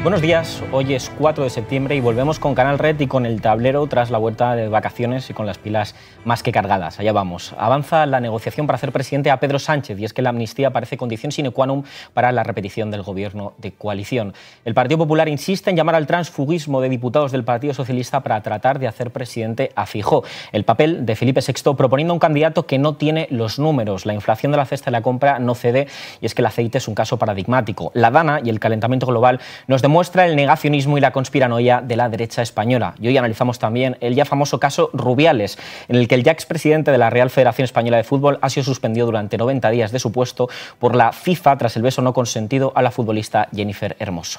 Buenos días, hoy es 4 de septiembre y volvemos con Canal Red y con el tablero tras la vuelta de vacaciones y con las pilas más que cargadas. Allá vamos. Avanza la negociación para hacer presidente a Pedro Sánchez y es que la amnistía parece condición sine qua non para la repetición del gobierno de coalición. El Partido Popular insiste en llamar al transfugismo de diputados del Partido Socialista para tratar de hacer presidente a Feijóo. El papel de Felipe VI proponiendo un candidato que no tiene los números. La inflación de la cesta de la compra no cede y es que el aceite es un caso paradigmático. La Dana y el calentamiento global nos demuestra el negacionismo y la conspiranoia de la derecha española. Y hoy analizamos también el ya famoso caso Rubiales, en el que el ya expresidente de la Real Federación Española de Fútbol ha sido suspendido durante 90 días de su puesto por la FIFA tras el beso no consentido a la futbolista Jennifer Hermoso.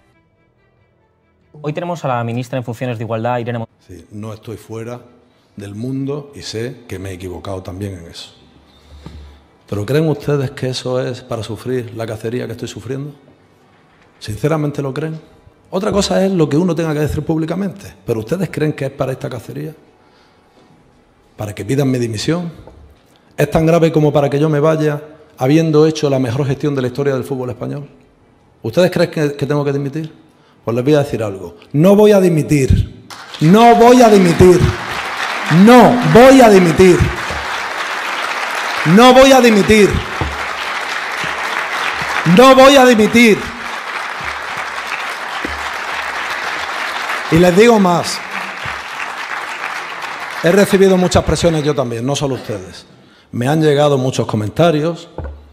Hoy tenemos a la ministra en funciones de Igualdad, Irene Montero. Sí, no estoy fuera del mundo y sé que me he equivocado también en eso. ¿Pero creen ustedes que eso es para sufrir la cacería que estoy sufriendo? ¿Sinceramente lo creen? Otra cosa es lo que uno tenga que decir públicamente, pero ¿ustedes creen que es para esta cacería? ¿Para que pidan mi dimisión? ¿Es tan grave como para que yo me vaya habiendo hecho la mejor gestión de la historia del fútbol español? ¿Ustedes creen que tengo que dimitir? Pues les voy a decir algo. No voy a dimitir. No voy a dimitir. No voy a dimitir. No voy a dimitir. No voy a dimitir. Y les digo más. He recibido muchas presiones yo también, no solo ustedes. Me han llegado muchos comentarios.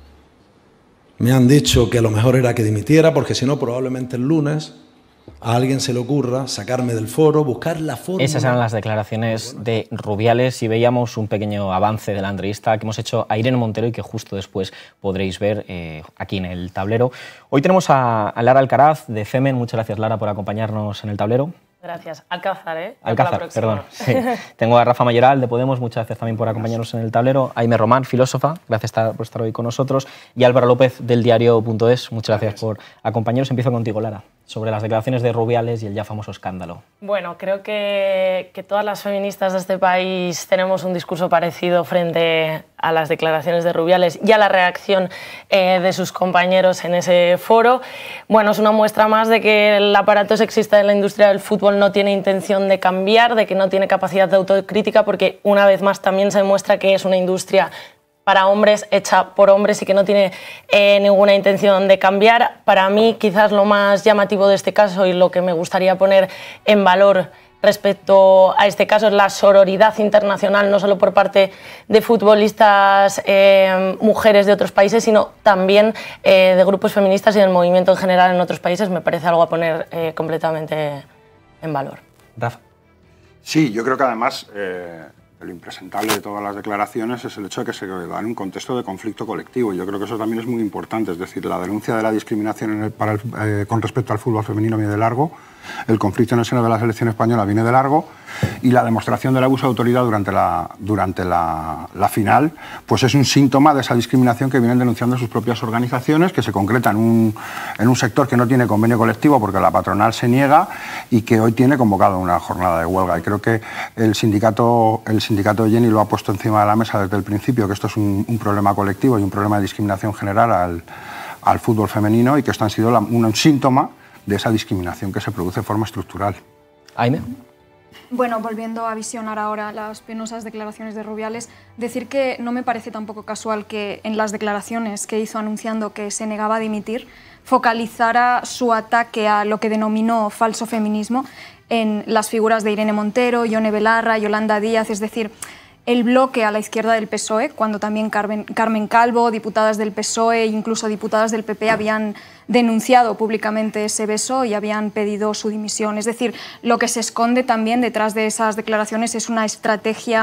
Me han dicho que lo mejor era que dimitiera, porque si no, probablemente el lunes a alguien se le ocurra sacarme del foro, buscar la forma. Esas eran las declaraciones de Rubiales y veíamos un pequeño avance de la entrevista que hemos hecho a Irene Montero y que justo después podréis ver aquí en el tablero. Hoy tenemos a Lara Alcaraz de Femen. Muchas gracias, Lara, por acompañarnos en el tablero. Gracias. Alcázar, ¿eh? Alcázar, perdón. Sí. Tengo a Rafa Mayoral de Podemos, muchas gracias también por acompañarnos en el tablero. Aime Román, filósofa, gracias por estar hoy con nosotros. Y Álvaro López del diario.es, muchas gracias por acompañarnos. Empiezo contigo, Lara, sobre las declaraciones de Rubiales y el ya famoso escándalo. Bueno, creo que todas las feministas de este país tenemos un discurso parecido frente a las declaraciones de Rubiales y a la reacción de sus compañeros en ese foro. Bueno, es una muestra más de que el aparato sexista de la industria del fútbol no tiene intención de cambiar, de que no tiene capacidad de autocrítica, porque una vez más también se demuestra que es una industria para hombres, hecha por hombres y que no tiene ninguna intención de cambiar. Para mí, quizás lo más llamativo de este caso y lo que me gustaría poner en valor respecto a este caso es la sororidad internacional, no solo por parte de futbolistas mujeres de otros países, sino también de grupos feministas y del movimiento en general en otros países. Me parece algo a poner completamente en valor. Rafa. Sí, yo creo que además lo impresentable de todas las declaraciones es el hecho de que se da en un contexto de conflicto colectivo. Yo creo que eso también es muy importante, es decir, la denuncia de la discriminación con respecto al fútbol femenino viene de largo, el conflicto en el seno de la selección española viene de largo y la demostración del abuso de autoridad durante la final pues es un síntoma de esa discriminación que vienen denunciando sus propias organizaciones, que se concreta en un sector que no tiene convenio colectivo porque la patronal se niega y que hoy tiene convocado una jornada de huelga. Y creo que el sindicato de Jenny lo ha puesto encima de la mesa desde el principio, que esto es un problema colectivo y un problema de discriminación general al fútbol femenino y que esto ha sido un síntoma de esa discriminación que se produce de forma estructural. Aime. Bueno, volviendo a visionar ahora las penosas declaraciones de Rubiales, decir que no me parece tampoco casual que en las declaraciones que hizo anunciando que se negaba a dimitir, focalizara su ataque a lo que denominó falso feminismo en las figuras de Irene Montero, Ione Belarra, Yolanda Díaz, es decir, el bloque a la izquierda del PSOE, cuando también Carmen Calvo, diputadas del PSOE e incluso diputadas del PP habían denunciado públicamente ese beso y habían pedido su dimisión. Es decir, lo que se esconde también detrás de esas declaraciones es una estrategia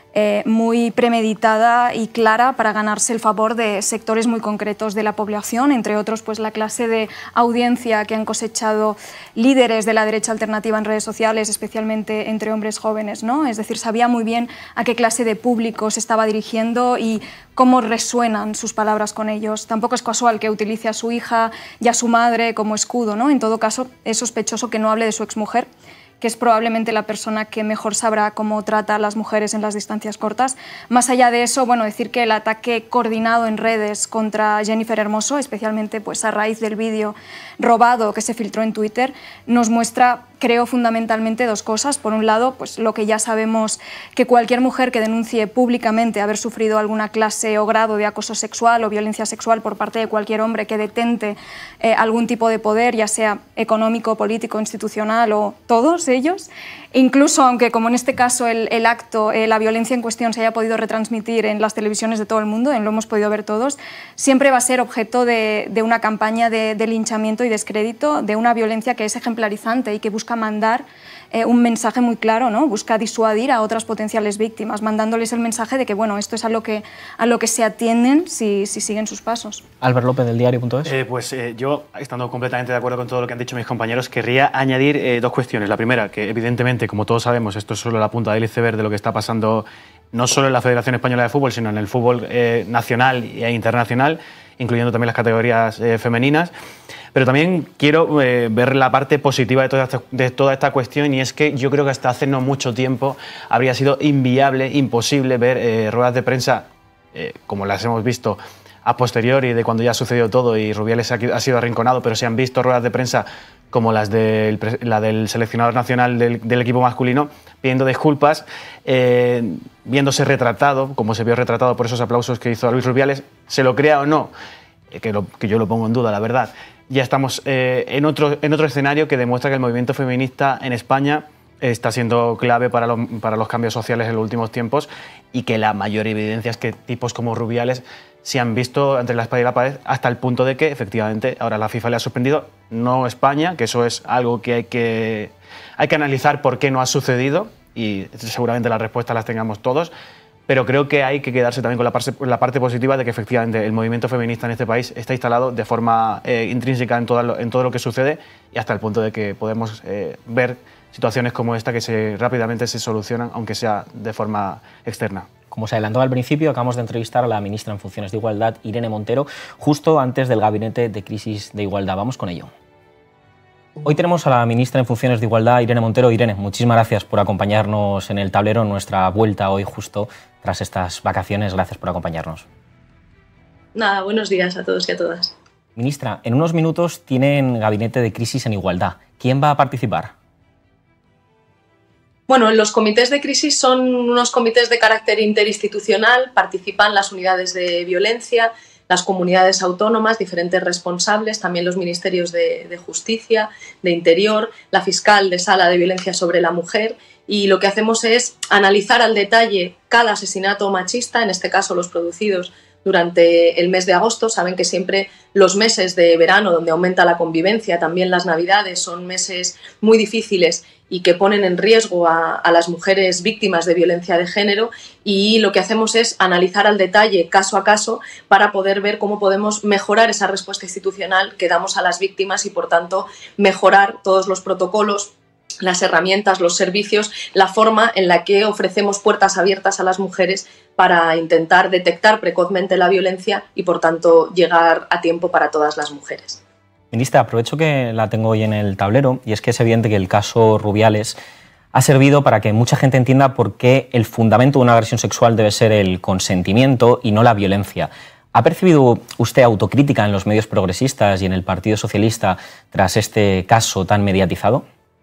muy premeditada y clara para ganarse el favor de sectores muy concretos de la población, entre otros pues la clase de audiencia que han cosechado líderes de la derecha alternativa en redes sociales, especialmente entre hombres jóvenes, ¿no? Es decir, sabía muy bien a qué clase de público se estaba dirigiendo y cómo resuenan sus palabras con ellos. Tampoco es casual que utilice a su hija y a su madre como escudo, ¿no? En todo caso, es sospechoso que no hable de su exmujer, que es probablemente la persona que mejor sabrá cómo trata a las mujeres en las distancias cortas. Más allá de eso, bueno, decir que el ataque coordinado en redes contra Jennifer Hermoso, especialmente pues, a raíz del vídeo robado que se filtró en Twitter, nos muestra, creo, fundamentalmente dos cosas. Por un lado, pues lo que ya sabemos, que cualquier mujer que denuncie públicamente haber sufrido alguna clase o grado de acoso sexual o violencia sexual por parte de cualquier hombre que detente algún tipo de poder, ya sea económico, político, institucional o todos ellos, incluso aunque, como en este caso, el acto, la violencia en cuestión se haya podido retransmitir en las televisiones de todo el mundo, lo hemos podido ver todos, siempre va a ser objeto de una campaña de linchamiento y descrédito, de una violencia que es ejemplarizante y que busca mandar un mensaje muy claro, ¿no? Busca disuadir a otras potenciales víctimas, mandándoles el mensaje de que bueno, esto es a lo que se atienden si siguen sus pasos. Álvaro López, del diario.es. Yo, estando completamente de acuerdo con todo lo que han dicho mis compañeros, querría añadir dos cuestiones. La primera, que evidentemente, como todos sabemos, esto es solo la punta del iceberg de lo que está pasando no solo en la Federación Española de Fútbol, sino en el fútbol nacional e internacional, incluyendo también las categorías femeninas. Pero también quiero ver la parte positiva de toda esta cuestión, y es que yo creo que hasta hace no mucho tiempo habría sido inviable, imposible ver ruedas de prensa como las hemos visto a posteriori de cuando ya ha sucedido todo y Rubiales ha sido arrinconado, pero se han visto ruedas de prensa como la del seleccionador nacional del equipo masculino pidiendo disculpas, viéndose retratado, como se vio retratado por esos aplausos que hizo a Luis Rubiales, se lo crea o no, que yo lo pongo en duda, la verdad. Ya estamos en otro escenario que demuestra que el movimiento feminista en España está siendo clave para los cambios sociales en los últimos tiempos, y que la mayor evidencia es que tipos como Rubiales se han visto entre la espada y la pared, hasta el punto de que efectivamente ahora la FIFA le ha suspendido, no España, que eso es algo que hay que analizar por qué no ha sucedido, y seguramente las respuestas las tengamos todos. Pero creo que hay que quedarse también con la parte positiva de que efectivamente el movimiento feminista en este país está instalado de forma intrínseca en todo lo que sucede, y hasta el punto de que podemos ver situaciones como esta que rápidamente se solucionan, aunque sea de forma externa. Como se adelantaba al principio, acabamos de entrevistar a la ministra en funciones de Igualdad, Irene Montero, justo antes del Gabinete de Crisis de Igualdad. Vamos con ello. Hoy tenemos a la ministra en funciones de Igualdad, Irene Montero. Irene, muchísimas gracias por acompañarnos en el tablero, en nuestra vuelta hoy justo tras estas vacaciones. Gracias por acompañarnos. Nada, buenos días a todos y a todas. Ministra, en unos minutos tienen Gabinete de Crisis en Igualdad. ¿Quién va a participar? Bueno, los comités de crisis son unos comités de carácter interinstitucional, participan las unidades de violencia, las comunidades autónomas, diferentes responsables, también los ministerios de Justicia, de Interior, la fiscal de Sala de Violencia sobre la Mujer, y lo que hacemos es analizar al detalle cada asesinato machista, en este caso los producidos durante el mes de agosto. Saben que siempre los meses de verano, donde aumenta la convivencia, también las Navidades, son meses muy difíciles y que ponen en riesgo a las mujeres víctimas de violencia de género, y lo que hacemos es analizar al detalle, caso a caso, para poder ver cómo podemos mejorar esa respuesta institucional que damos a las víctimas y, por tanto, mejorar todos los protocolos, las herramientas, los servicios, la forma en la que ofrecemos puertas abiertas a las mujeres para intentar detectar precozmente la violencia y, por tanto, llegar a tiempo para todas las mujeres. Ministra, aprovecho que la tengo hoy en el tablero, y es que es evidente que el caso Rubiales ha servido para que mucha gente entienda por qué el fundamento de una agresión sexual debe ser el consentimiento y no la violencia. ¿Ha percibido usted autocrítica en los medios progresistas y en el Partido Socialista tras este caso tan mediatizado?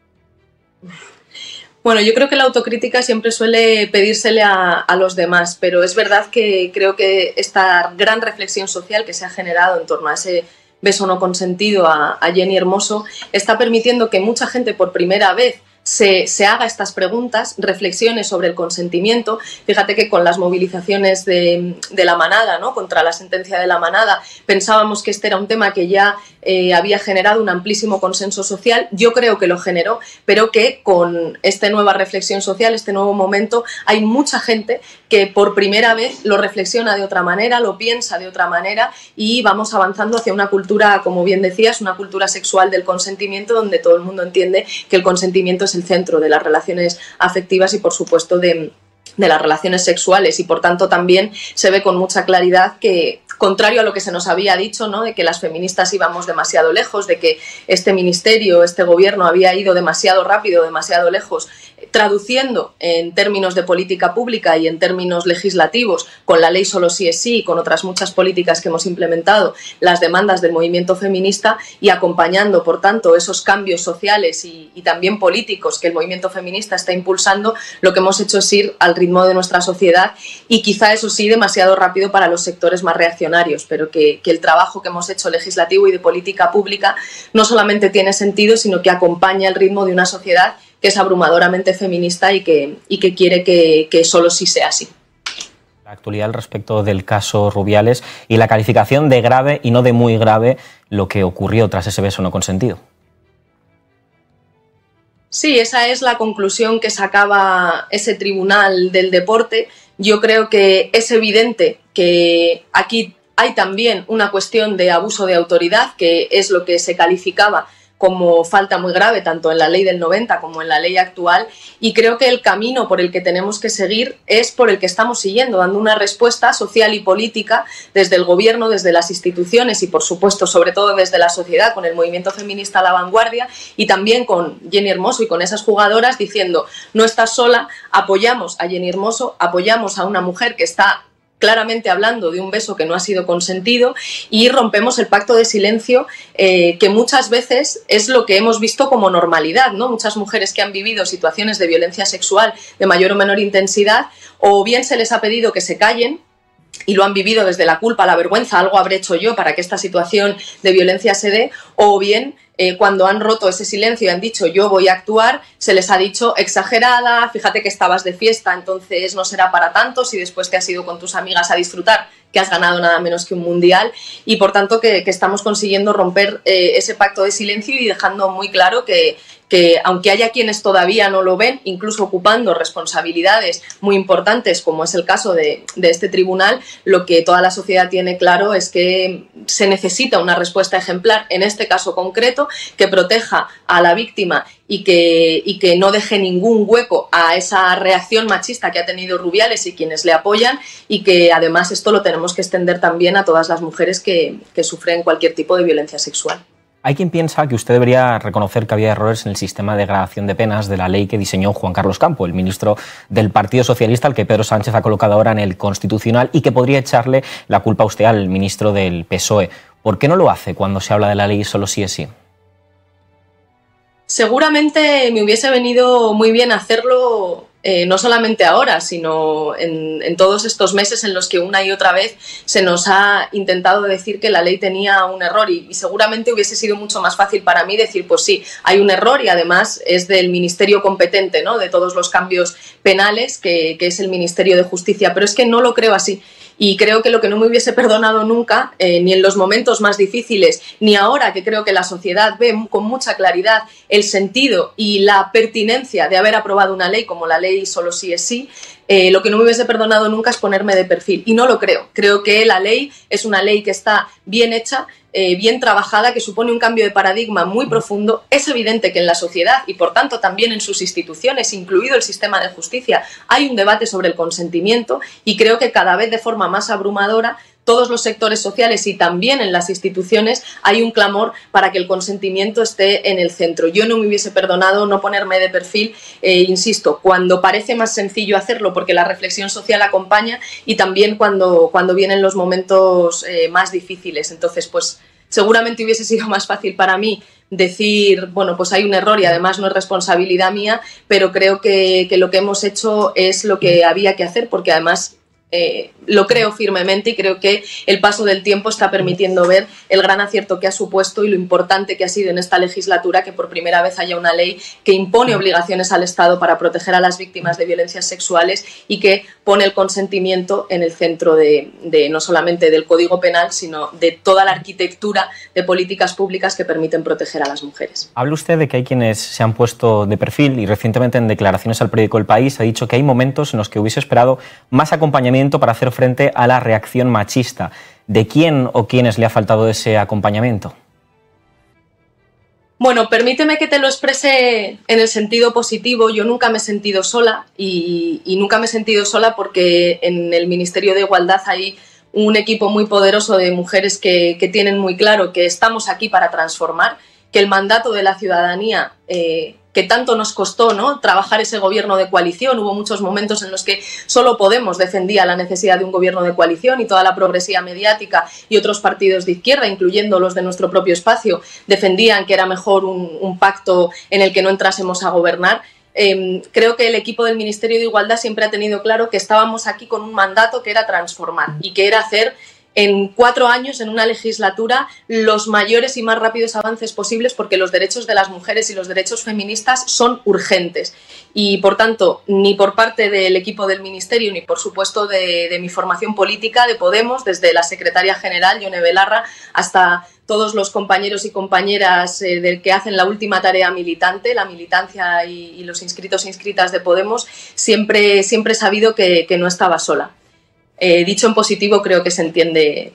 Bueno, yo creo que la autocrítica siempre suele pedírsele a los demás, pero es verdad que creo que esta gran reflexión social que se ha generado en torno a ese beso no consentido a Jenny Hermoso está permitiendo que mucha gente por primera vez se haga estas preguntas, reflexiones sobre el consentimiento. Fíjate que con las movilizaciones de la manada, ¿no?, contra la sentencia de la manada, pensábamos que este era un tema que ya había generado un amplísimo consenso social. Yo creo que lo generó, pero que con esta nueva reflexión social, este nuevo momento, hay mucha gente que por primera vez lo reflexiona de otra manera, lo piensa de otra manera, y vamos avanzando hacia una cultura, como bien decías, una cultura sexual del consentimiento, donde todo el mundo entiende que el consentimiento es el centro de las relaciones afectivas y, por supuesto, de las relaciones sexuales, y por tanto también se ve con mucha claridad que contrario a lo que se nos había dicho, ¿no? De que las feministas íbamos demasiado lejos, de que este ministerio, este gobierno había ido demasiado rápido, demasiado lejos, traduciendo en términos de política pública y en términos legislativos, con la ley Solo sí es sí y con otras muchas políticas que hemos implementado, las demandas del movimiento feminista y acompañando, por tanto, esos cambios sociales y también políticos que el movimiento feminista está impulsando. Lo que hemos hecho es ir al ritmo de nuestra sociedad y quizá, eso sí, demasiado rápido para los sectores más reaccionarios, pero que el trabajo que hemos hecho legislativo y de política pública no solamente tiene sentido, sino que acompaña el ritmo de una sociedad que es abrumadoramente feminista y que quiere que solo sí sea así. La actualidad al respecto del caso Rubiales y la calificación de grave y no de muy grave lo que ocurrió tras ese beso no consentido. Sí, esa es la conclusión que sacaba ese tribunal del deporte. Yo creo que es evidente que aquí hay también una cuestión de abuso de autoridad, que es lo que se calificaba como falta muy grave, tanto en la ley del 90 como en la ley actual, y creo que el camino por el que tenemos que seguir es por el que estamos siguiendo, dando una respuesta social y política desde el gobierno, desde las instituciones y, por supuesto, sobre todo desde la sociedad, con el movimiento feminista a la vanguardia y también con Jenny Hermoso y con esas jugadoras diciendo: no estás sola, apoyamos a Jenny Hermoso, apoyamos a una mujer que está claramente hablando de un beso que no ha sido consentido, y rompemos el pacto de silencio que muchas veces es lo que hemos visto como normalidad, ¿no? Muchas mujeres que han vivido situaciones de violencia sexual de mayor o menor intensidad, o bien se les ha pedido que se callen y lo han vivido desde la culpa, la vergüenza, algo habré hecho yo para que esta situación de violencia se dé, o bien cuando han roto ese silencio y han dicho yo voy a actuar, se les ha dicho exagerada, fíjate que estabas de fiesta, entonces no será para tanto, si después te has ido con tus amigas a disfrutar, que has ganado nada menos que un mundial, y por tanto que estamos consiguiendo romper ese pacto de silencio y dejando muy claro que aunque haya quienes todavía no lo ven, incluso ocupando responsabilidades muy importantes, como es el caso de este tribunal, lo que toda la sociedad tiene claro es que se necesita una respuesta ejemplar, en este caso concreto, que proteja a la víctima y que no deje ningún hueco a esa reacción machista que ha tenido Rubiales y quienes le apoyan, y que además esto lo tenemos que extender también a todas las mujeres que sufren cualquier tipo de violencia sexual. Hay quien piensa que usted debería reconocer que había errores en el sistema de gradación de penas de la ley que diseñó Juan Carlos Campo, el ministro del Partido Socialista, al que Pedro Sánchez ha colocado ahora en el Constitucional, y que podría echarle la culpa a usted, al ministro del PSOE. ¿Por qué no lo hace cuando se habla de la ley Solo sí es sí? Seguramente me hubiese venido muy bien hacerlo, no solamente ahora, sino en todos estos meses en los que una y otra vez se nos ha intentado decir que la ley tenía un error, y seguramente hubiese sido mucho más fácil para mí decir, pues sí, hay un error y además es del ministerio competente, ¿no?, de todos los cambios penales, que es el Ministerio de Justicia, pero es que no lo creo así. Y creo que lo que no me hubiese perdonado nunca, ni en los momentos más difíciles, ni ahora que creo que la sociedad ve con mucha claridad el sentido y la pertinencia de haber aprobado una ley como la ley Solo sí es sí, lo que no me hubiese perdonado nunca es ponerme de perfil. Y no lo creo. Creo que la ley es una ley que está bien hecha, bien trabajada, que supone un cambio de paradigma muy profundo. Es evidente que en la sociedad y por tanto también en sus instituciones, incluido el sistema de justicia, hay un debate sobre el consentimiento, y creo que cada vez de forma más abrumadora todos los sectores sociales y también en las instituciones hay un clamor para que el consentimiento esté en el centro. Yo no me hubiese perdonado no ponerme de perfil, insisto, cuando parece más sencillo hacerlo porque la reflexión social acompaña, y también cuando vienen los momentos más difíciles. Entonces, pues seguramente hubiese sido más fácil para mí decir, bueno, pues hay un error y además no es responsabilidad mía, pero creo que lo que hemos hecho es lo que había que hacer, porque además lo creo firmemente, y creo que el paso del tiempo está permitiendo ver el gran acierto que ha supuesto y lo importante que ha sido en esta legislatura que por primera vez haya una ley que impone obligaciones al Estado para proteger a las víctimas de violencias sexuales y que pone el consentimiento en el centro de no solamente del Código Penal, sino de toda la arquitectura de políticas públicas que permiten proteger a las mujeres. Habla usted de que hay quienes se han puesto de perfil, y recientemente en declaraciones al periódico El País ha dicho que hay momentos en los que hubiese esperado más acompañamiento para hacer frente a la reacción machista. ¿De quién o quiénes le ha faltado ese acompañamiento? Bueno, permíteme que te lo exprese en el sentido positivo. Yo nunca me he sentido sola, y nunca me he sentido sola porque en el Ministerio de Igualdad hay un equipo muy poderoso de mujeres que tienen muy claro que estamos aquí para transformar, que el mandato de la ciudadanía, que tanto nos costó, ¿no?, trabajar ese gobierno de coalición. Hubo muchos momentos en los que solo Podemos defendía la necesidad de un gobierno de coalición y toda la progresía mediática y otros partidos de izquierda, incluyendo los de nuestro propio espacio, defendían que era mejor un pacto en el que no entrásemos a gobernar. Creo que el equipo del Ministerio de Igualdad siempre ha tenido claro que estábamos aquí con un mandato que era transformar y que era hacer en 4 años, en una legislatura, los mayores y más rápidos avances posibles, porque los derechos de las mujeres y los derechos feministas son urgentes. Y, por tanto, ni por parte del equipo del Ministerio, ni, por supuesto, de mi formación política, de Podemos, desde la secretaria general, Yone Belarra, hasta todos los compañeros y compañeras que hacen la última tarea militante, la militancia y los inscritos e inscritas de Podemos, siempre he sabido que no estaba sola. Dicho en positivo, creo que se entiende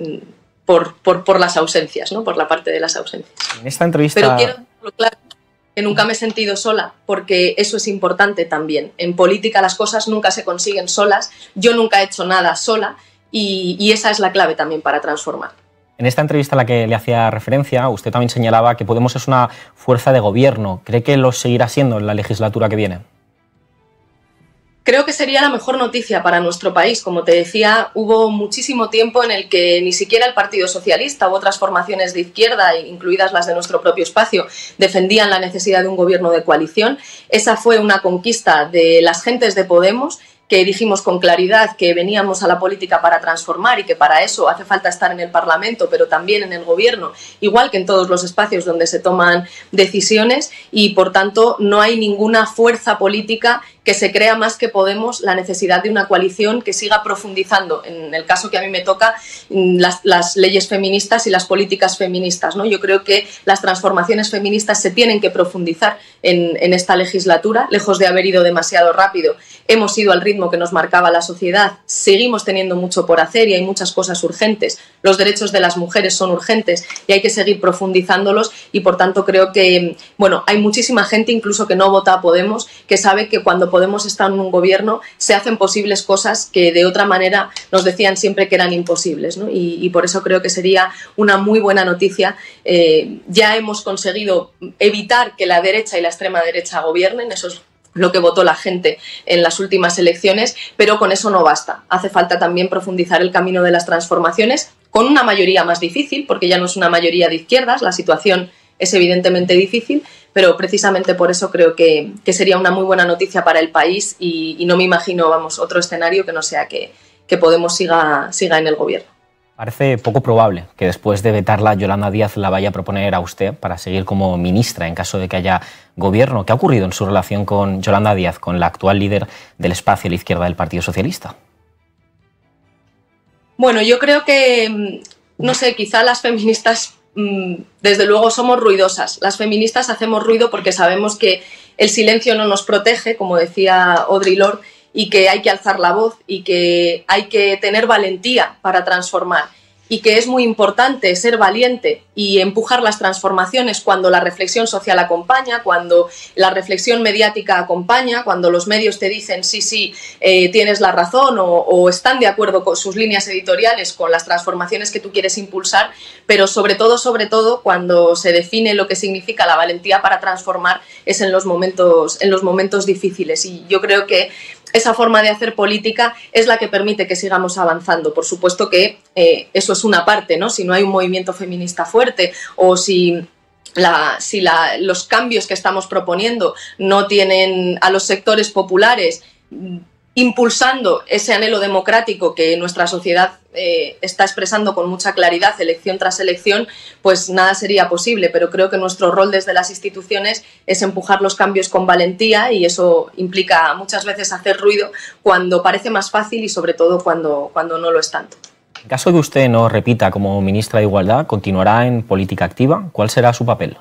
por las ausencias, ¿no?, por la parte de las ausencias. En esta entrevista... Pero quiero dejarlo claro, que nunca me he sentido sola, porque eso es importante también. En política las cosas nunca se consiguen solas, yo nunca he hecho nada sola y esa es la clave también para transformar. En esta entrevista a la que le hacía referencia, usted también señalaba que Podemos es una fuerza de gobierno. ¿Cree que lo seguirá siendo en la legislatura que viene? Creo que sería la mejor noticia para nuestro país. Como te decía, hubo muchísimo tiempo en el que ni siquiera el Partido Socialista u otras formaciones de izquierda, incluidas las de nuestro propio espacio, defendían la necesidad de un gobierno de coalición. Esa fue una conquista de las gentes de Podemos, que dijimos con claridad que veníamos a la política para transformar y que para eso hace falta estar en el Parlamento, pero también en el Gobierno, igual que en todos los espacios donde se toman decisiones, y por tanto no hay ninguna fuerza política que se crea más que Podemos la necesidad de una coalición que siga profundizando, en el caso que a mí me toca, las leyes feministas y las políticas feministas, ¿no? Yo creo que las transformaciones feministas se tienen que profundizar en esta legislatura, lejos de haber ido demasiado rápido. Hemos ido al ritmo que nos marcaba la sociedad, seguimos teniendo mucho por hacer y hay muchas cosas urgentes. Los derechos de las mujeres son urgentes y hay que seguir profundizándolos, y por tanto creo que, bueno, hay muchísima gente, incluso que no vota a Podemos, que sabe que cuando Podemos está en un gobierno se hacen posibles cosas que de otra manera nos decían siempre que eran imposibles, ¿no? Y por eso creo que sería una muy buena noticia. Ya hemos conseguido evitar que la derecha y la extrema derecha gobiernen, eso es lo que votó la gente en las últimas elecciones, pero con eso no basta. Hace falta también profundizar el camino de las transformaciones con una mayoría más difícil, porque ya no es una mayoría de izquierdas, la situación es evidentemente difícil, pero precisamente por eso creo que sería una muy buena noticia para el país y no me imagino, vamos, otro escenario que no sea que Podemos siga en el gobierno. Parece poco probable que después de vetarla Yolanda Díaz la vaya a proponer a usted para seguir como ministra en caso de que haya gobierno. ¿Qué ha ocurrido en su relación con Yolanda Díaz, con la actual líder del espacio a la izquierda del Partido Socialista? Bueno, yo creo que, no sé, quizá las feministas desde luego somos ruidosas. Las feministas hacemos ruido porque sabemos que el silencio no nos protege, como decía Audre Lorde, y que hay que alzar la voz y que hay que tener valentía para transformar, y que es muy importante ser valiente y empujar las transformaciones cuando la reflexión social acompaña, cuando la reflexión mediática acompaña, cuando los medios te dicen sí, tienes la razón o están de acuerdo con sus líneas editoriales, con las transformaciones que tú quieres impulsar, pero sobre todo cuando se define lo que significa la valentía para transformar es en los momentos difíciles. Y yo creo que esa forma de hacer política es la que permite que sigamos avanzando. Por supuesto que eso es una parte, ¿no? Si no hay un movimiento feminista fuerte o si los cambios que estamos proponiendo no tienen a los sectores populares impulsando ese anhelo democrático que nuestra sociedad está expresando con mucha claridad elección tras elección, pues nada sería posible. Pero creo que nuestro rol desde las instituciones es empujar los cambios con valentía, y eso implica muchas veces hacer ruido cuando parece más fácil y sobre todo cuando no lo es tanto. En caso de que usted no repita como ministra de Igualdad, ¿continuará en política activa? ¿Cuál será su papel?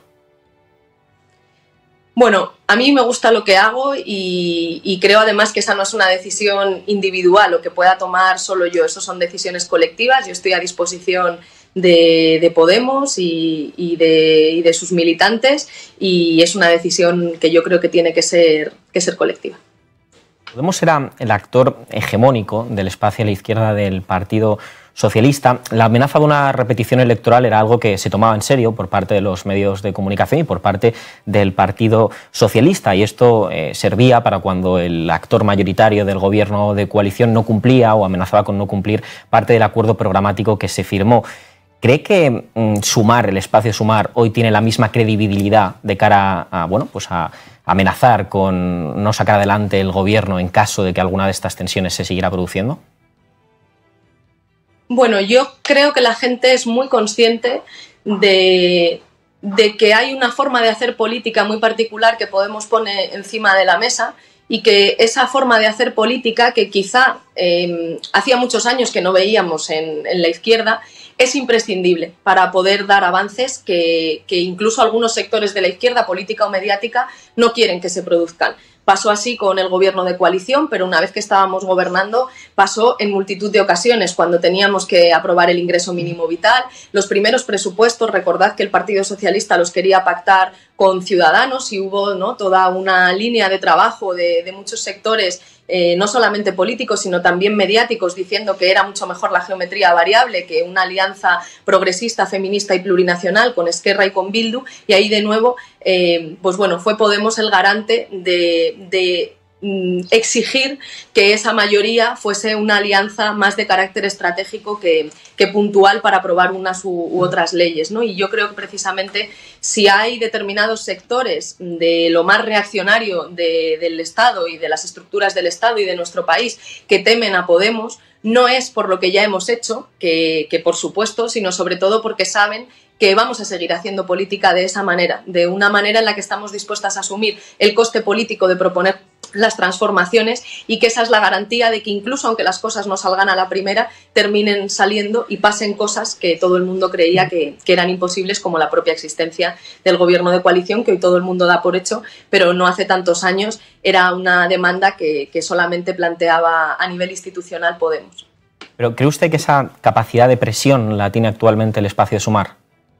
Bueno, a mí me gusta lo que hago y creo además que esa no es una decisión individual o que pueda tomar solo yo, eso son decisiones colectivas. Yo estoy a disposición de Podemos y de sus militantes, y es una decisión que yo creo que tiene que ser colectiva. Podemos era el actor hegemónico del espacio a la izquierda del Partido Socialista. La amenaza de una repetición electoral era algo que se tomaba en serio por parte de los medios de comunicación y por parte del Partido Socialista, y esto servía para cuando el actor mayoritario del gobierno de coalición no cumplía o amenazaba con no cumplir parte del acuerdo programático que se firmó. ¿Cree que Sumar, el espacio Sumar, hoy tiene la misma credibilidad de cara a, bueno, pues a amenazar con no sacar adelante el gobierno en caso de que alguna de estas tensiones se siguiera produciendo? Bueno, yo creo que la gente es muy consciente de que hay una forma de hacer política muy particular que Podemos pone encima de la mesa, y que esa forma de hacer política, que quizá hacía muchos años que no veíamos en la izquierda, es imprescindible para poder dar avances que incluso algunos sectores de la izquierda, política o mediática, no quieren que se produzcan. Pasó así con el gobierno de coalición, pero una vez que estábamos gobernando pasó en multitud de ocasiones, cuando teníamos que aprobar el ingreso mínimo vital, los primeros presupuestos. Recordad que el Partido Socialista los quería pactar con Ciudadanos y hubo, ¿no?, toda una línea de trabajo de muchos sectores, no solamente políticos, sino también mediáticos, diciendo que era mucho mejor la geometría variable que una alianza progresista, feminista y plurinacional con Esquerra y con Bildu, y ahí de nuevo pues bueno, fue Podemos el garante de exigir que esa mayoría fuese una alianza más de carácter estratégico que puntual para aprobar unas u otras leyes, ¿no? Y yo creo que precisamente si hay determinados sectores de lo más reaccionario del Estado y de las estructuras del Estado y de nuestro país que temen a Podemos, no es por lo que ya hemos hecho, que por supuesto, sino sobre todo porque saben que vamos a seguir haciendo política de esa manera, de una manera en la que estamos dispuestas a asumir el coste político de proponer las transformaciones, y que esa es la garantía de que incluso aunque las cosas no salgan a la primera, terminen saliendo y pasen cosas que todo el mundo creía que eran imposibles, como la propia existencia del gobierno de coalición, que hoy todo el mundo da por hecho, pero no hace tantos años era una demanda que solamente planteaba a nivel institucional Podemos. ¿Pero cree usted que esa capacidad de presión la tiene actualmente el espacio Sumar?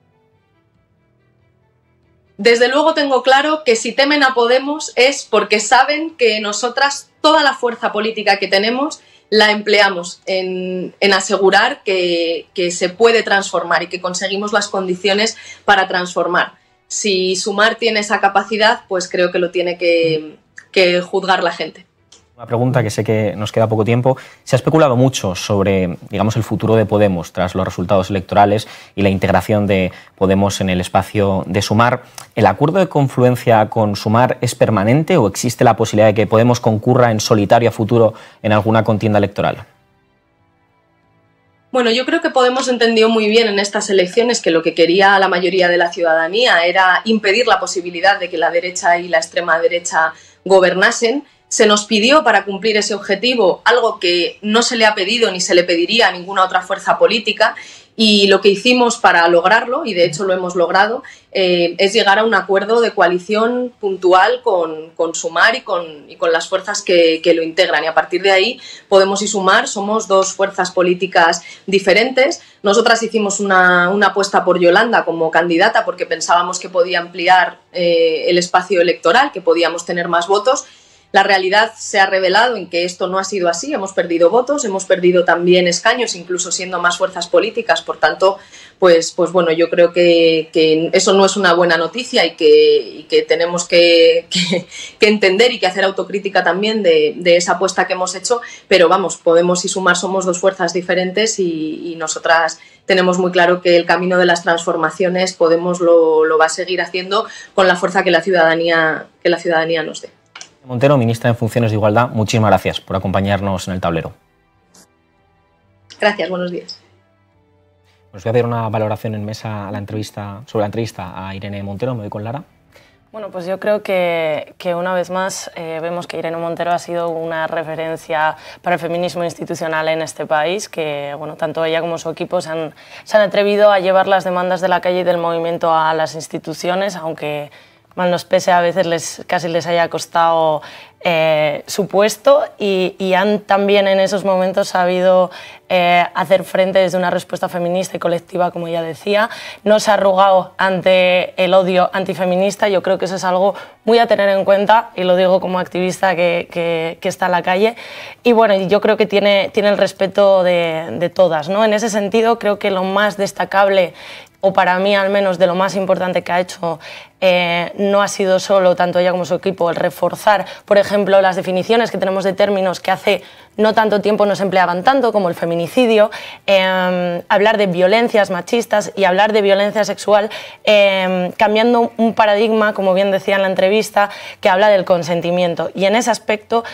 Desde luego tengo claro que si temen a Podemos es porque saben que nosotras toda la fuerza política que tenemos la empleamos en asegurar que se puede transformar y que conseguimos las condiciones para transformar. Si Sumar tiene esa capacidad, pues creo que lo tiene que juzgar la gente. Una pregunta que sé que nos queda poco tiempo. Se ha especulado mucho sobre, digamos, el futuro de Podemos tras los resultados electorales y la integración de Podemos en el espacio de Sumar. ¿El acuerdo de confluencia con Sumar es permanente o existe la posibilidad de que Podemos concurra en solitario a futuro en alguna contienda electoral? Bueno, yo creo que Podemos entendió muy bien en estas elecciones que lo que quería la mayoría de la ciudadanía era impedir la posibilidad de que la derecha y la extrema derecha gobernasen. Se nos pidió para cumplir ese objetivo algo que no se le ha pedido ni se le pediría a ninguna otra fuerza política, y lo que hicimos para lograrlo, y de hecho lo hemos logrado, es llegar a un acuerdo de coalición puntual con Sumar y con las fuerzas que lo integran, y a partir de ahí Podemos y Sumar somos dos fuerzas políticas diferentes. Nosotras hicimos una apuesta por Yolanda como candidata porque pensábamos que podía ampliar el espacio electoral, que podíamos tener más votos. La realidad se ha revelado en que esto no ha sido así, hemos perdido votos, hemos perdido también escaños, incluso siendo más fuerzas políticas, por tanto, pues bueno, yo creo que eso no es una buena noticia y que tenemos que entender y que hacer autocrítica también de esa apuesta que hemos hecho, pero vamos, Podemos y Sumar somos dos fuerzas diferentes y nosotras tenemos muy claro que el camino de las transformaciones Podemos lo va a seguir haciendo con la fuerza que la ciudadanía nos dé. Montero, ministra en funciones de Igualdad, muchísimas gracias por acompañarnos en el tablero. Gracias, buenos días. Os voy a pedir una valoración en mesa sobre la entrevista a Irene Montero. Me voy con Lara. Bueno, pues yo creo que una vez más vemos que Irene Montero ha sido una referencia para el feminismo institucional en este país, que bueno, tanto ella como su equipo se han atrevido a llevar las demandas de la calle y del movimiento a las instituciones, aunque mal nos pese, a veces casi les haya costado su puesto y han también en esos momentos sabido hacer frente desde una respuesta feminista y colectiva, como ya decía. No se ha arrugado ante el odio antifeminista. Yo creo que eso es algo muy a tener en cuenta, y lo digo como activista que está en la calle. Y bueno, yo creo que tiene el respeto de todas, ¿no? En ese sentido, creo que lo más destacable, o para mí al menos de lo más importante que ha hecho, no ha sido solo, tanto ella como su equipo, el reforzar, por ejemplo, las definiciones que tenemos de términos que hace no tanto tiempo no se empleaban tanto, como el feminicidio, hablar de violencias machistas y hablar de violencia sexual, cambiando un paradigma, como bien decía en la entrevista, que habla del consentimiento. Y en ese aspecto,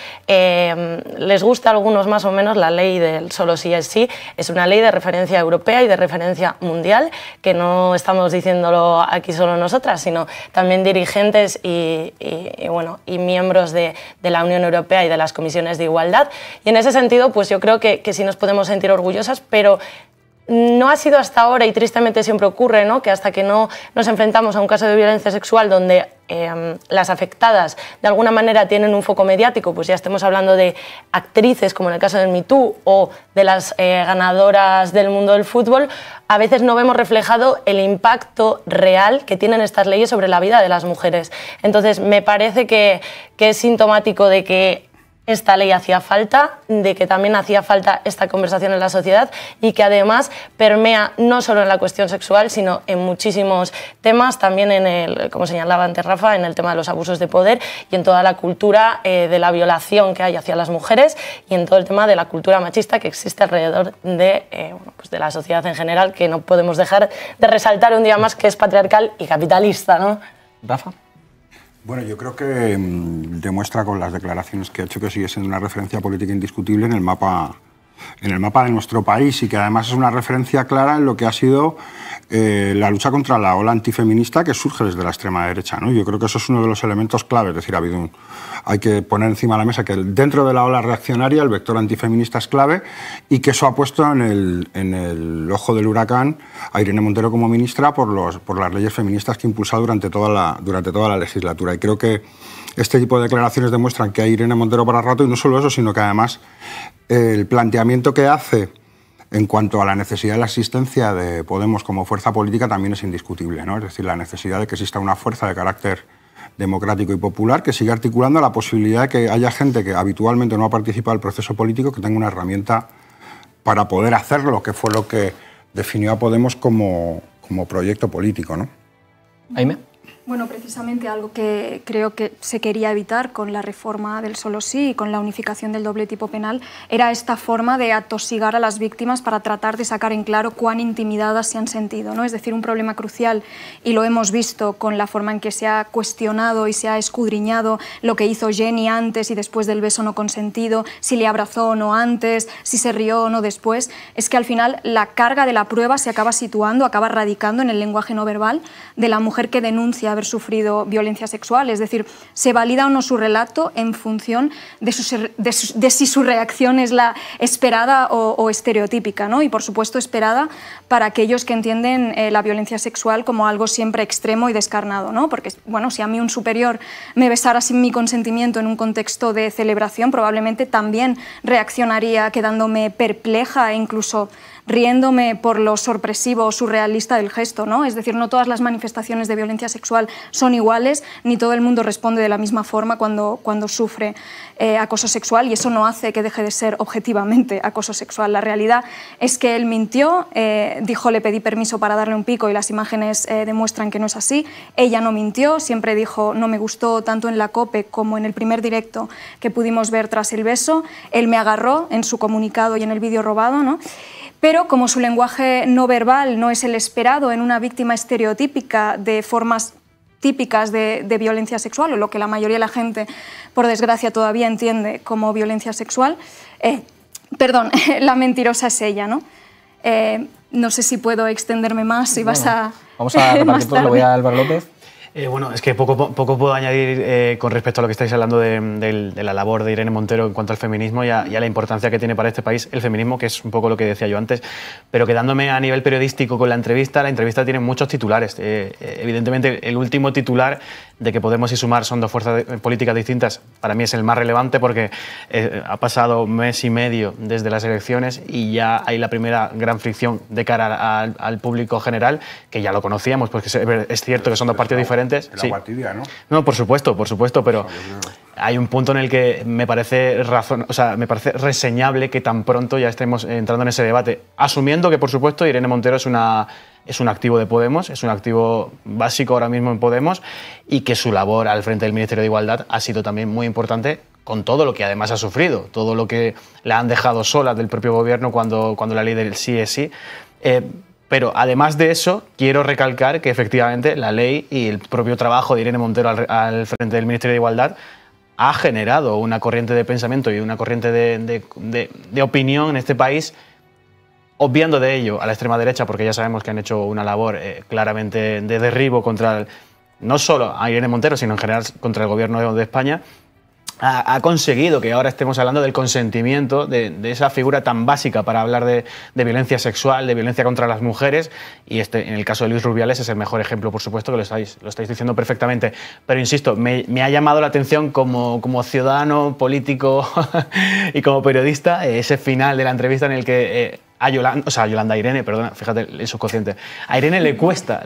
les gusta a algunos más o menos la ley del solo sí es sí. Es una ley de referencia europea y de referencia mundial, que no estamos diciéndolo aquí solo nosotras, sino también dirigentes y miembros de la Unión Europea y de las comisiones de igualdad. Y en ese sentido, pues yo creo que sí nos podemos sentir orgullosas, pero no ha sido hasta ahora, y tristemente siempre ocurre, ¿no?, que hasta que no nos enfrentamos a un caso de violencia sexual donde las afectadas de alguna manera tienen un foco mediático, pues ya estemos hablando de actrices como en el caso del Me Too o de las ganadoras del mundo del fútbol, a veces no vemos reflejado el impacto real que tienen estas leyes sobre la vida de las mujeres. Entonces me parece que es sintomático de que esta ley hacía falta, de que también hacía falta esta conversación en la sociedad y que además permea no solo en la cuestión sexual, sino en muchísimos temas, también en el, como señalaba antes Rafa, en el tema de los abusos de poder y en toda la cultura de la violación que hay hacia las mujeres y en todo el tema de la cultura machista que existe alrededor de la sociedad en general, que no podemos dejar de resaltar un día más que es patriarcal y capitalista, ¿no? Rafa. Bueno, yo creo que demuestra con las declaraciones que ha hecho que sigue siendo una referencia política indiscutible en el mapa de nuestro país, y que además es una referencia clara en lo que ha sido la lucha contra la ola antifeminista que surge desde la extrema derecha, ¿no? Yo creo que eso es uno de los elementos claves. Es decir, hay que poner encima de la mesa que dentro de la ola reaccionaria el vector antifeminista es clave, y que eso ha puesto en el ojo del huracán a Irene Montero como ministra por las leyes feministas que ha impulsado durante toda la legislatura. Y creo que este tipo de declaraciones demuestran que hay Irene Montero para rato, y no solo eso, sino que además el planteamiento que hace en cuanto a la necesidad de la existencia de Podemos como fuerza política también es indiscutible, ¿no? Es decir, la necesidad de que exista una fuerza de carácter democrático y popular que siga articulando la posibilidad de que haya gente que habitualmente no ha participado del proceso político, que tenga una herramienta para poder hacerlo, que fue lo que definió a Podemos como proyecto político, ¿no? Aime. Bueno, precisamente algo que creo que se quería evitar con la reforma del solo sí y con la unificación del doble tipo penal era esta forma de atosigar a las víctimas para tratar de sacar en claro cuán intimidadas se han sentido, ¿no? Es decir, un problema crucial, y lo hemos visto con la forma en que se ha cuestionado y se ha escudriñado lo que hizo Jenny antes y después del beso no consentido, si le abrazó o no antes, si se rió o no después, es que al final la carga de la prueba se acaba situando, acaba radicando en el lenguaje no verbal de la mujer que denuncia haber sufrido violencia sexual. Es decir, se valida o no su relato en función de si su reacción es la esperada o estereotípica, ¿no? Y por supuesto esperada para aquellos que entienden la violencia sexual como algo siempre extremo y descarnado, ¿no? Porque, bueno, si a mí un superior me besara sin mi consentimiento en un contexto de celebración, probablemente también reaccionaría quedándome perpleja e incluso riéndome por lo sorpresivo o surrealista del gesto, ¿no? Es decir, no todas las manifestaciones de violencia sexual son iguales, ni todo el mundo responde de la misma forma cuando sufre acoso sexual, y eso no hace que deje de ser objetivamente acoso sexual. La realidad es que él mintió, dijo le pedí permiso para darle un pico y las imágenes demuestran que no es así. Ella no mintió, siempre dijo no me gustó, tanto en la COPE como en el primer directo que pudimos ver tras el beso. Él me agarró en su comunicado y en el vídeo robado, ¿no? Pero como su lenguaje no verbal no es el esperado en una víctima estereotípica de formas típicas de violencia sexual, o lo que la mayoría de la gente, por desgracia, todavía entiende como violencia sexual, la mentirosa es ella, ¿no? No sé si puedo extenderme más, si vas a... Vamos a repartir todo, lo voy a Álvaro López. Bueno, es que poco puedo añadir con respecto a lo que estáis hablando de la labor de Irene Montero en cuanto al feminismo y a la importancia que tiene para este país el feminismo, que es un poco lo que decía yo antes, pero quedándome a nivel periodístico con la entrevista tiene muchos titulares. Evidentemente, el último titular de que Podemos y Sumar son dos fuerzas políticas distintas, para mí es el más relevante porque ha pasado mes y medio desde las elecciones y ya hay la primera gran fricción de cara al público general, que ya lo conocíamos, porque es cierto que son dos partidos diferentes. El agua tibia, ¿no? No, por supuesto, pero hay un punto en el que me parece reseñable que tan pronto ya estemos entrando en ese debate, asumiendo que, por supuesto, Irene Montero es un activo de Podemos, es un activo básico ahora mismo en Podemos y que su labor al frente del Ministerio de Igualdad ha sido también muy importante, con todo lo que además ha sufrido, todo lo que la han dejado sola del propio gobierno cuando la ley del sí es sí. Pero además de eso, quiero recalcar que efectivamente la ley y el propio trabajo de Irene Montero al frente del Ministerio de Igualdad ha generado una corriente de pensamiento y una corriente de opinión en este país, obviando de ello a la extrema derecha, porque ya sabemos que han hecho una labor claramente de derribo contra no solo a Irene Montero, sino en general contra el gobierno de España. Ha conseguido que ahora estemos hablando del consentimiento, de esa figura tan básica para hablar de violencia sexual, de violencia contra las mujeres, y en el caso de Luis Rubiales es el mejor ejemplo, por supuesto, que lo estáis diciendo perfectamente. Pero insisto, me ha llamado la atención como ciudadano, político y como periodista ese final de la entrevista en el que a Irene, perdona, fíjate el subconsciente, a Irene le cuesta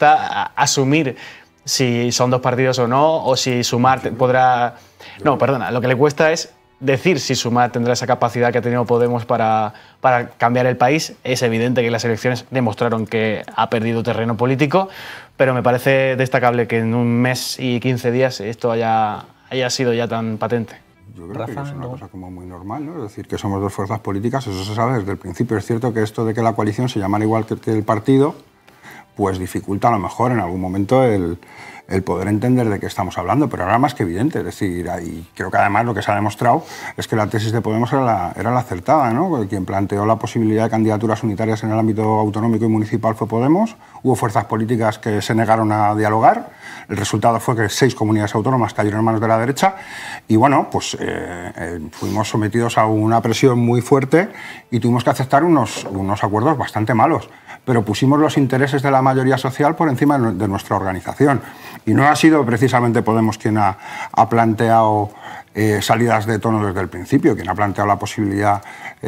asumir si son dos partidos o no, o si Sumar podrá... No, perdona, lo que le cuesta es decir si Sumar tendrá esa capacidad que ha tenido Podemos para cambiar el país. Es evidente que las elecciones demostraron que ha perdido terreno político, pero me parece destacable que en un mes y 15 días esto haya sido ya tan patente. Yo creo que es una cosa como muy normal, ¿no? Es decir, que somos dos fuerzas políticas, eso se sabe desde el principio. Es cierto que esto de que la coalición se llamara igual que el partido, pues dificulta a lo mejor en algún momento el poder entender de qué estamos hablando, pero ahora más que evidente. Es decir, y creo que además lo que se ha demostrado es que la tesis de Podemos era la acertada, ¿no? Quien planteó la posibilidad de candidaturas unitarias en el ámbito autonómico y municipal fue Podemos. Hubo fuerzas políticas que se negaron a dialogar. El resultado fue que 6 comunidades autónomas cayeron en manos de la derecha y bueno, pues fuimos sometidos a una presión muy fuerte y tuvimos que aceptar unos acuerdos bastante malos, pero pusimos los intereses de la mayoría social por encima de nuestra organización. Y no ha sido precisamente Podemos quien ha planteado salidas de tono desde el principio, quien ha planteado la posibilidad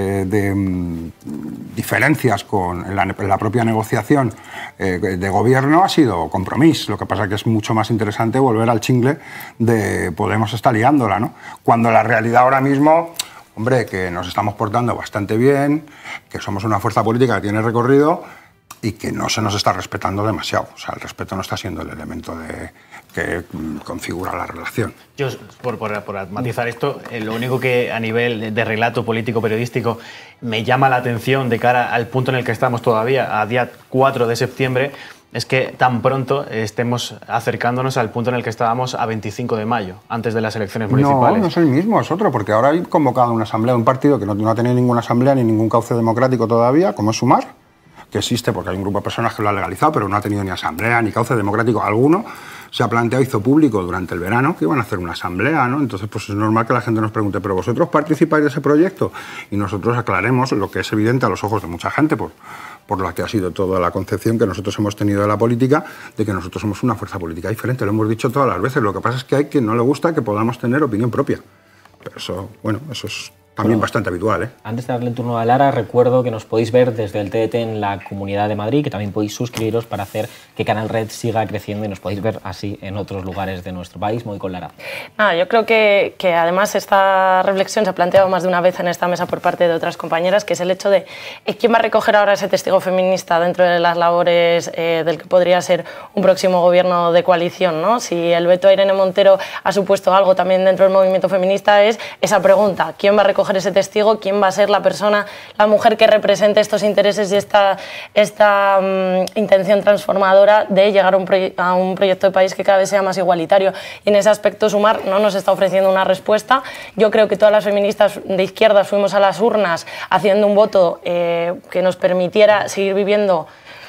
de diferencias en la propia negociación de gobierno ha sido Compromís. Lo que pasa es que es mucho más interesante volver al chingle de Podemos está liándola, ¿no? Cuando la realidad ahora mismo, hombre, que nos estamos portando bastante bien, que somos una fuerza política que tiene recorrido y que no se nos está respetando demasiado. O sea, el respeto no está siendo el elemento que configura la relación. Yo, por matizar esto, lo único que a nivel de relato político-periodístico me llama la atención de cara al punto en el que estamos todavía, a día 4 de septiembre, es que tan pronto estemos acercándonos al punto en el que estábamos a 25 de mayo, antes de las elecciones municipales. No es el mismo, es otro, porque ahora hay convocado una asamblea de un partido que no ha tenido ninguna asamblea ni ningún cauce democrático todavía, como es Sumar, que existe porque hay un grupo de personas que lo ha legalizado, pero no ha tenido ni asamblea ni cauce democrático alguno. Se ha planteado, hizo público durante el verano que iban a hacer una asamblea, ¿no? Entonces, pues es normal que la gente nos pregunte, ¿pero vosotros participáis de ese proyecto? Y nosotros aclaremos lo que es evidente a los ojos de mucha gente, por la que ha sido toda la concepción que nosotros hemos tenido de la política, de que nosotros somos una fuerza política diferente. Lo hemos dicho todas las veces. Lo que pasa es que hay quien no le gusta que podamos tener opinión propia. Pero eso, bueno, eso es también bastante habitual, ¿eh? Antes de darle el turno a Lara, recuerdo que nos podéis ver desde el TDT en la Comunidad de Madrid, que también podéis suscribiros para hacer que Canal Red siga creciendo y nos podéis ver así en otros lugares de nuestro país. Muy con Lara. Yo creo que además esta reflexión se ha planteado más de una vez en esta mesa por parte de otras compañeras, que es el hecho de quién va a recoger ahora ese testigo feminista dentro de las labores del que podría ser un próximo gobierno de coalición, ¿no? Si el veto a Irene Montero ha supuesto algo también dentro del movimiento feminista, es esa pregunta: ¿quién va a recoger ese testigo? ¿Quién va a ser la persona, la mujer que represente estos intereses y esta intención transformadora de llegar a un proyecto de país que cada vez sea más igualitario? Y en ese aspecto Sumar no nos está ofreciendo una respuesta. Yo creo que todas las feministas de izquierdas fuimos a las urnas haciendo un voto que nos permitiera seguir viviendo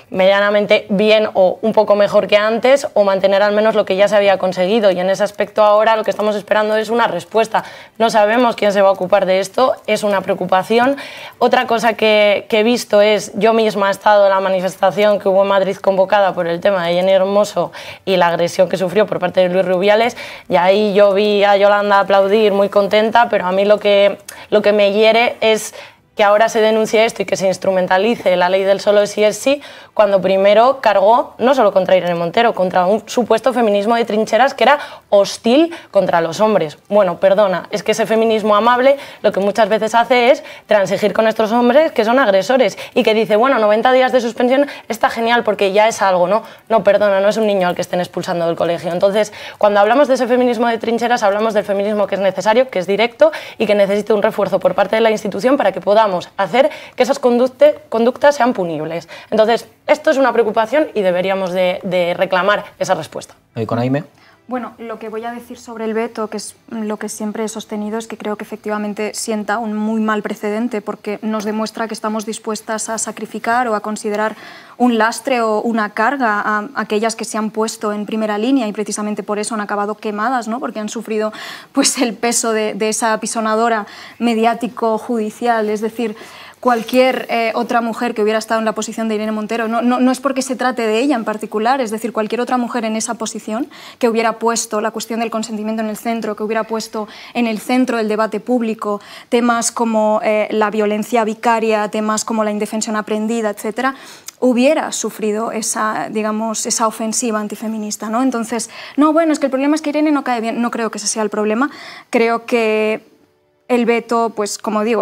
medianamente bien o un poco mejor que antes, o mantener al menos lo que ya se había conseguido. Y en ese aspecto ahora lo que estamos esperando es una respuesta. No sabemos quién se va a ocupar de esto, es una preocupación. Otra cosa que he visto es, yo misma he estado en la manifestación que hubo en Madrid convocada por el tema de Jenny Hermoso y la agresión que sufrió por parte de Luis Rubiales, y ahí yo vi a Yolanda aplaudir muy contenta, pero a mí lo que me hiere es que ahora se denuncie esto y que se instrumentalice la ley del solo sí es sí, cuando primero cargó no solo contra Irene Montero, contra un supuesto feminismo de trincheras que era hostil contra los hombres. Bueno, perdona, es que ese feminismo amable lo que muchas veces hace es transigir con estos hombres que son agresores y que dice, bueno, 90 días de suspensión está genial porque ya es algo, ¿no? No, perdona, no es un niño al que estén expulsando del colegio. Entonces, cuando hablamos de ese feminismo de trincheras, hablamos del feminismo que es necesario, que es directo y que necesita un refuerzo por parte de la institución para que podamos hacer que esas conductas sean punibles. Entonces, esto es una preocupación y deberíamos de reclamar esa respuesta. ¿Y con Aime? Bueno, lo que voy a decir sobre el veto, que es lo que siempre he sostenido, es que creo que efectivamente sienta un muy mal precedente porque nos demuestra que estamos dispuestas a sacrificar o a considerar un lastre o una carga a aquellas que se han puesto en primera línea y precisamente por eso han acabado quemadas, ¿no? Porque han sufrido pues, el peso de esa apisonadora mediático-judicial. Es decir, cualquier otra mujer que hubiera estado en la posición de Irene Montero, no es porque se trate de ella en particular, es decir, cualquier otra mujer en esa posición que hubiera puesto la cuestión del consentimiento en el centro, que hubiera puesto en el centro del debate público temas como la violencia vicaria, temas como la indefensión aprendida, etcétera, hubiera sufrido esa, digamos, esa ofensiva antifeminista, ¿no? Entonces, no, bueno, es que el problema es que Irene no cae bien. No creo que ese sea el problema. Creo que el veto, pues como digo,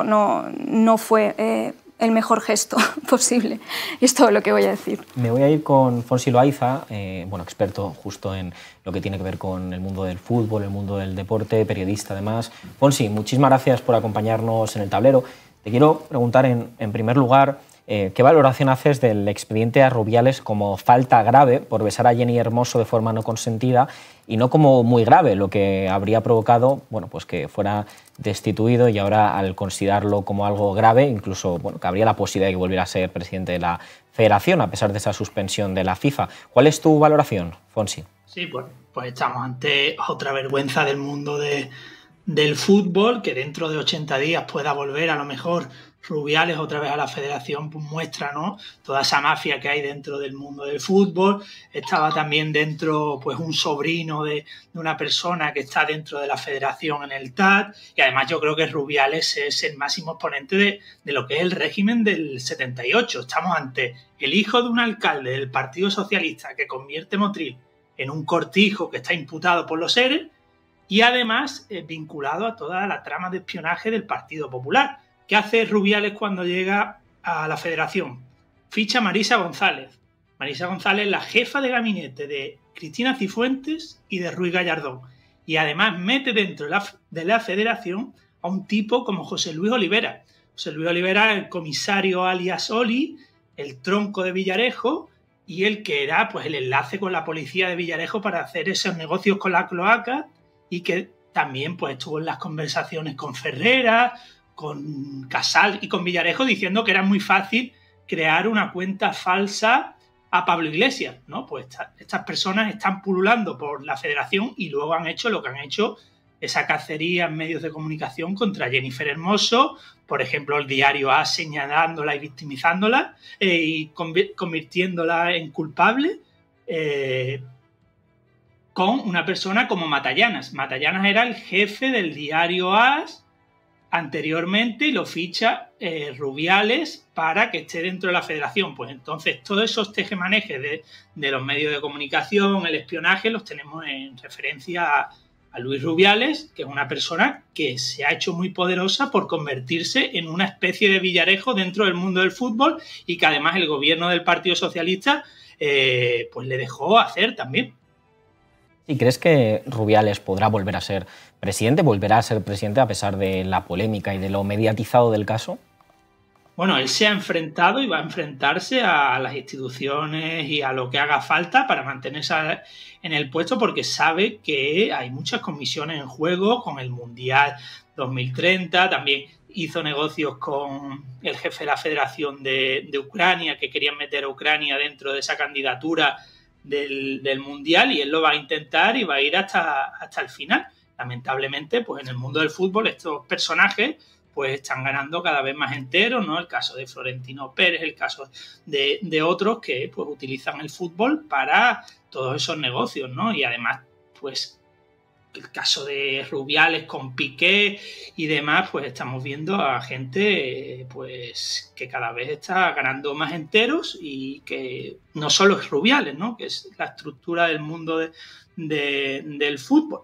no fue el mejor gesto posible. Y es todo lo que voy a decir. Me voy a ir con Fonsi Loaiza, bueno, experto justo en lo que tiene que ver con el mundo del fútbol, el mundo del deporte, periodista además. Fonsi, muchísimas gracias por acompañarnos en el tablero. Te quiero preguntar en primer lugar, ¿qué valoración haces del expediente a Rubiales como falta grave por besar a Jenny Hermoso de forma no consentida y no como muy grave, lo que habría provocado, bueno, pues que fuera destituido y ahora al considerarlo como algo grave, incluso bueno, que habría la posibilidad de que volviera a ser presidente de la Federación a pesar de esa suspensión de la FIFA? ¿Cuál es tu valoración, Fonsi? Sí, pues estamos ante otra vergüenza del mundo del fútbol, que dentro de 80 días pueda volver a lo mejor Rubiales otra vez a la Federación, pues muestra, ¿no?, toda esa mafia que hay dentro del mundo del fútbol. Estaba también dentro pues un sobrino de una persona que está dentro de la Federación en el TAT, y además yo creo que Rubiales es el máximo exponente de lo que es el régimen del 78. Estamos ante el hijo de un alcalde del Partido Socialista que convierte Motril en un cortijo que está imputado por los ERE y además vinculado a toda la trama de espionaje del Partido Popular. ¿Qué hace Rubiales cuando llega a la Federación? Ficha a Marisa González. Marisa González es la jefa de gabinete de Cristina Cifuentes y de Ruiz Gallardón. Y además mete dentro de la Federación a un tipo como José Luis Olivera. José Luis Olivera, el comisario alias Oli, el tronco de Villarejo y el que era pues, el enlace con la policía de Villarejo para hacer esos negocios con la cloaca y que también pues, estuvo en las conversaciones con Ferreras, con Casal y con Villarejo diciendo que era muy fácil crear una cuenta falsa a Pablo Iglesias, ¿no? Pues estas personas están pululando por la Federación y luego han hecho lo que han hecho, esa cacería en medios de comunicación contra Jennifer Hermoso, por ejemplo, el diario A señalándola y victimizándola y convirtiéndola en culpable con una persona como Matallanas. Matallanas era el jefe del diario AS anteriormente y lo ficha Rubiales para que esté dentro de la Federación. Pues entonces todos esos tejemanejes de los medios de comunicación, el espionaje, los tenemos en referencia a Luis Rubiales, que es una persona que se ha hecho muy poderosa por convertirse en una especie de Villarejo dentro del mundo del fútbol y que además el gobierno del Partido Socialista pues le dejó hacer también. ¿Y crees que Rubiales podrá volver a ser presidente? ¿Volverá a ser presidente a pesar de la polémica y de lo mediatizado del caso? Bueno, él se ha enfrentado y va a enfrentarse a las instituciones y a lo que haga falta para mantenerse en el puesto porque sabe que hay muchas comisiones en juego con el Mundial 2030, también hizo negocios con el jefe de la Federación de Ucrania, que querían meter a Ucrania dentro de esa candidatura del Mundial, y él lo va a intentar y va a ir hasta el final. Lamentablemente, pues en el mundo del fútbol estos personajes pues están ganando cada vez más enteros, ¿no? El caso de Florentino Pérez, el caso de otros que pues utilizan el fútbol para todos esos negocios, ¿no? Y además, pues el caso de Rubiales con Piqué y demás, pues estamos viendo a gente pues que cada vez está ganando más enteros, y que no solo es Rubiales, ¿no? Que es la estructura del mundo del fútbol.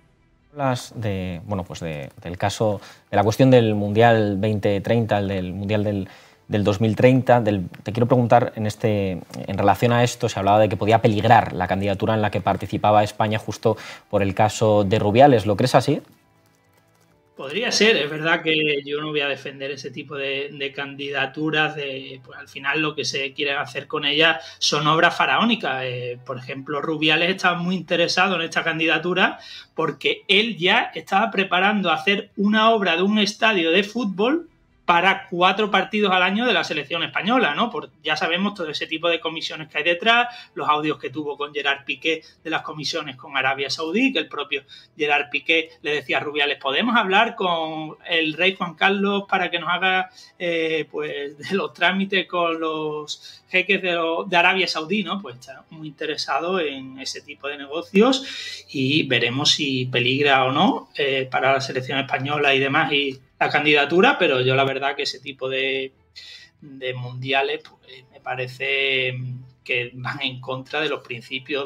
Del caso, de la cuestión del Mundial 2030, el del Mundial del 2030, te quiero preguntar en relación a esto, se hablaba de que podía peligrar la candidatura en la que participaba España justo por el caso de Rubiales. ¿Lo crees así? Podría ser, es verdad que yo no voy a defender ese tipo de candidaturas, pues al final lo que se quiere hacer con ellas son obras faraónicas. Por ejemplo, Rubiales estaba muy interesado en esta candidatura porque él ya estaba preparando hacer una obra de un estadio de fútbol para 4 partidos al año de la selección española, ¿no? Ya sabemos todo ese tipo de comisiones que hay detrás, los audios que tuvo con Gerard Piqué de las comisiones con Arabia Saudí, que el propio Gerard Piqué le decía a Rubiales, ¿podemos hablar con el rey Juan Carlos para que nos haga pues de los trámites con los jeques de Arabia Saudí, ¿no? Pues está muy interesado en ese tipo de negocios, y veremos si peligra o no para la selección española y demás, y la candidatura, pero yo la verdad que ese tipo de mundiales pues, me parece que van en contra de los principios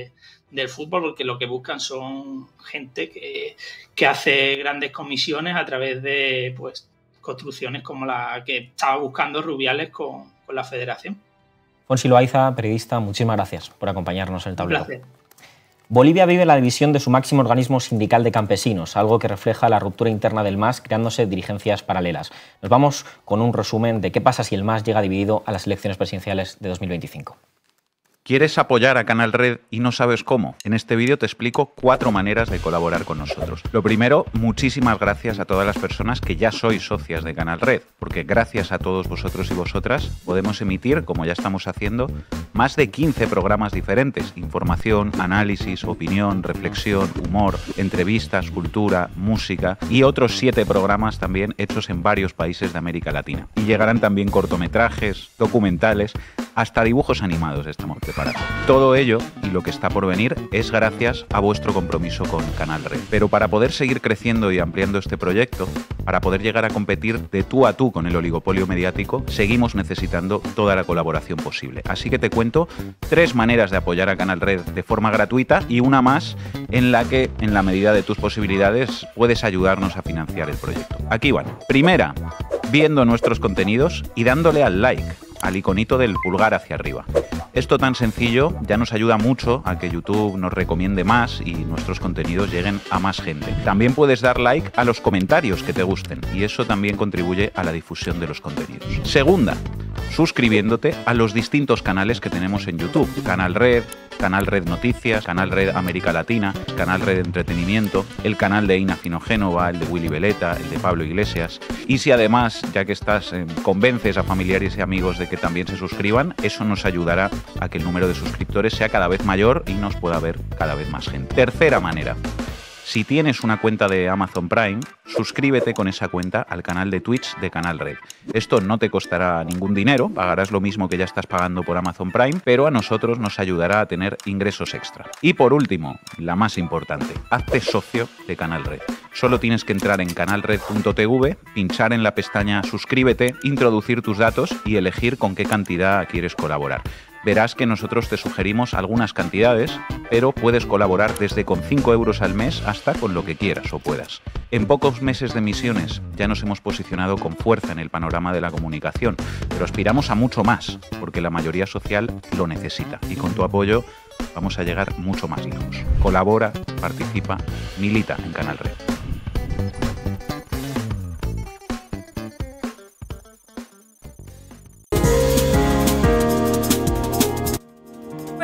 del fútbol, porque lo que buscan son gente que hace grandes comisiones a través de pues construcciones como la que estaba buscando Rubiales con la federación. Fonsi Loaiza, periodista, muchísimas gracias por acompañarnos en el tablero. Gracias. Bolivia vive la división de su máximo organismo sindical de campesinos, algo que refleja la ruptura interna del MAS, creándose dirigencias paralelas. Nos vamos con un resumen de qué pasa si el MAS llega dividido a las elecciones presidenciales de 2025. ¿Quieres apoyar a Canal Red y no sabes cómo? En este vídeo te explico 4 maneras de colaborar con nosotros. Lo primero, muchísimas gracias a todas las personas que ya sois socias de Canal Red, porque gracias a todos vosotros y vosotras podemos emitir, como ya estamos haciendo, más de 15 programas diferentes: información, análisis, opinión, reflexión, humor, entrevistas, cultura, música y otros 7 programas también hechos en varios países de América Latina. Y llegarán también cortometrajes, documentales, hasta dibujos animados estamos preparando. Todo ello y lo que está por venir es gracias a vuestro compromiso con Canal Red. Pero para poder seguir creciendo y ampliando este proyecto, para poder llegar a competir de tú a tú con el oligopolio mediático, seguimos necesitando toda la colaboración posible. Así que te cuento 3 maneras de apoyar a Canal Red de forma gratuita, y una más en la que, en la medida de tus posibilidades, puedes ayudarnos a financiar el proyecto. Aquí van. Primera, viendo nuestros contenidos y dándole al like, al iconito del pulgar hacia arriba. Esto tan sencillo ya nos ayuda mucho a que YouTube nos recomiende más y nuestros contenidos lleguen a más gente. También puedes dar like a los comentarios que te gusten, y eso también contribuye a la difusión de los contenidos. Segunda, suscribiéndote a los distintos canales que tenemos en YouTube. Canal Red Noticias, Canal Red América Latina, Canal Red Entretenimiento, el canal de Ina Finogénova, el de Willy Veleta, el de Pablo Iglesias. Y si además, ya que estás, convences a familiares y amigos de que también se suscriban, eso nos ayudará a que el número de suscriptores sea cada vez mayor y nos pueda ver cada vez más gente. Tercera manera. Si tienes una cuenta de Amazon Prime, suscríbete con esa cuenta al canal de Twitch de Canal Red. Esto no te costará ningún dinero, pagarás lo mismo que ya estás pagando por Amazon Prime, pero a nosotros nos ayudará a tener ingresos extra. Y por último, la más importante, hazte socio de Canal Red. Solo tienes que entrar en canalred.tv, pinchar en la pestaña Suscríbete, introducir tus datos y elegir con qué cantidad quieres colaborar. Verás que nosotros te sugerimos algunas cantidades, pero puedes colaborar desde con 5 euros al mes hasta con lo que quieras o puedas. En pocos meses de emisiones ya nos hemos posicionado con fuerza en el panorama de la comunicación, pero aspiramos a mucho más, porque la mayoría social lo necesita, y con tu apoyo vamos a llegar mucho más lejos. Colabora, participa, milita en Canal Red.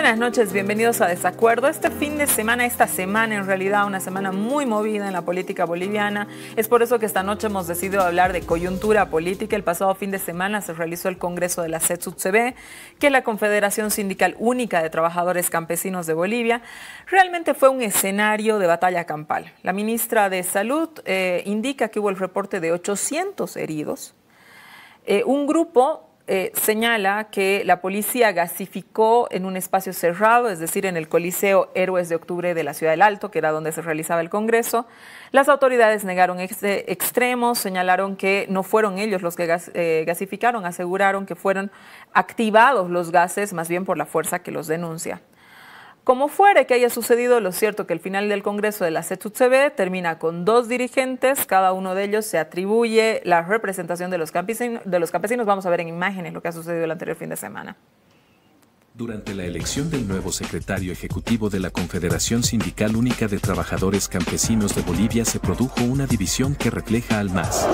Buenas noches, bienvenidos a Desacuerdo. Este fin de semana, esta semana en realidad, una semana muy movida en la política boliviana. Es por eso que esta noche hemos decidido hablar de coyuntura política. El pasado fin de semana se realizó el Congreso de la CETUTCB, que es la Confederación Sindical Única de Trabajadores Campesinos de Bolivia. Realmente fue un escenario de batalla campal. La ministra de Salud indica que hubo el reporte de 800 heridos. Un grupo señala que la policía gasificó en un espacio cerrado, es decir, en el Coliseo Héroes de Octubre de la Ciudad del Alto, que era donde se realizaba el Congreso. Las autoridades negaron este extremo, señalaron que no fueron ellos los que gasificaron, aseguraron que fueron activados los gases más bien por la fuerza que los denuncia. Como fuere que haya sucedido, lo cierto que el final del Congreso de la CETUTCB termina con 2 dirigentes, cada uno de ellos se atribuye la representación de los campesinos. Vamos a ver en imágenes lo que ha sucedido el anterior fin de semana. Durante la elección del nuevo secretario ejecutivo de la Confederación Sindical Única de Trabajadores Campesinos de Bolivia se produjo una división que refleja al MAS.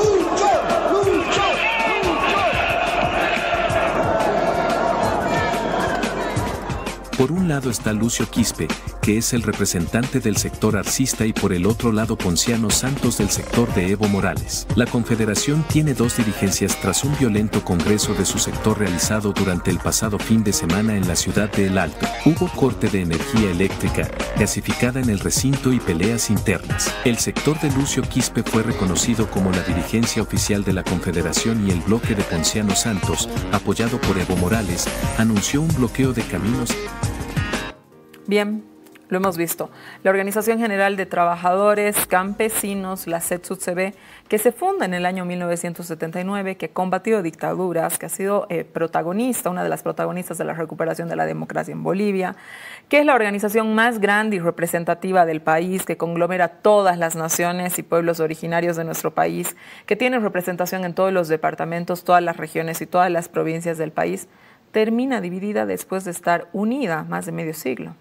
Por un lado está Lucio Quispe, que es el representante del sector arcista, y por el otro lado Ponciano Santos del sector de Evo Morales. La Confederación tiene 2 dirigencias tras un violento congreso de su sector realizado durante el pasado fin de semana en la ciudad de El Alto. Hubo corte de energía eléctrica, gasificada en el recinto y peleas internas. El sector de Lucio Quispe fue reconocido como la dirigencia oficial de la Confederación y el bloque de Ponciano Santos, apoyado por Evo Morales, anunció un bloqueo de caminos. Bien, lo hemos visto. La Organización General de Trabajadores Campesinos, la CETUTCB, que se funda en el año 1979, que ha combatido dictaduras, que ha sido protagonista, una de las protagonistas de la recuperación de la democracia en Bolivia, que es la organización más grande y representativa del país, que conglomera todas las naciones y pueblos originarios de nuestro país, que tiene representación en todos los departamentos, todas las regiones y todas las provincias del país, termina dividida después de estar unida más de medio siglo.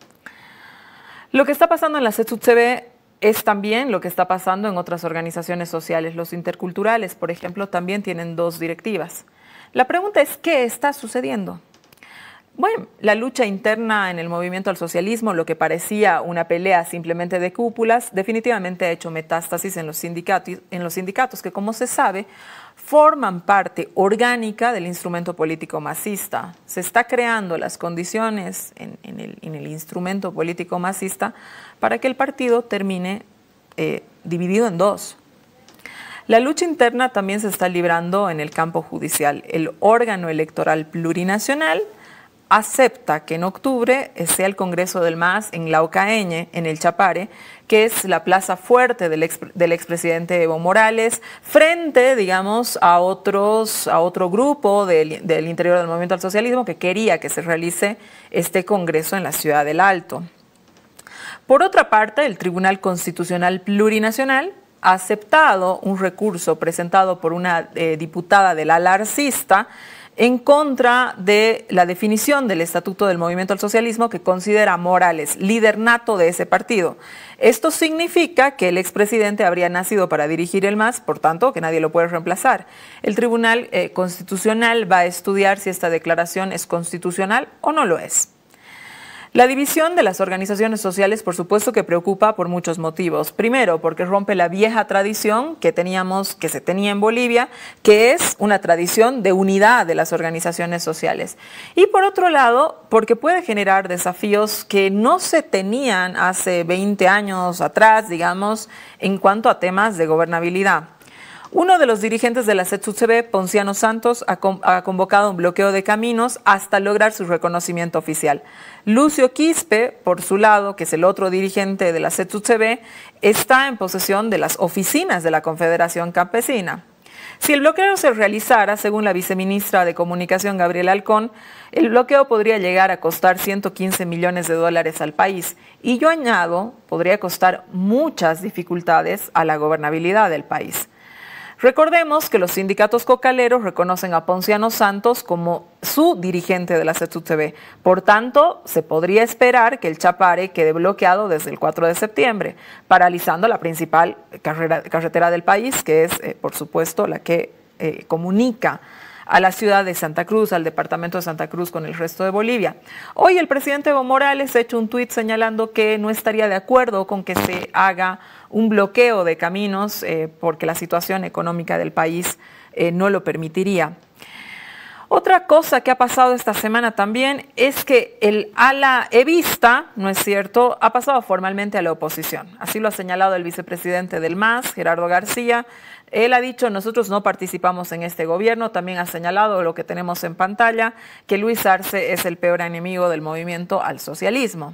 Lo que está pasando en la CETUTCB es también lo que está pasando en otras organizaciones sociales. Los interculturales, por ejemplo, también tienen 2 directivas. La pregunta es, ¿qué está sucediendo? Bueno, la lucha interna en el movimiento al socialismo, lo que parecía una pelea simplemente de cúpulas, definitivamente ha hecho metástasis en los sindicatos que, como se sabe, forman parte orgánica del instrumento político masista. Se está creando las condiciones en el instrumento político masista para que el partido termine dividido en 2. La lucha interna también se está librando en el campo judicial. El órgano electoral plurinacional acepta que en octubre sea el Congreso del MAS en Laucaeñe, en el Chapare, que es la plaza fuerte del expresidente Evo Morales, frente, digamos, a otro grupo del interior del movimiento al socialismo que quería que se realice este Congreso en la ciudad del Alto. Por otra parte, el Tribunal Constitucional Plurinacional ha aceptado un recurso presentado por una diputada del ala arcista en contra de la definición del Estatuto del Movimiento al Socialismo, que considera a Morales líder nato de ese partido. Esto significa que el expresidente habría nacido para dirigir el MAS, por tanto, que nadie lo puede reemplazar. El Tribunal Constitucional va a estudiar si esta declaración es constitucional o no lo es. La división de las organizaciones sociales, por supuesto, que preocupa por muchos motivos. Primero, porque rompe la vieja tradición que se tenía en Bolivia, que es una tradición de unidad de las organizaciones sociales. Y por otro lado, porque puede generar desafíos que no se tenían hace 20 años atrás, digamos, en cuanto a temas de gobernabilidad. Uno de los dirigentes de la CETUTCB, Ponciano Santos, ha convocado un bloqueo de caminos hasta lograr su reconocimiento oficial. Lucio Quispe, por su lado, que es el otro dirigente de la CETUTCB, está en posesión de las oficinas de la Confederación Campesina. Si el bloqueo se realizara, según la viceministra de Comunicación, Gabriela Alcón, el bloqueo podría llegar a costar $115 millones al país. Y yo añado, podría costar muchas dificultades a la gobernabilidad del país. Recordemos que los sindicatos cocaleros reconocen a Ponciano Santos como su dirigente de la CETUTCB. Por tanto, se podría esperar que el Chapare quede bloqueado desde el 4 de septiembre, paralizando la principal carretera del país, que es, por supuesto, la que comunica a la ciudad de Santa Cruz, al departamento de Santa Cruz con el resto de Bolivia. Hoy el presidente Evo Morales ha hecho un tuit señalando que no estaría de acuerdo con que se haga un bloqueo de caminos porque la situación económica del país no lo permitiría. Otra cosa que ha pasado esta semana también es que el ala evista, ¿no es cierto?, ha pasado formalmente a la oposición. Así lo ha señalado el vicepresidente del MAS, Gerardo García. Él ha dicho, nosotros no participamos en este gobierno. También ha señalado lo que tenemos en pantalla, que Luis Arce es el peor enemigo del movimiento al socialismo.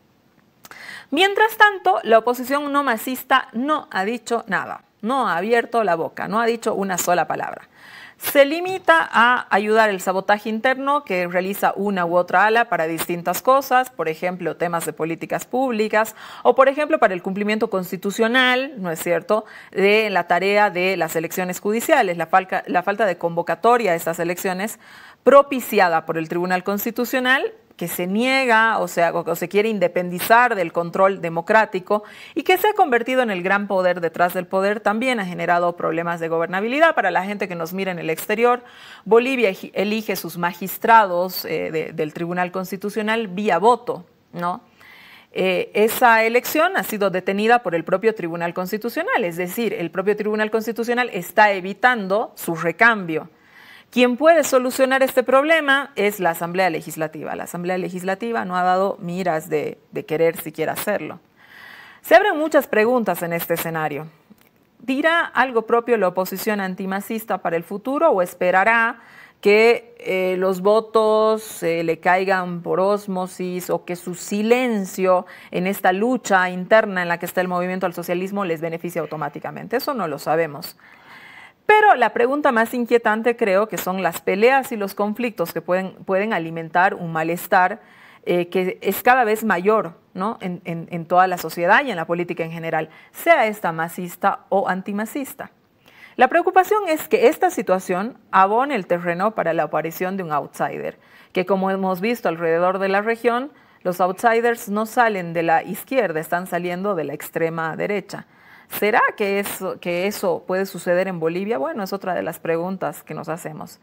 Mientras tanto, la oposición no masista no ha dicho nada, no ha abierto la boca, no ha dicho una sola palabra. Se limita a ayudar el sabotaje interno que realiza una u otra ala para distintas cosas, por ejemplo, temas de políticas públicas o, por ejemplo, para el cumplimiento constitucional, ¿no es cierto?, de la tarea de las elecciones judiciales, la falta de convocatoria a estas elecciones propiciada por el Tribunal Constitucional, que se niega o se quiere independizar del control democrático y que se ha convertido en el gran poder detrás del poder, también ha generado problemas de gobernabilidad. Para la gente que nos mira en el exterior, Bolivia elige sus magistrados del Tribunal Constitucional vía voto, ¿no? Esa elección ha sido detenida por el propio Tribunal Constitucional, es decir, el propio Tribunal Constitucional está evitando su recambio. Quien puede solucionar este problema es la Asamblea Legislativa. La Asamblea Legislativa no ha dado miras de querer siquiera hacerlo. Se abren muchas preguntas en este escenario. ¿Dirá algo propio la oposición antimacista para el futuro o esperará que los votos le caigan por ósmosis o que su silencio en esta lucha interna en la que está el movimiento al socialismo les beneficie automáticamente? Eso no lo sabemos. Pero la pregunta más inquietante creo que son las peleas y los conflictos que pueden alimentar un malestar que es cada vez mayor, ¿no?, en toda la sociedad y en la política en general, sea esta masista o antimacista. La preocupación es que esta situación abone el terreno para la aparición de un outsider, que como hemos visto alrededor de la región, los outsiders no salen de la izquierda, están saliendo de la extrema derecha. ¿Será que eso puede suceder en Bolivia? Bueno, es otra de las preguntas que nos hacemos.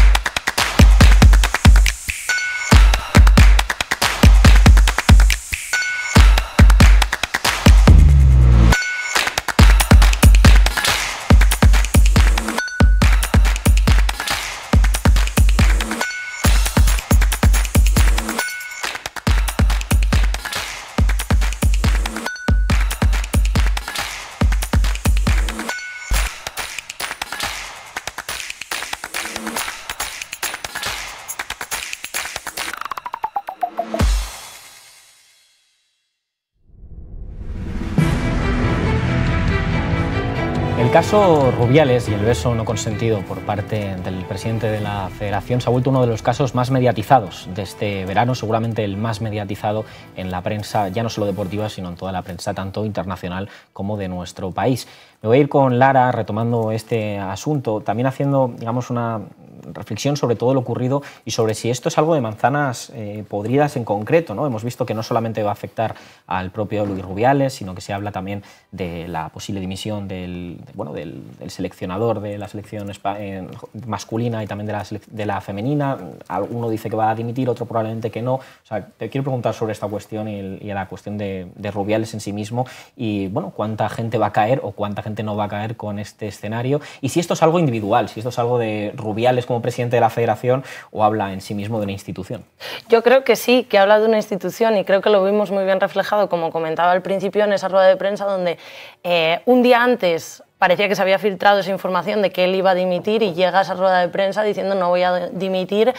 El caso Rubiales y el beso no consentido por parte del presidente de la Federación se ha vuelto uno de los casos más mediatizados de este verano, seguramente el más mediatizado en la prensa, ya no solo deportiva, sino en toda la prensa, tanto internacional como de nuestro país. Me voy a ir con Lara retomando este asunto, también haciendo, digamos, una reflexión sobre todo lo ocurrido y sobre si esto es algo de manzanas podridas en concreto, ¿no? Hemos visto que no solamente va a afectar al propio Luis Rubiales, sino que se habla también de la posible dimisión del seleccionador de la selección masculina y también de la femenina. Uno dice que va a dimitir, otro probablemente que no. O sea, te quiero preguntar sobre esta cuestión y a la cuestión de Rubiales en sí mismo y, bueno, cuánta gente va a caer o cuánta gente no va a caer con este escenario y si esto es algo individual, si esto es algo de Rubiales como presidente de la Federación o habla en sí mismo de una institución. Yo creo que sí, que habla de una institución y creo que lo vimos muy bien reflejado, como comentaba al principio, en esa rueda de prensa donde un día antes parecía que se había filtrado esa información de que él iba a dimitir y llega a esa rueda de prensa diciendo no voy a dimitir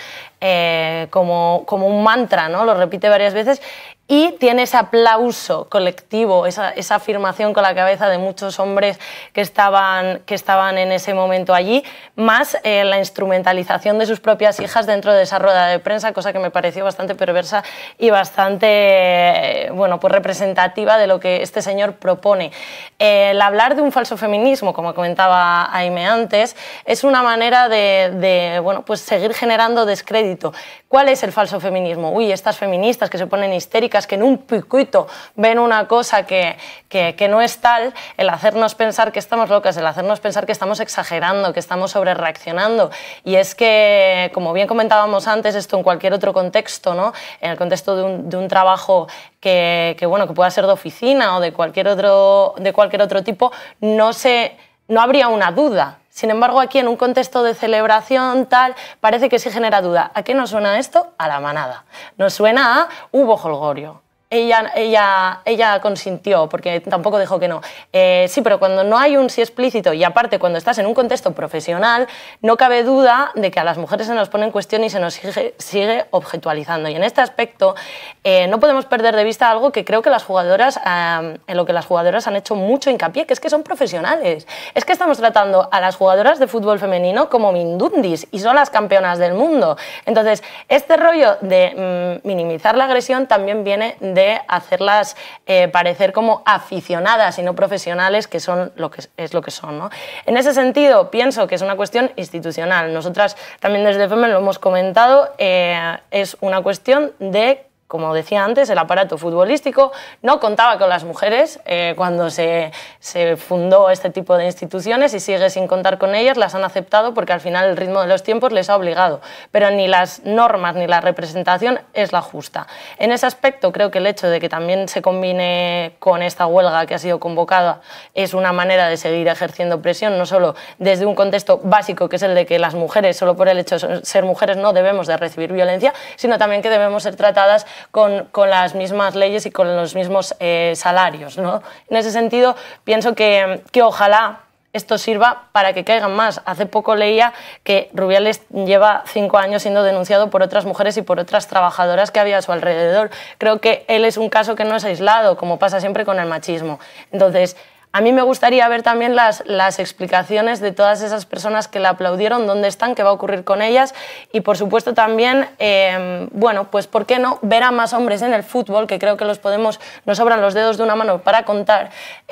como un mantra, ¿no? Lo repite varias veces y tiene ese aplauso colectivo, esa afirmación con la cabeza de muchos hombres que estaban en ese momento allí, más la instrumentalización de sus propias hijas dentro de esa rueda de prensa, cosa que me pareció bastante perversa y bastante pues representativa de lo que este señor propone. El hablar de un falso feminismo, como comentaba Aime antes, es una manera de pues seguir generando descrédito. ¿Cuál es el falso feminismo? Uy, estas feministas que se ponen histéricas chicas que en un piquito ven una cosa que no es tal, el hacernos pensar que estamos locas, el hacernos pensar que estamos exagerando, que estamos sobrereaccionando. Y es que, como bien comentábamos antes, esto en cualquier otro contexto, ¿no? En el contexto de un trabajo que pueda ser de oficina o de cualquier otro tipo, no habría una duda. Sin embargo, aquí en un contexto de celebración tal, parece que sí genera duda. ¿A qué nos suena esto? A la manada. Nos suena a hubo jolgorio. Ella consintió, porque tampoco dijo que no. Sí, pero cuando no hay un sí explícito y aparte cuando estás en un contexto profesional, no cabe duda de que a las mujeres se nos pone en cuestión y se nos sigue objetualizando. Y en este aspecto no podemos perder de vista algo que creo que las jugadoras, en lo que las jugadoras han hecho mucho hincapié, que es que son profesionales. Es que estamos tratando a las jugadoras de fútbol femenino como mindundis y son las campeonas del mundo. Entonces, este rollo de minimizar la agresión también viene de hacerlas parecer como aficionadas y no profesionales, que son lo que son, ¿no? En ese sentido, pienso que es una cuestión institucional. Nosotras también desde FEMEN lo hemos comentado, es una cuestión de, como decía antes, el aparato futbolístico no contaba con las mujeres cuando se fundó este tipo de instituciones y sigue sin contar con ellas, las han aceptado porque al final el ritmo de los tiempos les ha obligado, pero ni las normas ni la representación es la justa. En ese aspecto creo que el hecho de que también se combine con esta huelga que ha sido convocada es una manera de seguir ejerciendo presión, no solo desde un contexto básico que es el de que las mujeres, solo por el hecho de ser mujeres, no debemos de recibir violencia, sino también que debemos ser tratadas con las mismas leyes y con los mismos salarios, ¿no? En ese sentido, pienso que ojalá esto sirva para que caigan más. Hace poco leía que Rubiales lleva 5 años siendo denunciado por otras mujeres y por otras trabajadoras que había a su alrededor. Creo que él es un caso que no es aislado, como pasa siempre con el machismo. Entonces, a mí me gustaría ver también las explicaciones de todas esas personas que la aplaudieron, dónde están, qué va a ocurrir con ellas y, por supuesto, también, pues ¿por qué no ver a más hombres en el fútbol, que creo que nos sobran los dedos de una mano para contar,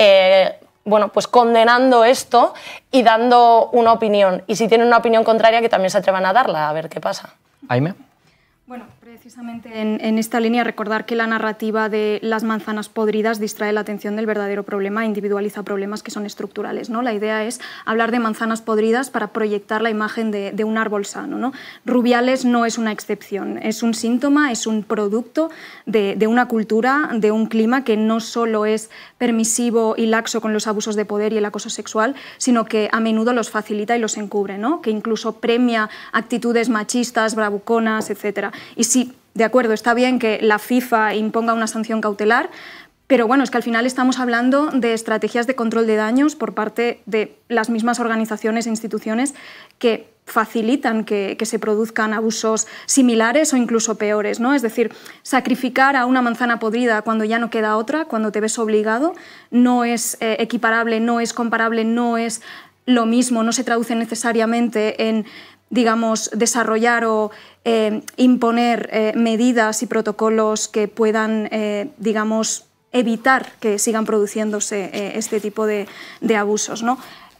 pues condenando esto y dando una opinión. Y si tienen una opinión contraria, que también se atrevan a darla, a ver qué pasa. Aime. Bueno, precisamente en esta línea recordar que la narrativa de las manzanas podridas distrae la atención del verdadero problema e individualiza problemas que son estructurales, ¿no? La idea es hablar de manzanas podridas para proyectar la imagen de un árbol sano, ¿no? Rubiales no es una excepción, es un síntoma, es un producto de una cultura, de un clima que no solo es permisivo y laxo con los abusos de poder y el acoso sexual, sino que a menudo los facilita y los encubre, ¿no? Que incluso premia actitudes machistas, bravuconas, etc. Y sí, de acuerdo, está bien que la FIFA imponga una sanción cautelar, pero bueno, es que al final estamos hablando de estrategias de control de daños por parte de las mismas organizaciones e instituciones que facilitan que se produzcan abusos similares o incluso peores, ¿no? Es decir, sacrificar a una manzana podrida cuando ya no queda otra, cuando te ves obligado, no es equiparable, no es comparable, no es lo mismo, no se traduce necesariamente en, digamos, desarrollar o imponer medidas y protocolos que puedan, digamos, evitar que sigan produciéndose este tipo de abusos, ¿no?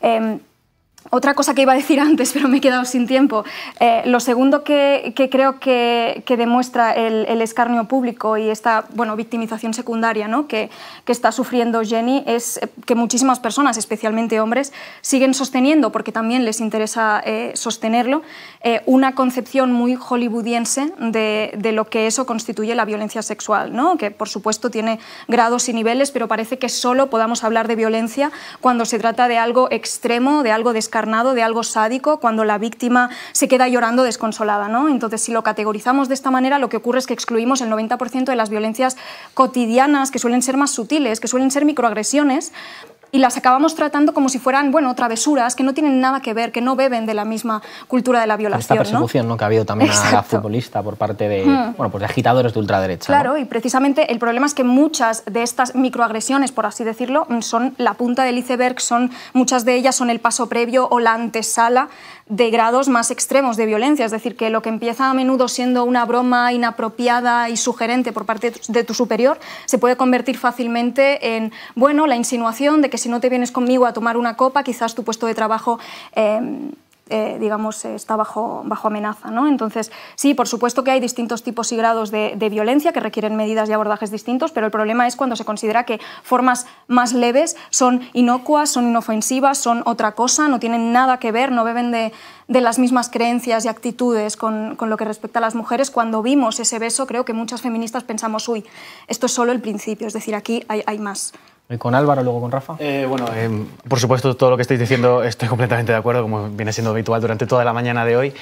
Otra cosa que iba a decir antes, pero me he quedado sin tiempo. Lo segundo que creo que demuestra el escarnio público y esta victimización secundaria, ¿no?, que está sufriendo Jenny, es que muchísimas personas, especialmente hombres, siguen sosteniendo, porque también les interesa sostenerlo, una concepción muy hollywoodiense de lo que eso constituye la violencia sexual, ¿no?, que por supuesto tiene grados y niveles, pero parece que solo podamos hablar de violencia cuando se trata de algo extremo, de algo descarnado, de algo sádico, cuando la víctima se queda llorando desconsolada, ¿no? Entonces, si lo categorizamos de esta manera, lo que ocurre es que excluimos el 90% de las violencias cotidianas, que suelen ser más sutiles, que suelen ser microagresiones, y las acabamos tratando como si fueran, travesuras que no tienen nada que ver, que no beben de la misma cultura de la violación. Esta persecución, ¿no?, que ha habido también a la futbolista por parte de, de agitadores de ultraderecha. Claro, ¿no? Y precisamente el problema es que muchas de estas microagresiones, por así decirlo, son la punta del iceberg, muchas de ellas son el paso previo o la antesala de grados más extremos de violencia. Es decir, que lo que empieza a menudo siendo una broma inapropiada y sugerente por parte de tu superior se puede convertir fácilmente en, la insinuación de que si no te vienes conmigo a tomar una copa, quizás tu puesto de trabajo digamos, está bajo amenaza, ¿no? Entonces, sí, por supuesto que hay distintos tipos y grados de violencia que requieren medidas y abordajes distintos, pero el problema es cuando se considera que formas más leves son inocuas, son inofensivas, son otra cosa, no tienen nada que ver, no beben de las mismas creencias y actitudes con lo que respecta a las mujeres. Cuando vimos ese beso, creo que muchas feministas pensamos, uy, esto es solo el principio, es decir, aquí hay más. ¿Con Álvaro, luego con Rafa? Por supuesto, todo lo que estáis diciendo estoy completamente de acuerdo, como viene siendo habitual durante toda la mañana de hoy.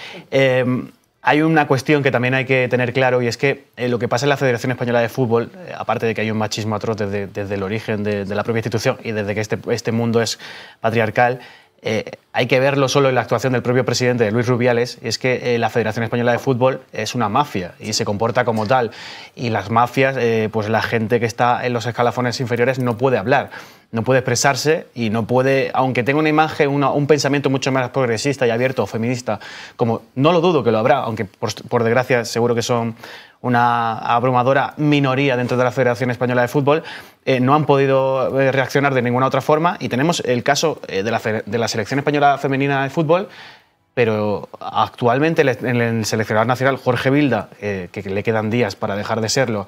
Hay una cuestión que también hay que tener claro, y es que lo que pasa en la Federación Española de Fútbol, aparte de que hay un machismo atroz desde el origen de la propia institución y desde que este mundo es patriarcal, hay que verlo solo en la actuación del propio presidente, Luis Rubiales. Es que la Federación Española de Fútbol es una mafia y se comporta como tal. Y las mafias, pues la gente que está en los escalafones inferiores no puede hablar, no puede expresarse y no puede, aunque tenga una imagen, un pensamiento mucho más progresista y abierto o feminista, como no lo dudo que lo habrá, aunque por desgracia seguro que son una abrumadora minoría dentro de la Federación Española de Fútbol, no han podido reaccionar de ninguna otra forma. Y tenemos el caso de la Selección Española Femenina de Fútbol, pero actualmente en el seleccionador nacional, Jorge Vilda, que le quedan días para dejar de serlo,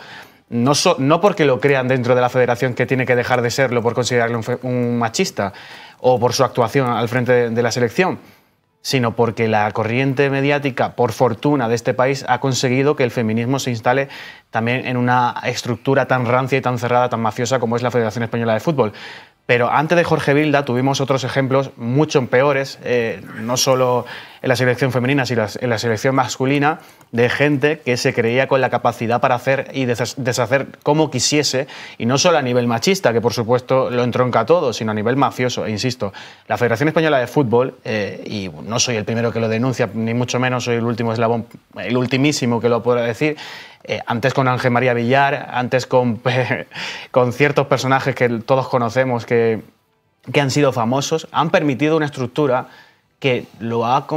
no porque lo crean dentro de la federación que tiene que dejar de serlo por considerarle un machista o por su actuación al frente de la selección, sino porque la corriente mediática, por fortuna, de este país ha conseguido que el feminismo se instale también en una estructura tan rancia y tan cerrada, tan mafiosa como es la Federación Española de Fútbol. Pero antes de Jorge Vilda tuvimos otros ejemplos mucho peores, no solo en la selección femenina, sino en la selección masculina, de gente que se creía con la capacidad para hacer y deshacer como quisiese, y no solo a nivel machista, que por supuesto lo entronca todo, sino a nivel mafioso. E insisto, la Federación Española de Fútbol, y no soy el primero que lo denuncia, ni mucho menos soy el último eslabón, el ultimísimo que lo pueda decir, antes con Ángel María Villar, antes con ciertos personajes que todos conocemos que han sido famosos, han permitido una estructura que lo ha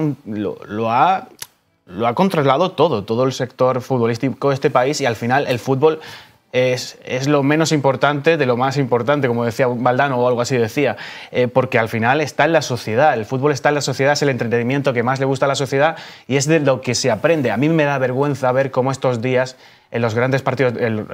controlado todo el sector futbolístico de este país, y al final el fútbol es lo menos importante de lo más importante, como decía Valdano o algo así decía, porque al final está en la sociedad, el fútbol está en la sociedad, es el entretenimiento que más le gusta a la sociedad y es de lo que se aprende. A mí me da vergüenza ver cómo estos días en los grandes partidos,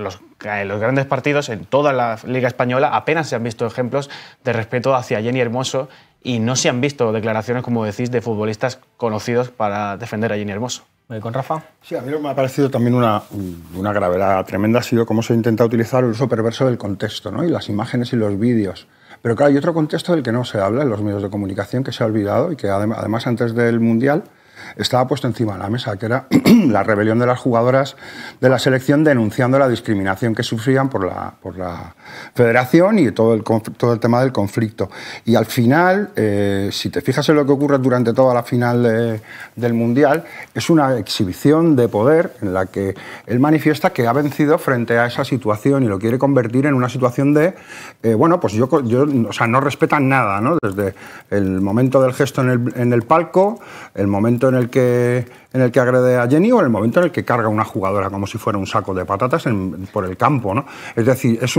en toda la Liga Española, apenas se han visto ejemplos de respeto hacia Jenny Hermoso, y no se han visto declaraciones, como decís, de futbolistas conocidos para defender a Jenny Hermoso. ¿Con Rafa? Sí, a mí lo que me ha parecido también una gravedad tremenda ha sido cómo se intenta utilizar el uso perverso del contexto, ¿no? Y las imágenes y los vídeos. Pero claro, hay otro contexto del que no se habla en los medios de comunicación, que se ha olvidado y que además antes del Mundial estaba puesto encima de la mesa, que era la rebelión de las jugadoras de la selección denunciando la discriminación que sufrían por la federación y todo el tema del conflicto. Y al final, si te fijas en lo que ocurre durante toda la final del Mundial, es una exhibición de poder en la que él manifiesta que ha vencido frente a esa situación y lo quiere convertir en una situación de, o sea, no respetan nada, ¿no? Desde el momento del gesto en el palco, el momento en el que agrede a Jenny, o en el momento en el que carga a una jugadora como si fuera un saco de patatas por el campo, ¿no? Es decir, es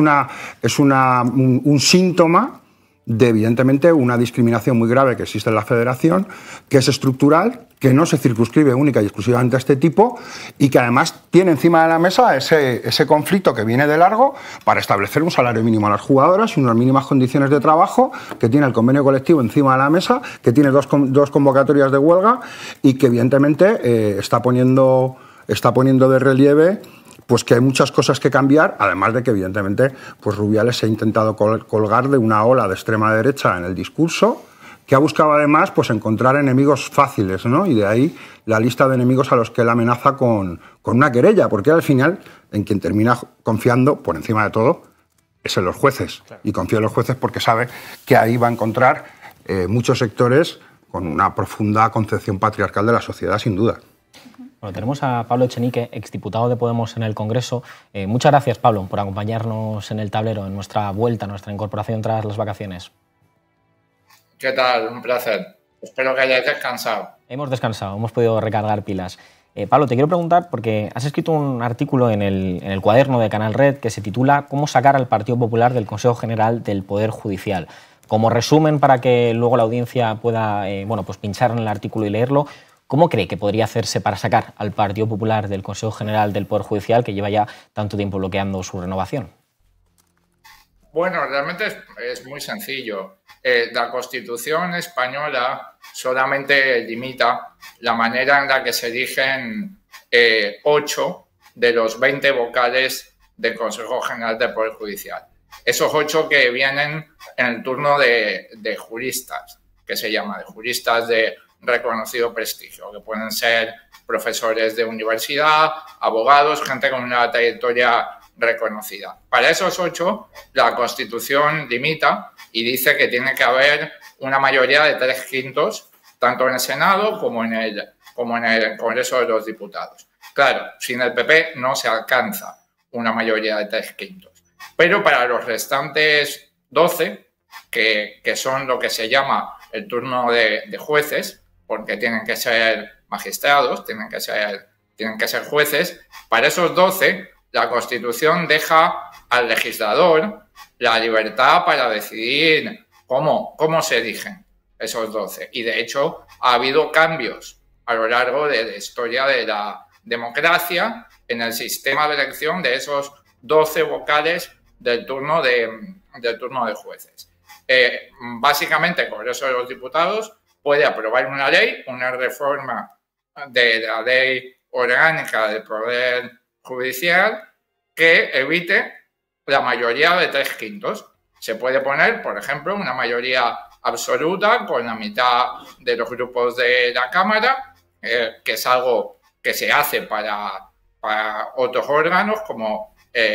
un síntoma de, evidentemente, una discriminación muy grave que existe en la federación, que es estructural, que no se circunscribe única y exclusivamente a este tipo, y que además tiene encima de la mesa ese conflicto que viene de largo para establecer un salario mínimo a las jugadoras y unas mínimas condiciones de trabajo, que tiene el convenio colectivo encima de la mesa, que tiene dos convocatorias de huelga y que evidentemente está poniendo de relieve pues que hay muchas cosas que cambiar, además de que evidentemente pues Rubiales se ha intentado colgar de una ola de extrema derecha en el discurso, que ha buscado además pues encontrar enemigos fáciles, ¿no? Y de ahí la lista de enemigos a los que él amenaza con una querella, porque al final en quien termina confiando por encima de todo es en los jueces. Claro. Y confía en los jueces porque sabe que ahí va a encontrar muchos sectores con una profunda concepción patriarcal de la sociedad, sin duda. Bueno, tenemos a Pablo Echenique, exdiputado de Podemos en el Congreso. Muchas gracias, Pablo, por acompañarnos en el tablero, en nuestra vuelta, nuestra incorporación tras las vacaciones. ¿Qué tal? Un placer. Espero que hayáis descansado. Hemos descansado, hemos podido recargar pilas. Pablo, te quiero preguntar, porque has escrito un artículo en el cuaderno de Canal Red que se titula «Cómo sacar al Partido Popular del Consejo General del Poder Judicial». Como resumen, para que luego la audiencia pueda pues pinchar en el artículo y leerlo, ¿cómo cree que podría hacerse para sacar al Partido Popular del Consejo General del Poder Judicial, que lleva ya tanto tiempo bloqueando su renovación? Bueno, realmente es muy sencillo. La Constitución española solamente limita la manera en la que se eligen 8 de los 20 vocales del Consejo General del Poder Judicial. Esos 8 que vienen en el turno de juristas, que se llama, de juristas de reconocido prestigio, que pueden ser profesores de universidad, abogados, gente con una trayectoria reconocida. Para esos 8, la Constitución limita y dice que tiene que haber una mayoría de 3/5, tanto en el Senado como en el Congreso de los Diputados. Claro, sin el PP no se alcanza una mayoría de 3/5. Pero para los restantes 12, que son lo que se llama el turno de jueces, porque tienen que ser magistrados, tienen que ser jueces, para esos 12, la Constitución deja al legislador la libertad para decidir cómo se eligen esos 12. Y de hecho ha habido cambios a lo largo de la historia de la democracia en el sistema de elección de esos 12 vocales del turno de jueces. Básicamente el Congreso de los Diputados puede aprobar una ley, una reforma de la ley orgánica del Poder Judicial que evite la mayoría de 3/5. Se puede poner, por ejemplo, una mayoría absoluta con la mitad de los grupos de la Cámara, que es algo que se hace para otros órganos como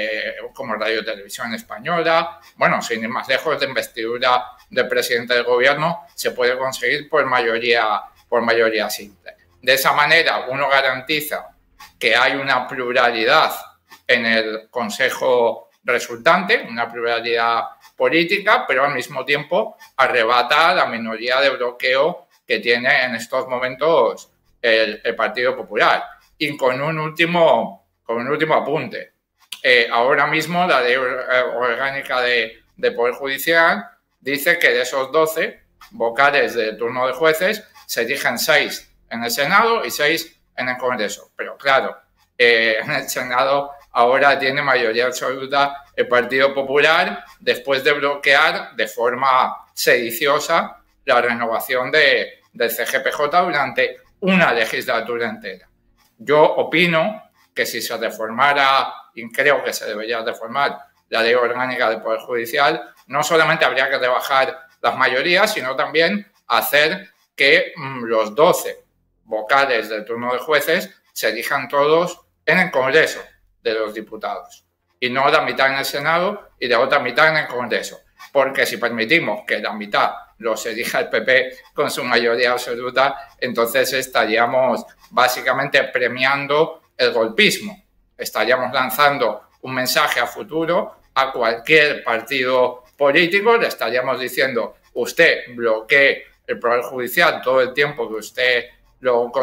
Radio Televisión Española. Bueno, sin ir más lejos, de investidura del presidente del Gobierno se puede conseguir por mayoría simple. De esa manera uno garantiza que hay una pluralidad en el Consejo resultante, una pluralidad política, pero al mismo tiempo arrebata la minoría de bloqueo que tiene en estos momentos el Partido Popular. Y con un último apunte. Ahora mismo la ley orgánica de Poder Judicial dice que de esos 12 vocales del turno de jueces se eligen 6 en el Senado y 6 en el Congreso. Pero claro, en el Senado ahora tiene mayoría absoluta el Partido Popular después de bloquear de forma sediciosa la renovación del CGPJ durante una legislatura entera. Yo opino que si se reformara, y creo que se debería reformar, la ley orgánica del Poder Judicial, no solamente habría que rebajar las mayorías, sino también hacer que los 12 vocales del turno de jueces se elijan todos en el Congreso de los Diputados y no la mitad en el Senado y la otra mitad en el Congreso. Porque si permitimos que la mitad los elija el PP con su mayoría absoluta, entonces estaríamos básicamente premiando el golpismo. Estaríamos lanzando un mensaje a futuro a cualquier partido político, le estaríamos diciendo: usted bloquee el Poder Judicial todo el tiempo que usted lo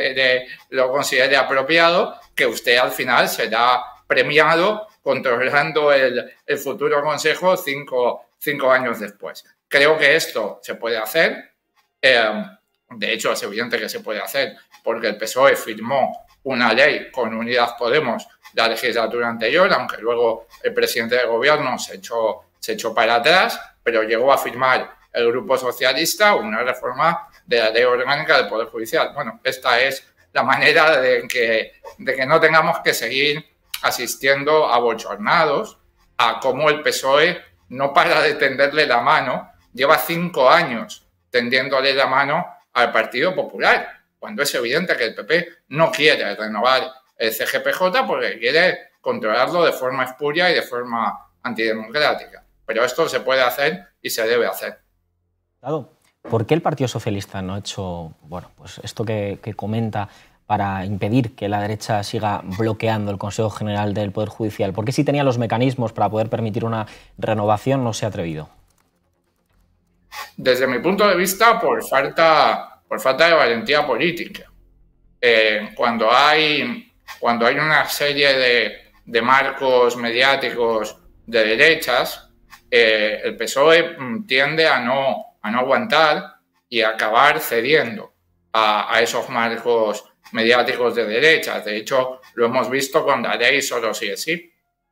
considere apropiado, que usted al final será premiado controlando el futuro Consejo cinco años después. Creo que esto se puede hacer. De hecho, es evidente que se puede hacer porque el PSOE firmó una ley con Unidas Podemos la legislatura anterior, aunque luego el presidente del Gobierno se echó para atrás, pero llegó a firmar el Grupo Socialista una reforma de la ley orgánica del Poder Judicial. Bueno, esta es la manera de que no tengamos que seguir asistiendo abochornados a cómo el PSOE no para de tenderle la mano, lleva 5 años tendiéndole la mano al Partido Popular, cuando es evidente que el PP no quiere renovar el CGPJ porque quiere controlarlo de forma espuria y de forma antidemocrática. Pero esto se puede hacer y se debe hacer. Claro. ¿Por qué el Partido Socialista no ha hecho pues esto que comenta para impedir que la derecha siga bloqueando el Consejo General del Poder Judicial? ¿Por qué, si tenía los mecanismos para poder permitir una renovación, no se ha atrevido? Desde mi punto de vista, por falta de valentía política. Cuando hay una serie de marcos mediáticos de derechas, el PSOE tiende a no aguantar y a acabar cediendo a esos marcos mediáticos de derechas. De hecho, lo hemos visto con la ley Solo sí es sí.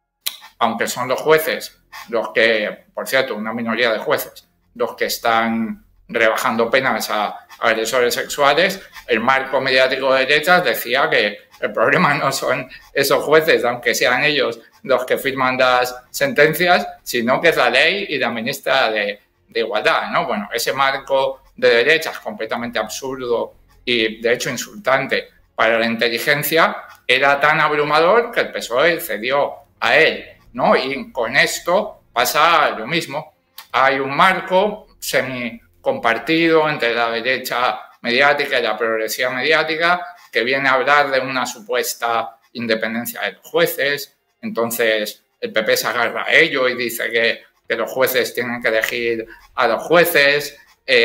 Aunque son los jueces los que, por cierto, una minoría de jueces, los que están rebajando penas a agresores sexuales, el marco mediático de derechas decía que el problema no son esos jueces, aunque sean ellos los que firman las sentencias, sino que es la ley y la ministra de Igualdad, ¿no? Bueno, ese marco de derechas completamente absurdo y, de hecho, insultante para la inteligencia era tan abrumador que el PSOE cedió a él, ¿no? Y con esto pasa lo mismo. Hay un marco semi-compartido entre la derecha mediática y la progresiva mediática que viene a hablar de una supuesta independencia de los jueces. Entonces el PP se agarra a ello y dice que los jueces tienen que elegir a los jueces.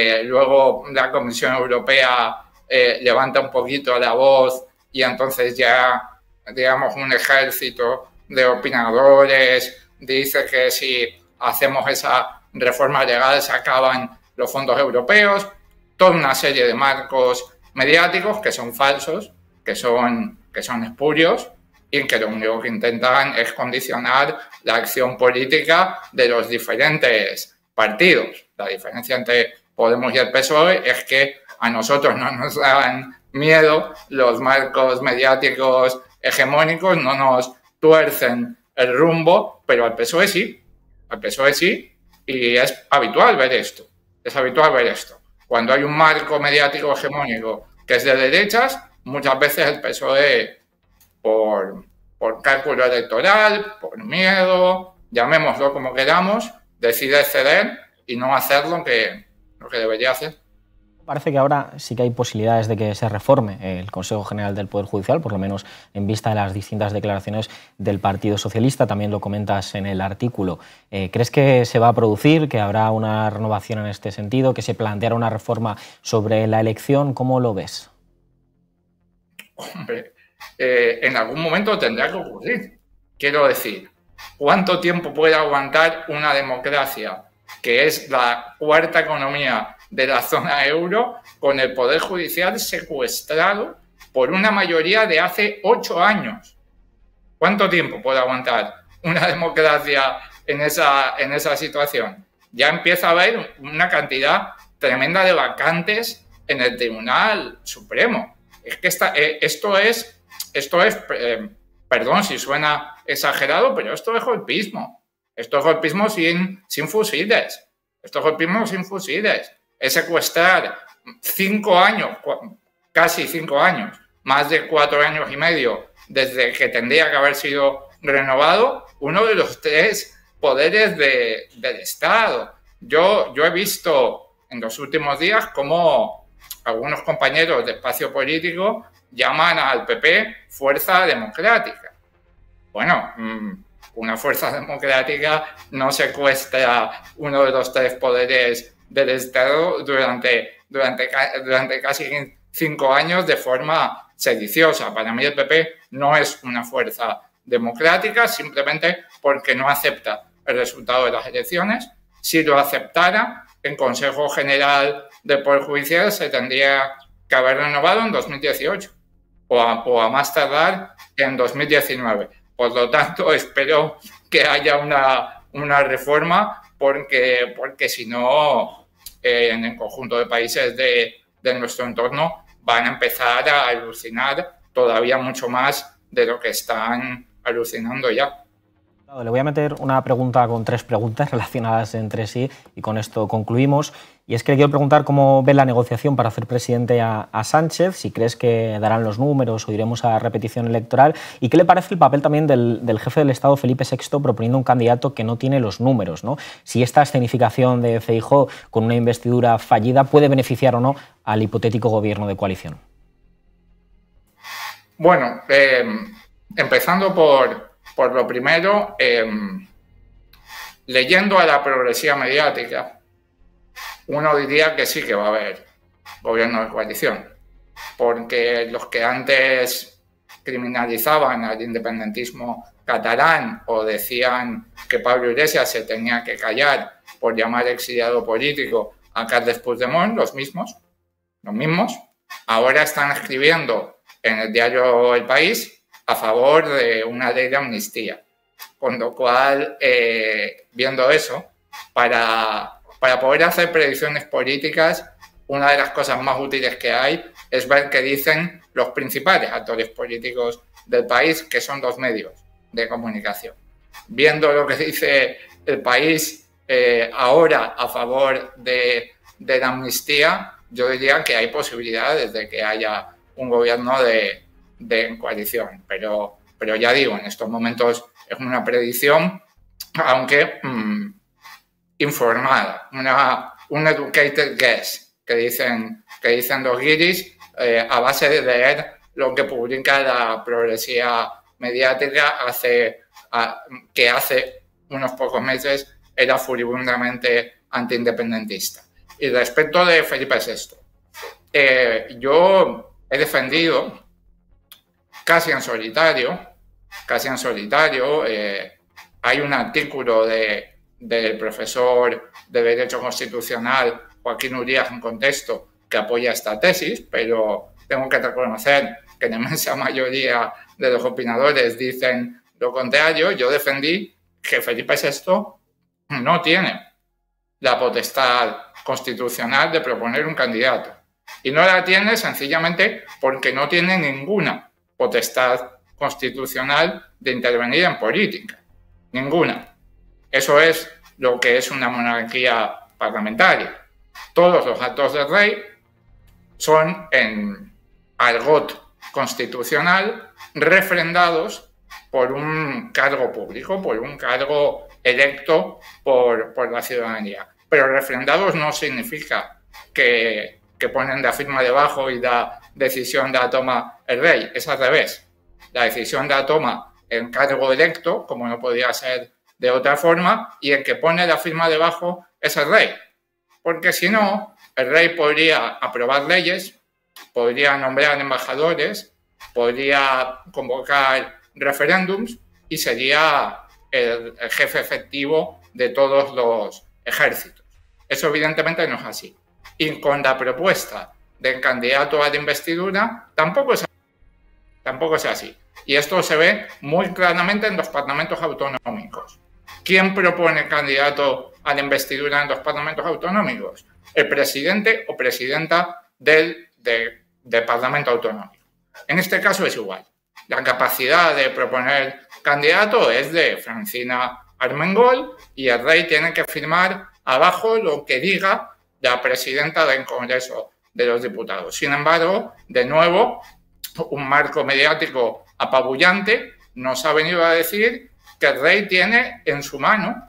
Luego la Comisión Europea levanta un poquito la voz y entonces ya, digamos, un ejército de opinadores dice que si hacemos esa reforma legal se acaban los fondos europeos. Toda una serie de marcos mediáticos que son falsos, que son espurios y que lo único que intentan es condicionar la acción política de los diferentes partidos. La diferencia entre Podemos y el PSOE es que a nosotros no nos dan miedo los marcos mediáticos hegemónicos, no nos tuercen el rumbo, pero al PSOE sí. Al PSOE sí, y es habitual ver esto. Es habitual ver esto. Cuando hay un marco mediático hegemónico que es de derechas, muchas veces el PSOE, por cálculo electoral, por miedo, llamémoslo como queramos, decide ceder y no hacer lo que debería hacer. Parece que ahora sí que hay posibilidades de que se reforme el Consejo General del Poder Judicial, por lo menos en vista de las distintas declaraciones del Partido Socialista. También lo comentas en el artículo. ¿Crees que se va a producir, que habrá una renovación en este sentido, que se planteará una reforma sobre la elección? ¿Cómo lo ves? Hombre, en algún momento tendrá que ocurrir. Quiero decir, ¿cuánto tiempo puede aguantar una democracia que es la cuarta economía de la zona euro con el Poder Judicial secuestrado por una mayoría de hace 8 años? ¿Cuánto tiempo puede aguantar una democracia en esa situación? Ya empieza a haber una cantidad tremenda de vacantes en el Tribunal Supremo. Es que esto es, perdón si suena exagerado, pero esto es golpismo. Esto es golpismo sin fusiles. Esto es golpismo sin fusiles. Es secuestrar 5 años, casi 5 años, más de 4 años y medio desde que tendría que haber sido renovado, uno de los 3 poderes del Estado. Yo he visto en los últimos días cómo algunos compañeros de espacio político llaman al PP fuerza democrática. Bueno, una fuerza democrática no secuestra uno de los 3 poderes del Estado durante casi 5 años de forma sediciosa. Para mí el PP no es una fuerza democrática simplemente porque no acepta el resultado de las elecciones. Si lo aceptara, en Consejo General del Poder Judicial se tendría que haber renovado en 2018 o a más tardar en 2019. Por lo tanto, espero que haya una reforma porque si no, en el conjunto de países de nuestro entorno van a empezar a alucinar todavía mucho más de lo que están alucinando ya. Le voy a meter una pregunta con 3 preguntas relacionadas entre sí y con esto concluimos. Y es que le quiero preguntar cómo ve la negociación para hacer presidente a Sánchez, si crees que darán los números o iremos a repetición electoral, y qué le parece el papel también del jefe del Estado, Felipe VI, proponiendo un candidato que no tiene los números, ¿no? Si esta escenificación de Feijóo con una investidura fallida puede beneficiar o no al hipotético gobierno de coalición. Bueno, empezando por lo primero, leyendo a la progresiva mediática, uno diría que sí que va a haber gobierno de coalición, porque los que antes criminalizaban al independentismo catalán o decían que Pablo Iglesias se tenía que callar por llamar exiliado político a Carles Puigdemont, los mismos, ahora están escribiendo en el diario El País a favor de una ley de amnistía. Con lo cual, viendo eso, para poder hacer predicciones políticas, una de las cosas más útiles que hay es ver qué dicen los principales actores políticos del país, que son los medios de comunicación. Viendo lo que dice El País ahora a favor de la amnistía, yo diría que hay posibilidades de que haya un gobierno de coalición. Pero ya digo, en estos momentos es una predicción, aunque informada, un educated guess, que dicen los guiris, a base de leer lo que publica la progresía mediática que hace unos pocos meses era furibundamente antiindependentista. Y respecto de Felipe VI, yo he defendido casi en solitario, hay un artículo del profesor de Derecho Constitucional Joaquín Urías en Contexto que apoya esta tesis, pero tengo que reconocer que la inmensa mayoría de los opinadores dicen lo contrario. Yo defendí que Felipe VI no tiene la potestad constitucional de proponer un candidato. Y no la tiene sencillamente porque no tiene ninguna potestad constitucional de intervenir en política. Ninguna. Eso es lo que es una monarquía parlamentaria. Todos los actos del rey son, en argot constitucional, refrendados por un cargo público, por un cargo electo por la ciudadanía. Pero refrendados no significa que ponen la firma debajo y la decisión la toma el rey. Es al revés. La decisión la toma el cargo electo, como no podía ser de otra forma, y el que pone la firma debajo es el rey. Porque si no, el rey podría aprobar leyes, podría nombrar embajadores, podría convocar referéndums y sería el jefe efectivo de todos los ejércitos. Eso evidentemente no es así. Y con la propuesta del candidato a la investidura tampoco es así. Y esto se ve muy claramente en los parlamentos autonómicos. ¿Quién propone candidato a la investidura en los parlamentos autonómicos? El presidente o presidenta del parlamento autonómico. En este caso es igual. La capacidad de proponer candidato es de Francina Armengol y el rey tiene que firmar abajo lo que diga la presidenta del Congreso de los Diputados. Sin embargo, de nuevo, un marco mediático apabullante nos ha venido a decir que el rey tiene en su mano,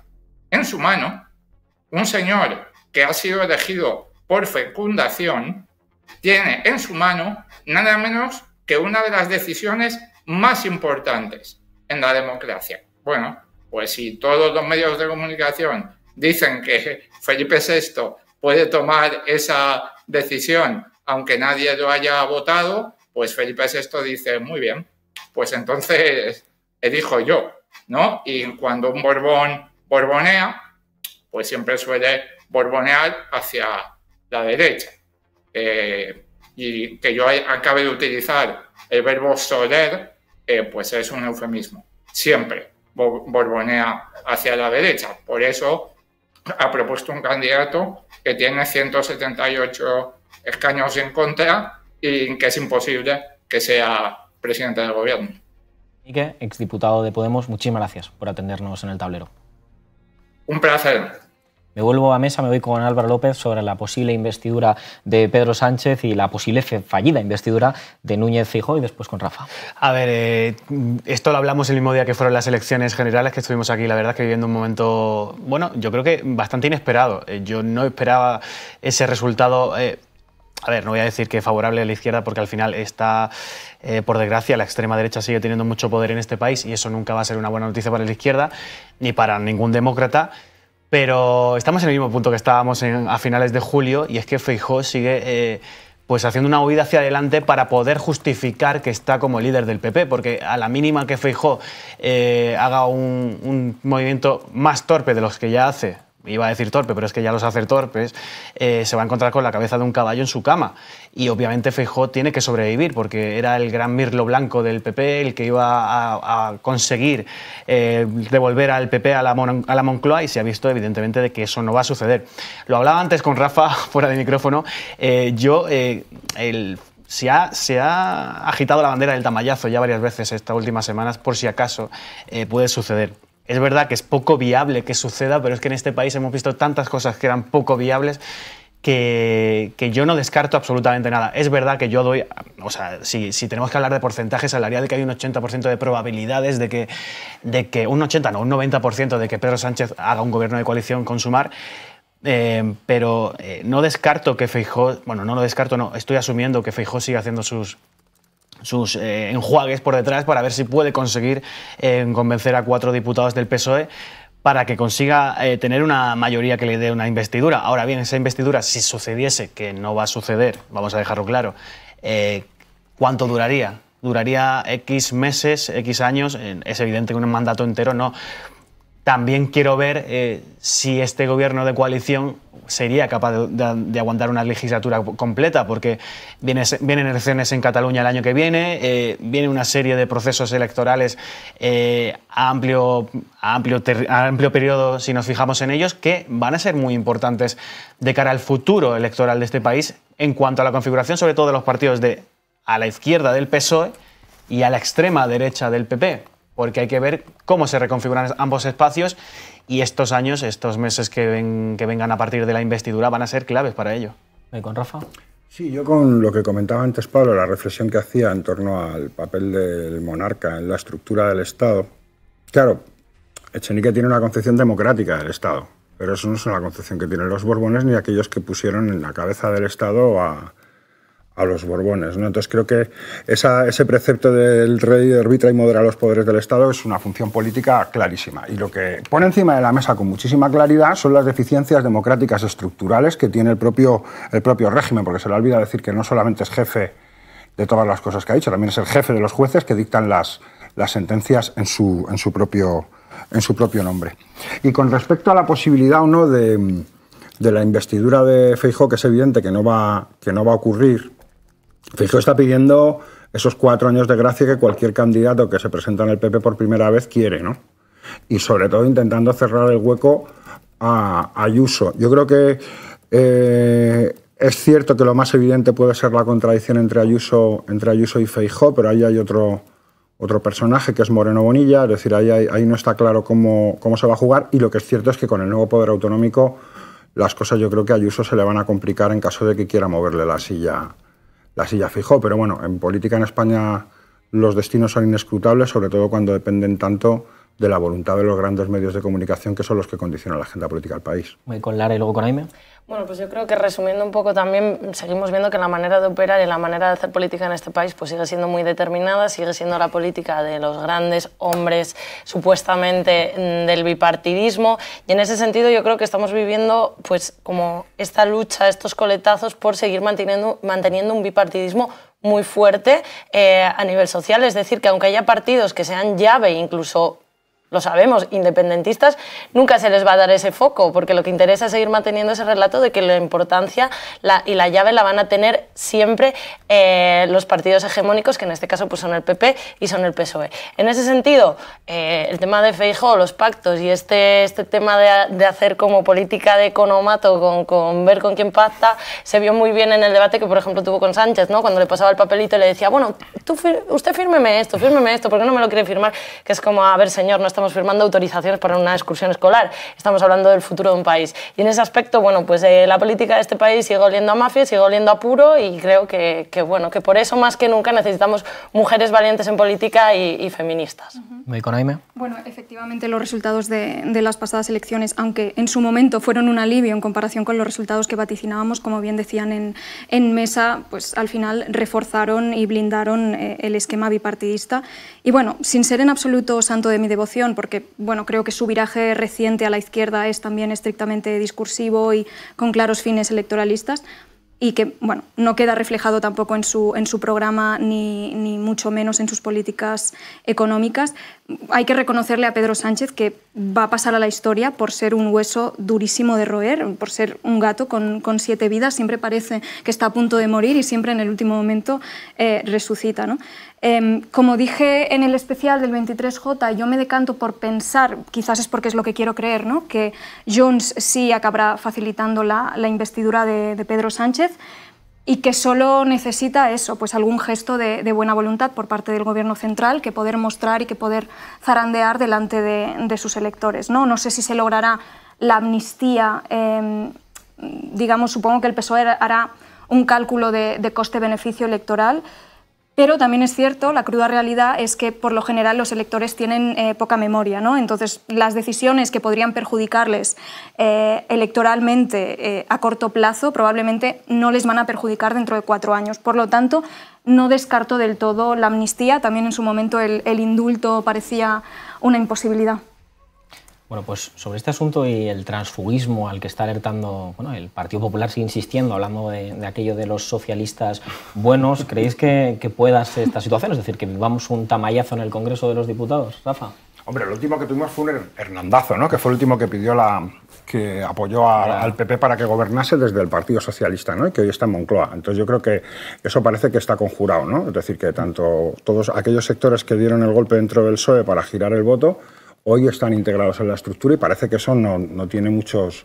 un señor que ha sido elegido por fecundación, tiene en su mano nada menos que una de las decisiones más importantes en la democracia. Bueno, pues si todos los medios de comunicación dicen que Felipe VI puede tomar esa decisión aunque nadie lo haya votado, pues Felipe VI dice, muy bien, pues entonces elijo yo, ¿no? Y cuando un Borbón borbonea, pues siempre suele borbonear hacia la derecha. Y que yo acabe de utilizar el verbo soler, pues es un eufemismo. Siempre borbonea hacia la derecha. Por eso ha propuesto un candidato que tiene 178 escaños en contra y que es imposible que sea presidente del gobierno. Quique, exdiputado de Podemos, muchísimas gracias por atendernos en el tablero. Un placer. Me vuelvo a mesa, me voy con Álvaro López sobre la posible investidura de Pedro Sánchez y la posible fallida investidura de Núñez Feijóo y después con Rafa. A ver, esto lo hablamos el mismo día que fueron las elecciones generales, que estuvimos aquí, la verdad, que viviendo un momento, bueno, yo creo que bastante inesperado. Yo no esperaba ese resultado. A ver, no voy a decir que favorable a la izquierda porque al final está, por desgracia, la extrema derecha sigue teniendo mucho poder en este país y eso nunca va a ser una buena noticia para la izquierda ni para ningún demócrata. Pero estamos en el mismo punto que estábamos a finales de julio y es que Feijóo sigue pues haciendo una huida hacia adelante para poder justificar que está como líder del PP, porque a la mínima que Feijóo haga un movimiento más torpe de los que ya hace, iba a decir torpe, pero es que ya los hace torpes, se va a encontrar con la cabeza de un caballo en su cama. Y obviamente Feijóo tiene que sobrevivir, porque era el gran mirlo blanco del PP, el que iba a conseguir devolver al PP a la Moncloa, y se ha visto evidentemente de que eso no va a suceder. Lo hablaba antes con Rafa, fuera de micrófono, se ha agitado la bandera del tamallazo ya varias veces estas últimas semanas, por si acaso puede suceder. Es verdad que es poco viable que suceda, pero es que en este país hemos visto tantas cosas que eran poco viables que yo no descarto absolutamente nada. Es verdad que yo doy, o sea, si tenemos que hablar de porcentajes, hablaría de que hay un 80% de probabilidades de que un 80, no, un 90% de que Pedro Sánchez haga un gobierno de coalición con Sumar. Pero no descarto que Feijóo, bueno, no lo descarto, no, estoy asumiendo que Feijóo siga haciendo sus enjuagues por detrás para ver si puede conseguir convencer a 4 diputados del PSOE para que consiga tener una mayoría que le dé una investidura. Ahora bien, esa investidura, si sucediese, que no va a suceder, vamos a dejarlo claro, ¿cuánto duraría? ¿Duraría X meses, X años? Es evidente que un mandato entero no. También quiero ver si este gobierno de coalición sería capaz de aguantar una legislatura completa, porque vienen elecciones en Cataluña el año que viene, viene una serie de procesos electorales a amplio periodo, si nos fijamos en ellos, que van a ser muy importantes de cara al futuro electoral de este país en cuanto a la configuración, sobre todo de los partidos a la izquierda del PSOE y a la extrema derecha del PP. Porque hay que ver cómo se reconfiguran ambos espacios, y estos años, estos meses que vengan a partir de la investidura van a ser claves para ello. ¿Con Rafa? Sí, yo con lo que comentaba antes Pablo, la reflexión que hacía en torno al papel del monarca en la estructura del Estado. Claro, Echenique tiene una concepción democrática del Estado, pero eso no es una concepción que tienen los Borbones ni aquellos que pusieron en la cabeza del Estado a los Borbones, ¿no? Entonces creo que ese precepto del rey arbitra y modera los poderes del Estado es una función política clarísima, y lo que pone encima de la mesa con muchísima claridad son las deficiencias democráticas estructurales que tiene el propio régimen, porque se le olvida decir que no solamente es jefe de todas las cosas que ha dicho, también es el jefe de los jueces que dictan las sentencias en su propio nombre. Y con respecto a la posibilidad o no de la investidura de Feijóo, que es evidente que no va a ocurrir, Feijóo está pidiendo esos 4 años de gracia que cualquier candidato que se presenta en el PP por primera vez quiere, ¿no? Y sobre todo intentando cerrar el hueco a Ayuso. Yo creo que es cierto que lo más evidente puede ser la contradicción entre Ayuso y Feijóo, pero ahí hay otro personaje que es Moreno Bonilla, es decir, ahí no está claro cómo se va a jugar, y lo que es cierto es que con el nuevo poder autonómico las cosas yo creo que a Ayuso se le van a complicar en caso de que quiera moverle la silla a Feijóo. Pero bueno, en política en España los destinos son inescrutables, sobre todo cuando dependen tanto de la voluntad de los grandes medios de comunicación, que son los que condicionan la agenda política del país. Voy con Lara y luego con Aime. Bueno, pues yo creo que resumiendo un poco también, seguimos viendo que la manera de operar y la manera de hacer política en este país pues sigue siendo muy determinada, sigue siendo la política de los grandes hombres supuestamente del bipartidismo, y en ese sentido yo creo que estamos viviendo pues como esta lucha, estos coletazos por seguir manteniendo un bipartidismo muy fuerte a nivel social. Es decir, que aunque haya partidos que sean llave, incluso lo sabemos, independentistas, nunca se les va a dar ese foco, porque lo que interesa es seguir manteniendo ese relato de que la importancia y la llave la van a tener siempre los partidos hegemónicos, que en este caso pues son el PP y son el PSOE. En ese sentido, el tema de Feijóo, los pactos y este tema de hacer como política de economato con ver con quién pacta, se vio muy bien en el debate que, por ejemplo, tuvo con Sánchez, ¿no? Cuando le pasaba el papelito y le decía, bueno, usted fírmeme esto, ¿por qué no me lo quiere firmar? Que es como, a ver, señor, no estamos firmando autorizaciones para una excursión escolar, estamos hablando del futuro de un país. Y en ese aspecto, bueno, pues la política de este país sigue oliendo a mafia, sigue oliendo a puro, y creo que por eso más que nunca necesitamos mujeres valientes en política y feministas. ¿Voy con Aime? Bueno, efectivamente los resultados de las pasadas elecciones, aunque en su momento fueron un alivio en comparación con los resultados que vaticinábamos, como bien decían en mesa, pues al final reforzaron y blindaron el esquema bipartidista. Y bueno, sin ser en absoluto santo de mi devoción, porque bueno, creo que su viraje reciente a la izquierda es también estrictamente discursivo y con claros fines electoralistas, y que bueno, no queda reflejado tampoco en su programa ni mucho menos en sus políticas económicas. Hay que reconocerle a Pedro Sánchez que va a pasar a la historia por ser un hueso durísimo de roer, por ser un gato con 7 vidas. Siempre parece que está a punto de morir y siempre en el último momento resucita, ¿no? Como dije en el especial del 23J, yo me decanto por pensar, quizás es porque es lo que quiero creer, ¿no?, que Junts sí acabará facilitando la investidura de Pedro Sánchez y que solo necesita eso, pues algún gesto de buena voluntad por parte del Gobierno central que poder mostrar y que poder zarandear delante de sus electores, ¿no? No sé si se logrará la amnistía, digamos, supongo que el PSOE hará un cálculo de coste-beneficio electoral, pero también es cierto, la cruda realidad es que por lo general los electores tienen poca memoria, ¿no? Entonces las decisiones que podrían perjudicarles electoralmente a corto plazo probablemente no les van a perjudicar dentro de 4 años. Por lo tanto, no descarto del todo la amnistía. También en su momento el indulto parecía una imposibilidad. Bueno, pues sobre este asunto y el transfugismo al que está alertando, bueno, el Partido Popular sigue insistiendo, hablando de aquello de los socialistas buenos. ¿Creéis que pueda ser esta situación? Es decir, que vivamos un tamallazo en el Congreso de los Diputados. Rafa. Hombre, lo último que tuvimos fue un hernandazo, ¿no?, que fue el último que pidió que apoyó al PP para que gobernase desde el Partido Socialista, ¿no?, y que hoy está en Moncloa. Entonces yo creo que eso parece que está conjurado, ¿no? Es decir, que tanto todos aquellos sectores que dieron el golpe dentro del PSOE para girar el voto hoy están integrados en la estructura y parece que eso no tiene muchos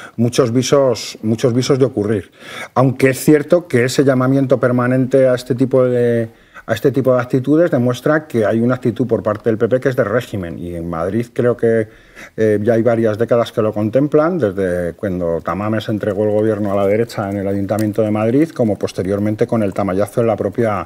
visos de ocurrir. Aunque es cierto que ese llamamiento permanente a este tipo de actitudes demuestra que hay una actitud por parte del PP que es de régimen, y en Madrid creo que ya hay varias décadas que lo contemplan, desde cuando Tamames entregó el gobierno a la derecha en el Ayuntamiento de Madrid, como posteriormente con el tamallazo en la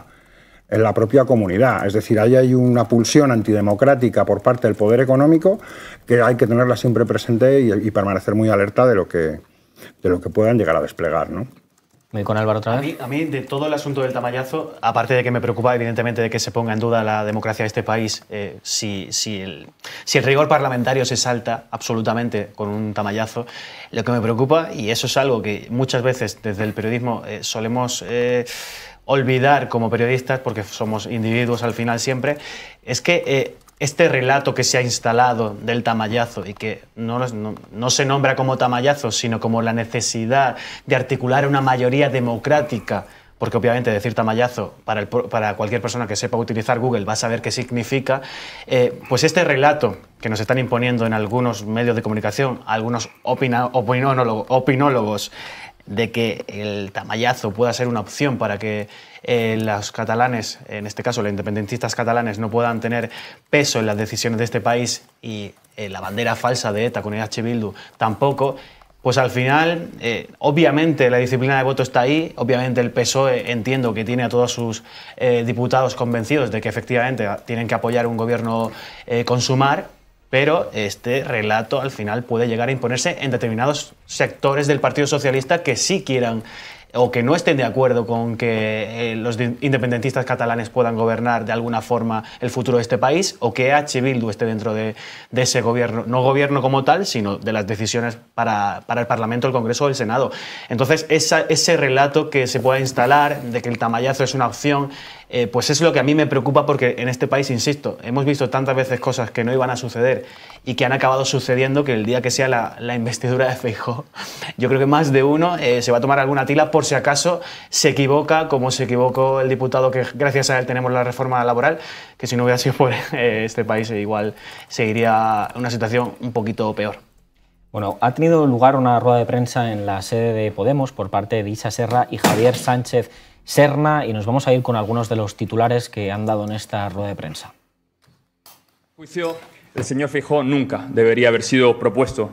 propia comunidad. Es decir, ahí hay una pulsión antidemocrática por parte del poder económico que hay que tenerla siempre presente y permanecer muy alerta de lo que puedan llegar a desplegar, ¿no? ¿Me voy con Álvaro otra vez? A mí, de todo el asunto del tamallazo, aparte de que me preocupa evidentemente de que se ponga en duda la democracia de este país, si el rigor parlamentario se salta absolutamente con un tamallazo, lo que me preocupa, y eso es algo que muchas veces desde el periodismo solemos olvidar como periodistas, porque somos individuos al final siempre, es que este relato que se ha instalado del tamallazo y que no se nombra como tamallazo, sino como la necesidad de articular una mayoría democrática, porque obviamente decir tamallazo para cualquier persona que sepa utilizar Google va a saber qué significa, pues este relato que nos están imponiendo en algunos medios de comunicación, algunos opinólogos, de que el tamallazo pueda ser una opción para que los catalanes, en este caso los independentistas catalanes, no puedan tener peso en las decisiones de este país, y la bandera falsa de ETA con EH Bildu tampoco, pues al final, obviamente la disciplina de voto está ahí, obviamente el PSOE entiendo que tiene a todos sus diputados convencidos de que efectivamente tienen que apoyar un gobierno con Sumar, pero este relato al final puede llegar a imponerse en determinados sectores del Partido Socialista que sí quieran o que no estén de acuerdo con que los independentistas catalanes puedan gobernar de alguna forma el futuro de este país, o que EH Bildu esté dentro de ese gobierno, no gobierno como tal, sino de las decisiones para el Parlamento, el Congreso o el Senado. Entonces, ese relato que se pueda instalar de que el tamallazo es una opción, pues es lo que a mí me preocupa, porque en este país, insisto, hemos visto tantas veces cosas que no iban a suceder y que han acabado sucediendo, que el día que sea la investidura de Feijóo, yo creo que más de uno se va a tomar alguna tila por si acaso se equivoca, como se equivocó el diputado que gracias a él tenemos la reforma laboral, que si no hubiera sido por este país igual seguiría una situación un poquito peor. Bueno, ha tenido lugar una rueda de prensa en la sede de Podemos por parte de Isa Serra y Javier Sánchez Serna, y nos vamos a ir con algunos de los titulares que han dado en esta rueda de prensa. Juicio, el señor Feijóo nunca debería haber sido propuesto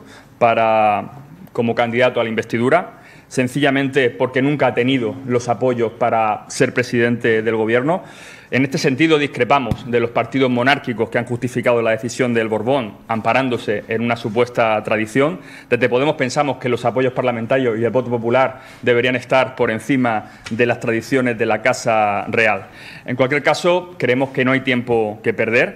como candidato a la investidura, sencillamente porque nunca ha tenido los apoyos para ser presidente del Gobierno. En este sentido, discrepamos de los partidos monárquicos que han justificado la decisión del Borbón amparándose en una supuesta tradición. Desde Podemos pensamos que los apoyos parlamentarios y el voto popular deberían estar por encima de las tradiciones de la Casa Real. En cualquier caso, creemos que no hay tiempo que perder.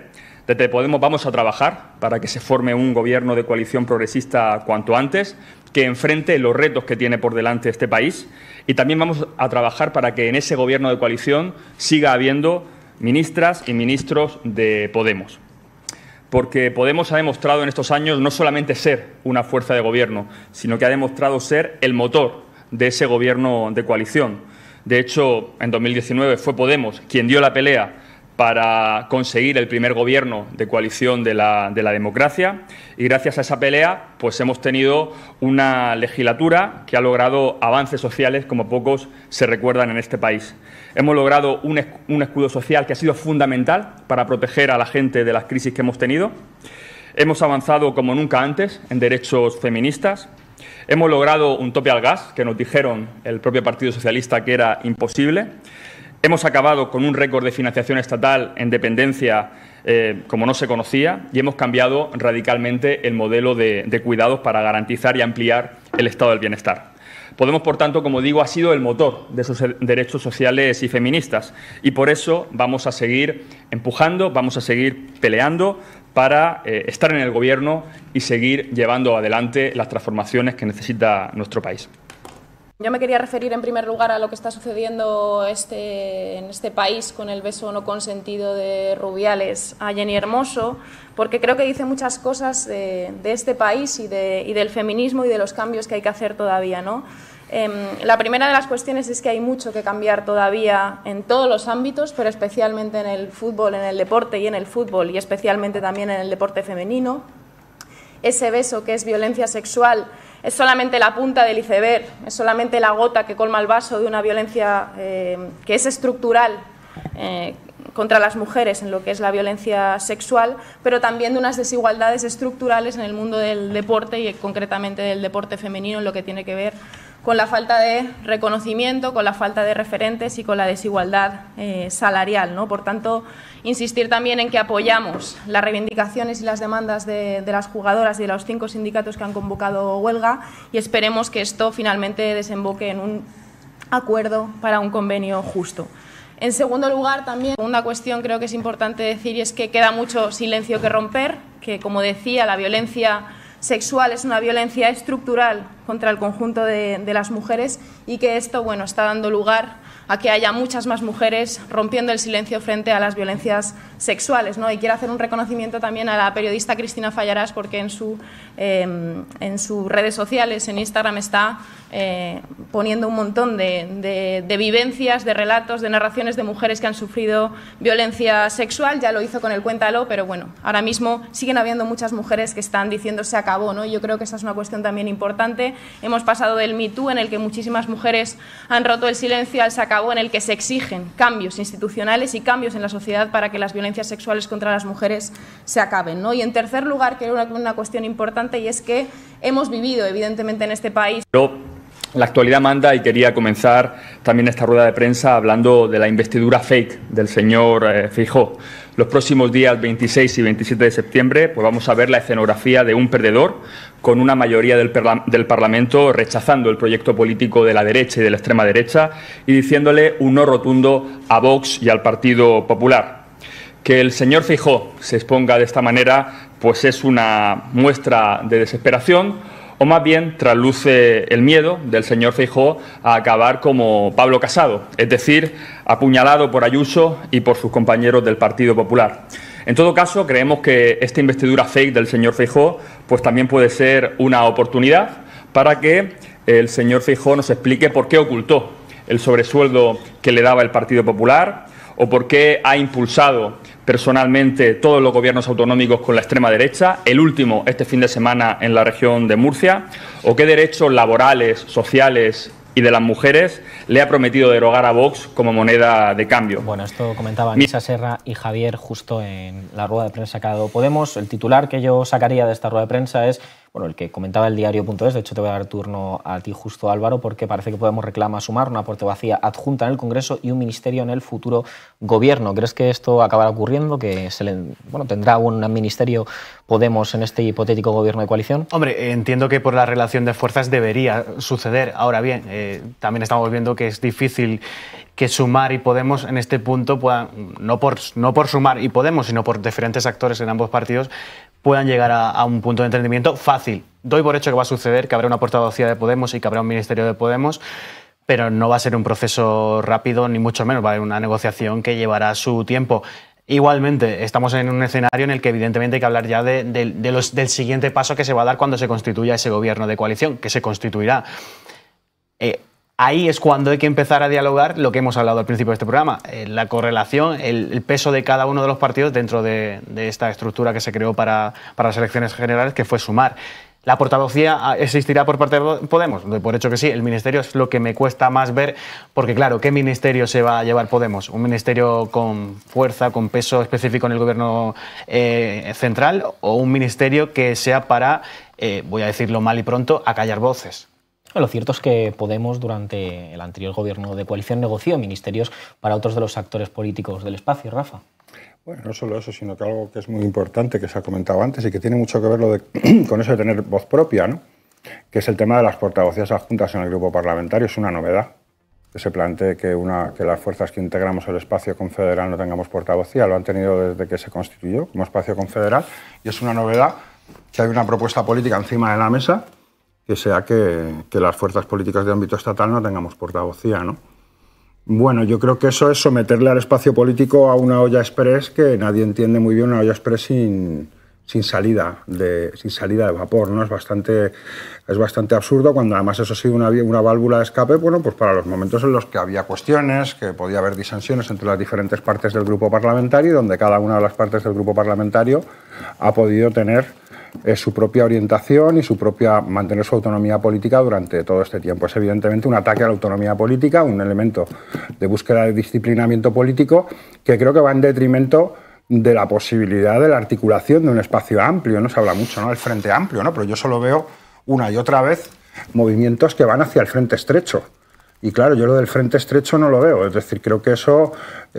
Desde Podemos vamos a trabajar para que se forme un gobierno de coalición progresista cuanto antes, que enfrente los retos que tiene por delante este país, y también vamos a trabajar para que en ese gobierno de coalición siga habiendo ministras y ministros de Podemos. Porque Podemos ha demostrado en estos años no solamente ser una fuerza de gobierno, sino que ha demostrado ser el motor de ese gobierno de coalición. De hecho, en 2019 fue Podemos quien dio la pelea para conseguir el primer gobierno de coalición de la democracia, y gracias a esa pelea pues hemos tenido una legislatura que ha logrado avances sociales como pocos se recuerdan en este país. Hemos logrado un escudo social que ha sido fundamental para proteger a la gente de las crisis que hemos tenido. Hemos avanzado como nunca antes en derechos feministas. Hemos logrado un tope al gas, que nos dijeron el propio Partido Socialista que era imposible. Hemos acabado con un récord de financiación estatal en dependencia como no se conocía, y hemos cambiado radicalmente el modelo de cuidados para garantizar y ampliar el estado del bienestar. Podemos, por tanto, como digo, ha sido el motor de esos derechos sociales y feministas, y por eso vamos a seguir empujando, vamos a seguir peleando para estar en el Gobierno y seguir llevando adelante las transformaciones que necesita nuestro país. Yo me quería referir en primer lugar a lo que está sucediendo en este país con el beso no consentido de Rubiales a Jenny Hermoso, porque creo que dice muchas cosas de este país y del feminismo y de los cambios que hay que hacer todavía, ¿no? La primera de las cuestiones es que hay mucho que cambiar todavía en todos los ámbitos, pero especialmente en el fútbol, en el deporte y en el fútbol, y especialmente también en el deporte femenino. Ese beso que es violencia sexual es solamente la punta del iceberg, es solamente la gota que colma el vaso de una violencia que es estructural contra las mujeres en lo que es la violencia sexual, pero también de unas desigualdades estructurales en el mundo del deporte y concretamente del deporte femenino en lo que tiene que ver con la falta de reconocimiento, con la falta de referentes y con la desigualdad salarial, ¿no? Por tanto, insistir también en que apoyamos las reivindicaciones y las demandas de las jugadoras y de los 5 sindicatos que han convocado huelga, y esperemos que esto finalmente desemboque en un acuerdo para un convenio justo. En segundo lugar, también una cuestión creo que es importante decir, y es que queda mucho silencio que romper, que como decía, la violencia sexual es una violencia estructural contra el conjunto de las mujeres, y que esto, bueno, está dando lugar a que haya muchas más mujeres rompiendo el silencio frente a las violencias sexuales, ¿no? Y quiero hacer un reconocimiento también a la periodista Cristina Fallarás, porque en sus redes sociales, en Instagram, está poniendo un montón de vivencias, de relatos, de narraciones de mujeres que han sufrido violencia sexual. Ya lo hizo con el Cuéntalo, pero bueno, ahora mismo siguen habiendo muchas mujeres que están diciendo se acabó, ¿no? Y yo creo que esa es una cuestión también importante. Hemos pasado del Me Too, en el que muchísimas mujeres han roto el silencio, al se acabó, en el que se exigen cambios institucionales y cambios en la sociedad para que las violencias sexuales contra las mujeres se acaben, ¿no? Y en tercer lugar, que era una cuestión importante, y es que hemos vivido evidentemente en este país. La actualidad manda, y quería comenzar también esta rueda de prensa hablando de la investidura fake del señor Feijóo. Los próximos días 26 y 27 de septiembre pues vamos a ver la escenografía de un perdedor, con una mayoría del Parlamento rechazando el proyecto político de la derecha y de la extrema derecha y diciéndole un no rotundo a Vox y al Partido Popular. Que el señor Feijóo se exponga de esta manera pues es una muestra de desesperación, o más bien trasluce el miedo del señor Feijóo a acabar como Pablo Casado, es decir, apuñalado por Ayuso y por sus compañeros del Partido Popular. En todo caso, creemos que esta investidura fake del señor Feijóo pues también puede ser una oportunidad para que el señor Feijóo nos explique por qué ocultó el sobresueldo que le daba el Partido Popular, o por qué ha impulsado personalmente todos los gobiernos autonómicos con la extrema derecha, el último este fin de semana en la región de Murcia, o qué derechos laborales, sociales y de las mujeres le ha prometido derogar a Vox como moneda de cambio. Bueno, esto comentaban Isa Serra y Javier justo en la rueda de prensa que ha dado Podemos. El titular que yo sacaría de esta rueda de prensa es: bueno, el que comentaba el diario.es. De hecho, te voy a dar turno a ti justo, Álvaro, porque parece que Podemos reclama Sumar, una portavocía adjunta en el Congreso y un ministerio en el futuro gobierno. ¿Crees que esto acabará ocurriendo, que tendrá un ministerio Podemos en este hipotético gobierno de coalición? Hombre, entiendo que por la relación de fuerzas debería suceder. Ahora bien, también estamos viendo que es difícil que Sumar y Podemos en este punto puedan, no por Sumar y Podemos, sino por diferentes actores en ambos partidos, puedan llegar a un punto de entendimiento fácil. Doy por hecho que va a suceder, que habrá una portavocía de Podemos y que habrá un ministerio de Podemos, pero no va a ser un proceso rápido, ni mucho menos. Va a haber una negociación que llevará su tiempo. Igualmente, estamos en un escenario en el que evidentemente hay que hablar ya del siguiente paso que se va a dar cuando se constituya ese gobierno de coalición, que se constituirá. Ahí es cuando hay que empezar a dialogar lo que hemos hablado al principio de este programa, la correlación, el peso de cada uno de los partidos dentro de esta estructura que se creó para las elecciones generales, que fue Sumar. ¿La portavocía existirá por parte de Podemos? Doy por hecho que sí. El ministerio es lo que me cuesta más ver, porque claro, ¿qué ministerio se va a llevar Podemos? ¿Un ministerio con fuerza, con peso específico en el gobierno central, o un ministerio que sea para, voy a decirlo mal y pronto, acallar voces? Lo cierto es que Podemos, durante el anterior gobierno de coalición, negoció ministerios para otros de los actores políticos del espacio. Rafa. Bueno, no solo eso, sino que algo que es muy importante, que se ha comentado antes y que tiene mucho que ver con eso de tener voz propia, ¿no? Que es el tema de las portavocías adjuntas en el grupo parlamentario. Es una novedad que se plantee que las fuerzas que integramos el espacio confederal no tengamos portavocía. Lo han tenido desde que se constituyó como espacio confederal, y es una novedad que hay una propuesta política encima de la mesa que sea que las fuerzas políticas de ámbito estatal no tengamos portavocía, ¿no? Bueno, yo creo que eso es someterle al espacio político a una olla express que nadie entiende muy bien, una olla express sin salida de vapor, ¿no? Es bastante absurdo, cuando además eso ha sido una válvula de escape, bueno, pues para los momentos en los que había cuestiones, que podía haber disensiones entre las diferentes partes del grupo parlamentario, donde cada una de las partes del grupo parlamentario ha podido tener su propia orientación y mantener su autonomía política durante todo este tiempo. Es evidentemente un ataque a la autonomía política, un elemento de búsqueda de disciplinamiento político que creo que va en detrimento de la posibilidad de la articulación de un espacio amplio. No se habla mucho, ¿no?, del frente amplio, ¿no?, pero yo solo veo una y otra vez movimientos que van hacia el frente estrecho. Y claro, yo lo del frente estrecho no lo veo, es decir, creo que eso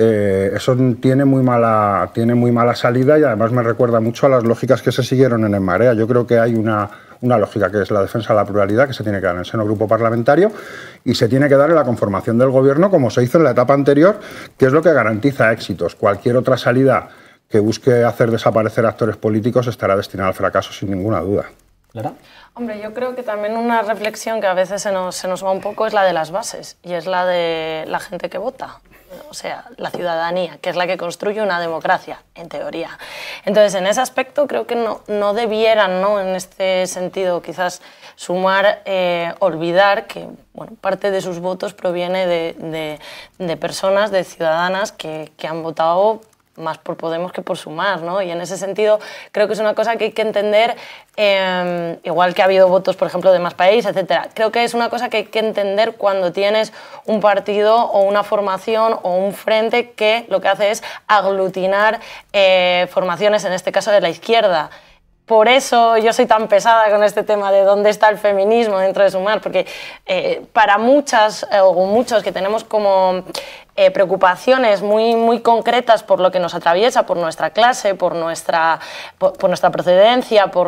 tiene muy mala salida, y además me recuerda mucho a las lógicas que se siguieron en Marea. Yo creo que hay una lógica que es la defensa de la pluralidad, que se tiene que dar en el seno del grupo parlamentario y se tiene que dar en la conformación del gobierno, como se hizo en la etapa anterior, que es lo que garantiza éxitos. Cualquier otra salida que busque hacer desaparecer actores políticos estará destinada al fracaso, sin ninguna duda. ¿Clara? Hombre, yo creo que también una reflexión que a veces se nos va un poco es la de las bases, y es la de la gente que vota, o sea, la ciudadanía, que es la que construye una democracia, en teoría. Entonces, en ese aspecto creo que no debieran, ¿no?, en este sentido, quizás Sumar, olvidar que, bueno, parte de sus votos proviene de personas, de ciudadanas que han votado más por Podemos que por Sumar, ¿no? Y en ese sentido creo que es una cosa que hay que entender, igual que ha habido votos, por ejemplo, de Más País, etcétera. Creo que es una cosa que hay que entender cuando tienes un partido o una formación o un frente que lo que hace es aglutinar formaciones, en este caso de la izquierda. Por eso yo soy tan pesada con este tema de dónde está el feminismo dentro de Sumar, porque para muchas o muchos que tenemos como preocupaciones muy concretas por lo que nos atraviesa, por nuestra clase, por nuestra procedencia, por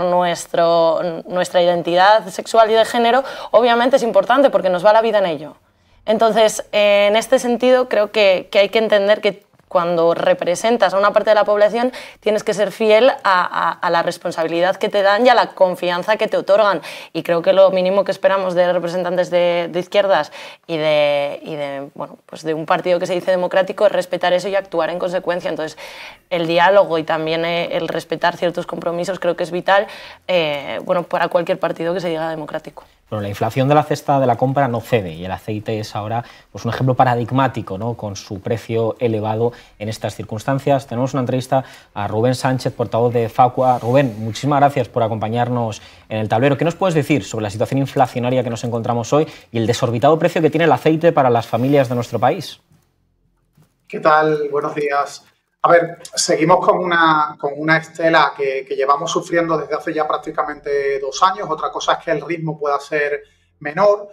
nuestra identidad sexual y de género, obviamente es importante porque nos va la vida en ello. Entonces, en este sentido, creo que hay que entender que cuando representas a una parte de la población tienes que ser fiel a la responsabilidad que te dan y a la confianza que te otorgan. Y creo que lo mínimo que esperamos de representantes de izquierdas y de un partido que se dice democrático es respetar eso y actuar en consecuencia. Entonces, el diálogo y también el respetar ciertos compromisos creo que es vital para cualquier partido que se diga democrático. Bueno, la inflación de la cesta de la compra no cede y el aceite es ahora un ejemplo paradigmático, ¿no?, con su precio elevado en estas circunstancias. Tenemos una entrevista a Rubén Sánchez, portavoz de Facua. Rubén, muchísimas gracias por acompañarnos en el tablero. ¿Qué nos puedes decir sobre la situación inflacionaria que nos encontramos hoy y el desorbitado precio que tiene el aceite para las familias de nuestro país? ¿Qué tal? Buenos días. A ver, seguimos con una estela que llevamos sufriendo desde hace ya prácticamente 2 años. Otra cosa es que el ritmo pueda ser menor.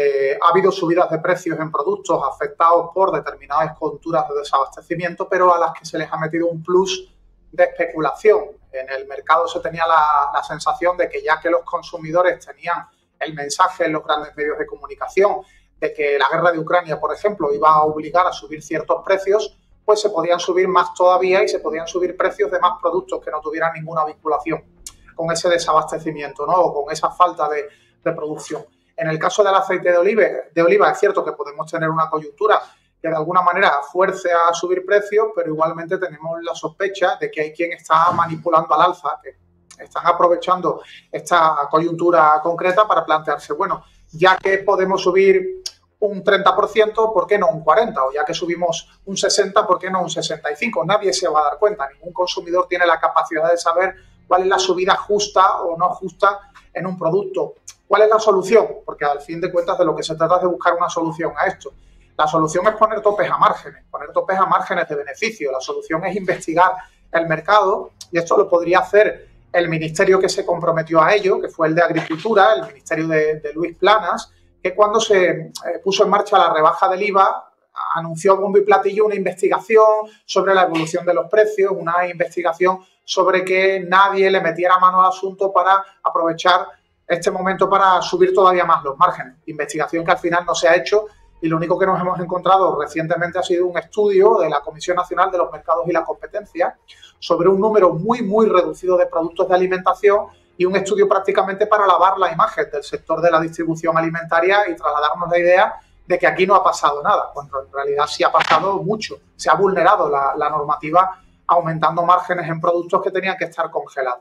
Ha habido subidas de precios en productos afectados por determinadas coyunturas de desabastecimiento, pero a las que se les ha metido un plus de especulación. En el mercado se tenía la sensación de que ya que los consumidores tenían el mensaje en los grandes medios de comunicación de que la guerra de Ucrania, por ejemplo, iba a obligar a subir ciertos precios, pues se podían subir más todavía y se podían subir precios de más productos que no tuvieran ninguna vinculación con ese desabastecimiento, ¿no? O con esa falta de producción. En el caso del aceite de oliva es cierto que podemos tener una coyuntura que de alguna manera fuerce a subir precios, pero igualmente tenemos la sospecha de que hay quien está manipulando al alza, que están aprovechando esta coyuntura concreta para plantearse, bueno, ya que podemos subir un 30%, ¿por qué no un 40%? O ya que subimos un 60%, ¿por qué no un 65%? Nadie se va a dar cuenta, ningún consumidor tiene la capacidad de saber cuál es la subida justa o no justa en un producto. ¿Cuál es la solución? Porque al fin de cuentas de lo que se trata es de buscar una solución a esto. La solución es poner topes a márgenes de beneficio. La solución es investigar el mercado y esto lo podría hacer el ministerio que se comprometió a ello, que fue el de Agricultura, el ministerio de Luis Planas, que cuando se puso en marcha la rebaja del IVA anunció bombo y platillo una investigación sobre la evolución de los precios, una investigación sobre que nadie le metiera mano al asunto para aprovechar este momento para subir todavía más los márgenes. Investigación que al final no se ha hecho y lo único que nos hemos encontrado recientemente ha sido un estudio de la Comisión Nacional de los Mercados y la Competencia sobre un número muy reducido de productos de alimentación y un estudio prácticamente para lavar la imagen del sector de la distribución alimentaria y trasladarnos la idea de que aquí no ha pasado nada, cuando en realidad sí ha pasado mucho. Se ha vulnerado la normativa aumentando márgenes en productos que tenían que estar congelados.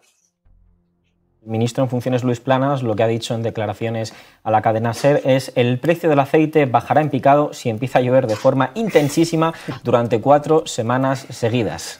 El ministro en funciones Luis Planas lo que ha dicho en declaraciones a la cadena SER es: el precio del aceite bajará en picado si empieza a llover de forma intensísima durante 4 semanas seguidas.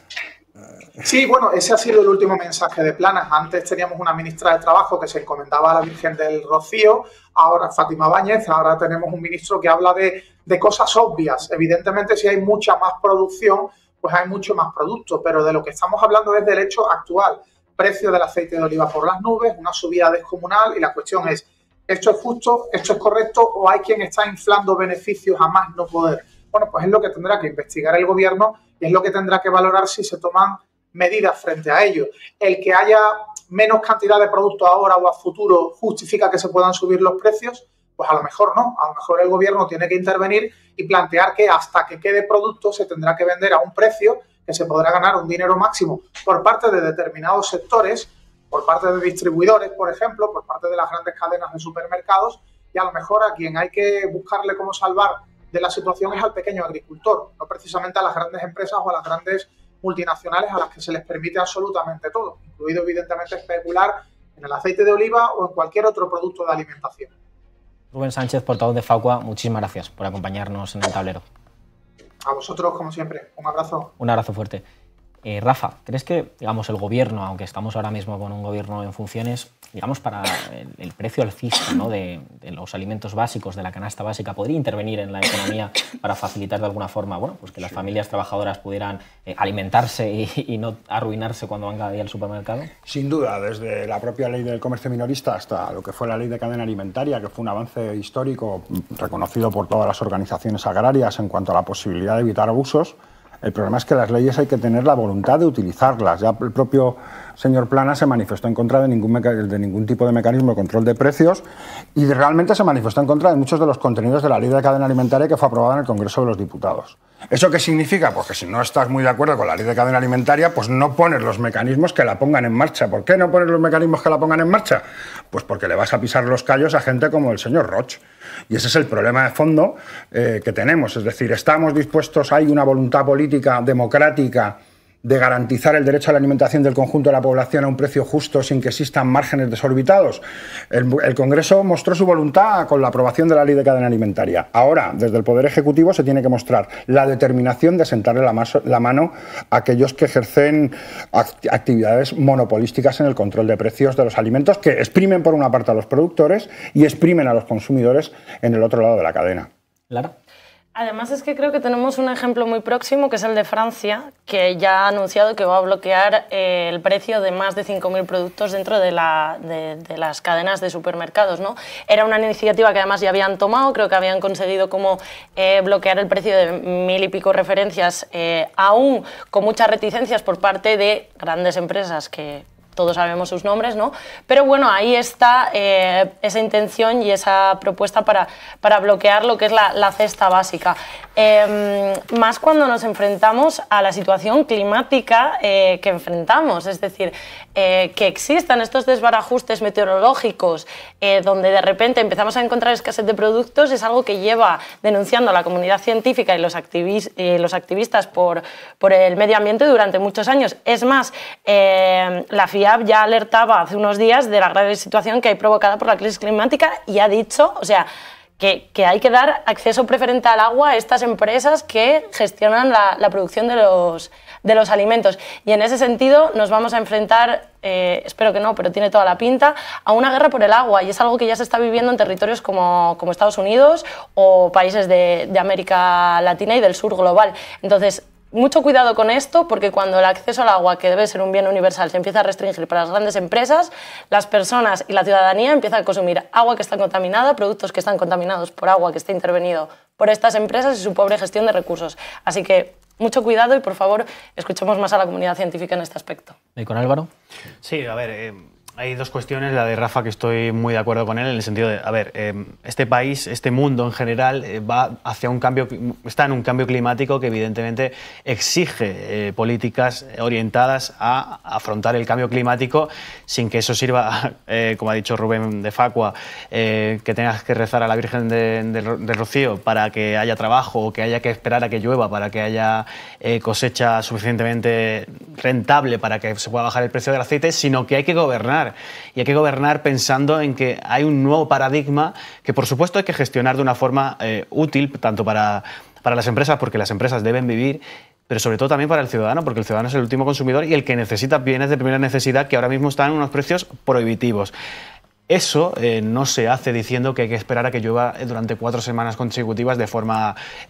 Sí, bueno, ese ha sido el último mensaje de Planas. Antes teníamos una ministra de Trabajo que se encomendaba a la Virgen del Rocío, ahora Fátima Báñez, ahora tenemos un ministro que habla de cosas obvias. Evidentemente, si hay mucha más producción, pues hay mucho más producto, pero de lo que estamos hablando es del hecho actual. Precio del aceite de oliva por las nubes, una subida descomunal y la cuestión es, ¿esto es justo, esto es correcto o hay quien está inflando beneficios a más no poder? Bueno, pues es lo que tendrá que investigar el gobierno y es lo que tendrá que valorar si se toman medidas frente a ello. El que haya menos cantidad de producto ahora o a futuro justifica que se puedan subir los precios, pues a lo mejor no, a lo mejor el gobierno tiene que intervenir y plantear que hasta que quede producto se tendrá que vender a un precio que se podrá ganar un dinero máximo por parte de determinados sectores, por parte de distribuidores, por ejemplo, por parte de las grandes cadenas de supermercados, y a lo mejor a quien hay que buscarle cómo salvar de la situación es al pequeño agricultor, no precisamente a las grandes empresas o a las grandes multinacionales a las que se les permite absolutamente todo, incluido evidentemente especular en el aceite de oliva o en cualquier otro producto de alimentación. Rubén Sánchez, portavoz de Facua, muchísimas gracias por acompañarnos en el tablero. A vosotros, como siempre. Un abrazo. Un abrazo fuerte. Rafa, ¿crees que, digamos, el gobierno, aunque estamos ahora mismo con un gobierno en funciones, digamos, para el precio alcista, ¿no?, de los alimentos básicos, de la canasta básica, podría intervenir en la economía para facilitar de alguna forma, bueno, pues que las familias trabajadoras pudieran alimentarse y no arruinarse cuando van cada día al supermercado? Sin duda, desde la propia ley del comercio minorista hasta lo que fue la ley de cadena alimentaria, que fue un avance histórico reconocido por todas las organizaciones agrarias en cuanto a la posibilidad de evitar abusos. El problema es que las leyes hay que tener la voluntad de utilizarlas. Ya el propio señor Planas se manifestó en contra de ningún tipo de mecanismo de control de precios y realmente se manifestó en contra de muchos de los contenidos de la ley de cadena alimentaria que fue aprobada en el Congreso de los Diputados. ¿Eso qué significa? Pues que si no estás muy de acuerdo con la ley de cadena alimentaria, pues no pones los mecanismos que la pongan en marcha. ¿Por qué no pones los mecanismos que la pongan en marcha? Pues porque le vas a pisar los callos a gente como el señor Roch. Y ese es el problema de fondo que tenemos. Es decir, estamos dispuestos, hay una voluntad política democrática de garantizar el derecho a la alimentación del conjunto de la población a un precio justo sin que existan márgenes desorbitados. El Congreso mostró su voluntad con la aprobación de la ley de cadena alimentaria. Ahora, desde el Poder Ejecutivo se tiene que mostrar la determinación de sentarle la mano a aquellos que ejercen actividades monopolísticas en el control de precios de los alimentos, que exprimen por una parte a los productores y exprimen a los consumidores en el otro lado de la cadena. Lara. Además es que creo que tenemos un ejemplo muy próximo, que es el de Francia, que ya ha anunciado que va a bloquear el precio de más de 5.000 productos dentro de las cadenas de supermercados, ¿no? Era una iniciativa que además ya habían tomado, creo que habían conseguido como bloquear el precio de 1.000 y pico referencias, aún con muchas reticencias por parte de grandes empresas que todos sabemos sus nombres, ¿no? Pero bueno, ahí está esa intención y esa propuesta para bloquear lo que es la cesta básica. Más cuando nos enfrentamos a la situación climática que enfrentamos, es decir, que existan estos desbarajustes meteorológicos donde de repente empezamos a encontrar escasez de productos, es algo que lleva denunciando a la comunidad científica y los activistas por el medio ambiente durante muchos años. Es más, la FIAB ya alertaba hace unos días de la grave situación que hay provocada por la crisis climática y ha dicho, o sea, que hay que dar acceso preferente al agua a estas empresas que gestionan la producción de los alimentos. Y en ese sentido nos vamos a enfrentar, espero que no, pero tiene toda la pinta, a una guerra por el agua, y es algo que ya se está viviendo en territorios como Estados Unidos o países de América Latina y del sur global. Entonces, mucho cuidado con esto, porque cuando el acceso al agua, que debe ser un bien universal, se empieza a restringir para las grandes empresas, las personas y la ciudadanía empiezan a consumir agua que está contaminada, productos que están contaminados por agua que está intervenido por estas empresas y su pobre gestión de recursos. Así que mucho cuidado y, por favor, escuchemos más a la comunidad científica en este aspecto. ¿Y con Álvaro? Sí, a ver, hay dos cuestiones. La de Rafa, que estoy muy de acuerdo con él, en el sentido de, a ver, este país, este mundo en general, va hacia un cambio, está en un cambio climático que evidentemente exige políticas orientadas a afrontar el cambio climático sin que eso sirva, como ha dicho Rubén de Facua, que tengas que rezar a la Virgen de Rocío para que haya trabajo, o que haya que esperar a que llueva para que haya cosecha suficientemente rentable para que se pueda bajar el precio del aceite, sino que hay que gobernar. Y hay que gobernar pensando en que hay un nuevo paradigma que, por supuesto, hay que gestionar de una forma útil, tanto para las empresas, porque las empresas deben vivir, pero sobre todo también para el ciudadano, porque el ciudadano es el último consumidor y el que necesita bienes de primera necesidad que ahora mismo están en unos precios prohibitivos. Eso no se hace diciendo que hay que esperar a que llueva durante 4 semanas consecutivas de forma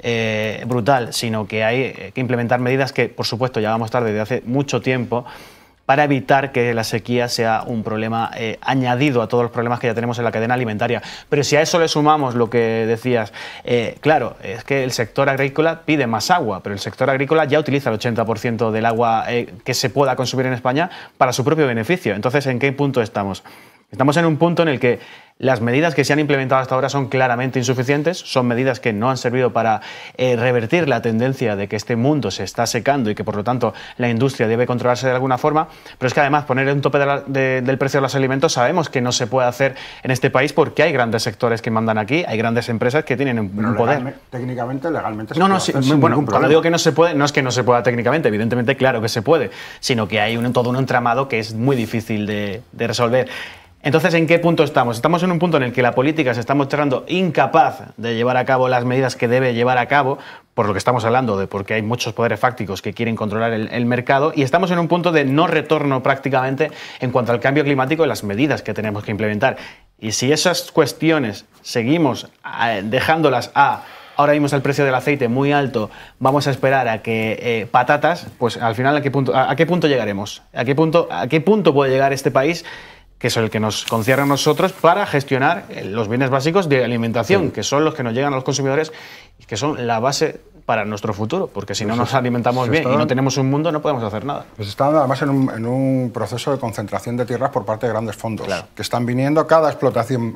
brutal, sino que hay que implementar medidas que, por supuesto, ya vamos tarde desde hace mucho tiempo, para evitar que la sequía sea un problema añadido a todos los problemas que ya tenemos en la cadena alimentaria. Pero si a eso le sumamos lo que decías, claro, es que el sector agrícola pide más agua, pero el sector agrícola ya utiliza el 80% del agua que se pueda consumir en España para su propio beneficio. Entonces, ¿en qué punto estamos? Estamos en un punto en el que las medidas que se han implementado hasta ahora son claramente insuficientes, son medidas que no han servido para revertir la tendencia de que este mundo se está secando y que, por lo tanto, la industria debe controlarse de alguna forma, pero es que además poner un tope del precio de los alimentos sabemos que no se puede hacer en este país porque hay grandes sectores que mandan aquí, hay grandes empresas que tienen un poder. Técnicamente, legalmente se puede hacer sí, sin bueno, ningún cuando problema. digo que no se puede, no es que no se pueda técnicamente, evidentemente claro que se puede, sino que hay todo un entramado que es muy difícil de resolver. Entonces, ¿en qué punto estamos? Estamos en un punto en el que la política se está mostrando incapaz de llevar a cabo las medidas que debe llevar a cabo, por lo que estamos hablando de porque hay muchos poderes fácticos que quieren controlar el mercado, y estamos en un punto de no retorno prácticamente en cuanto al cambio climático y las medidas que tenemos que implementar. Y si esas cuestiones seguimos dejándolas ahora mismo está el precio del aceite muy alto, vamos a esperar a que patatas, pues al final ¿a qué punto llegaremos? ¿A qué punto puede llegar este país, que es el que nos concierne a nosotros, para gestionar los bienes básicos de alimentación, que son los que nos llegan a los consumidores y que son la base para nuestro futuro? Porque si no nos alimentamos bien y no tenemos un mundo, no podemos hacer nada. Pues están además en un proceso de concentración de tierras por parte de grandes fondos, que están viniendo a cada explotación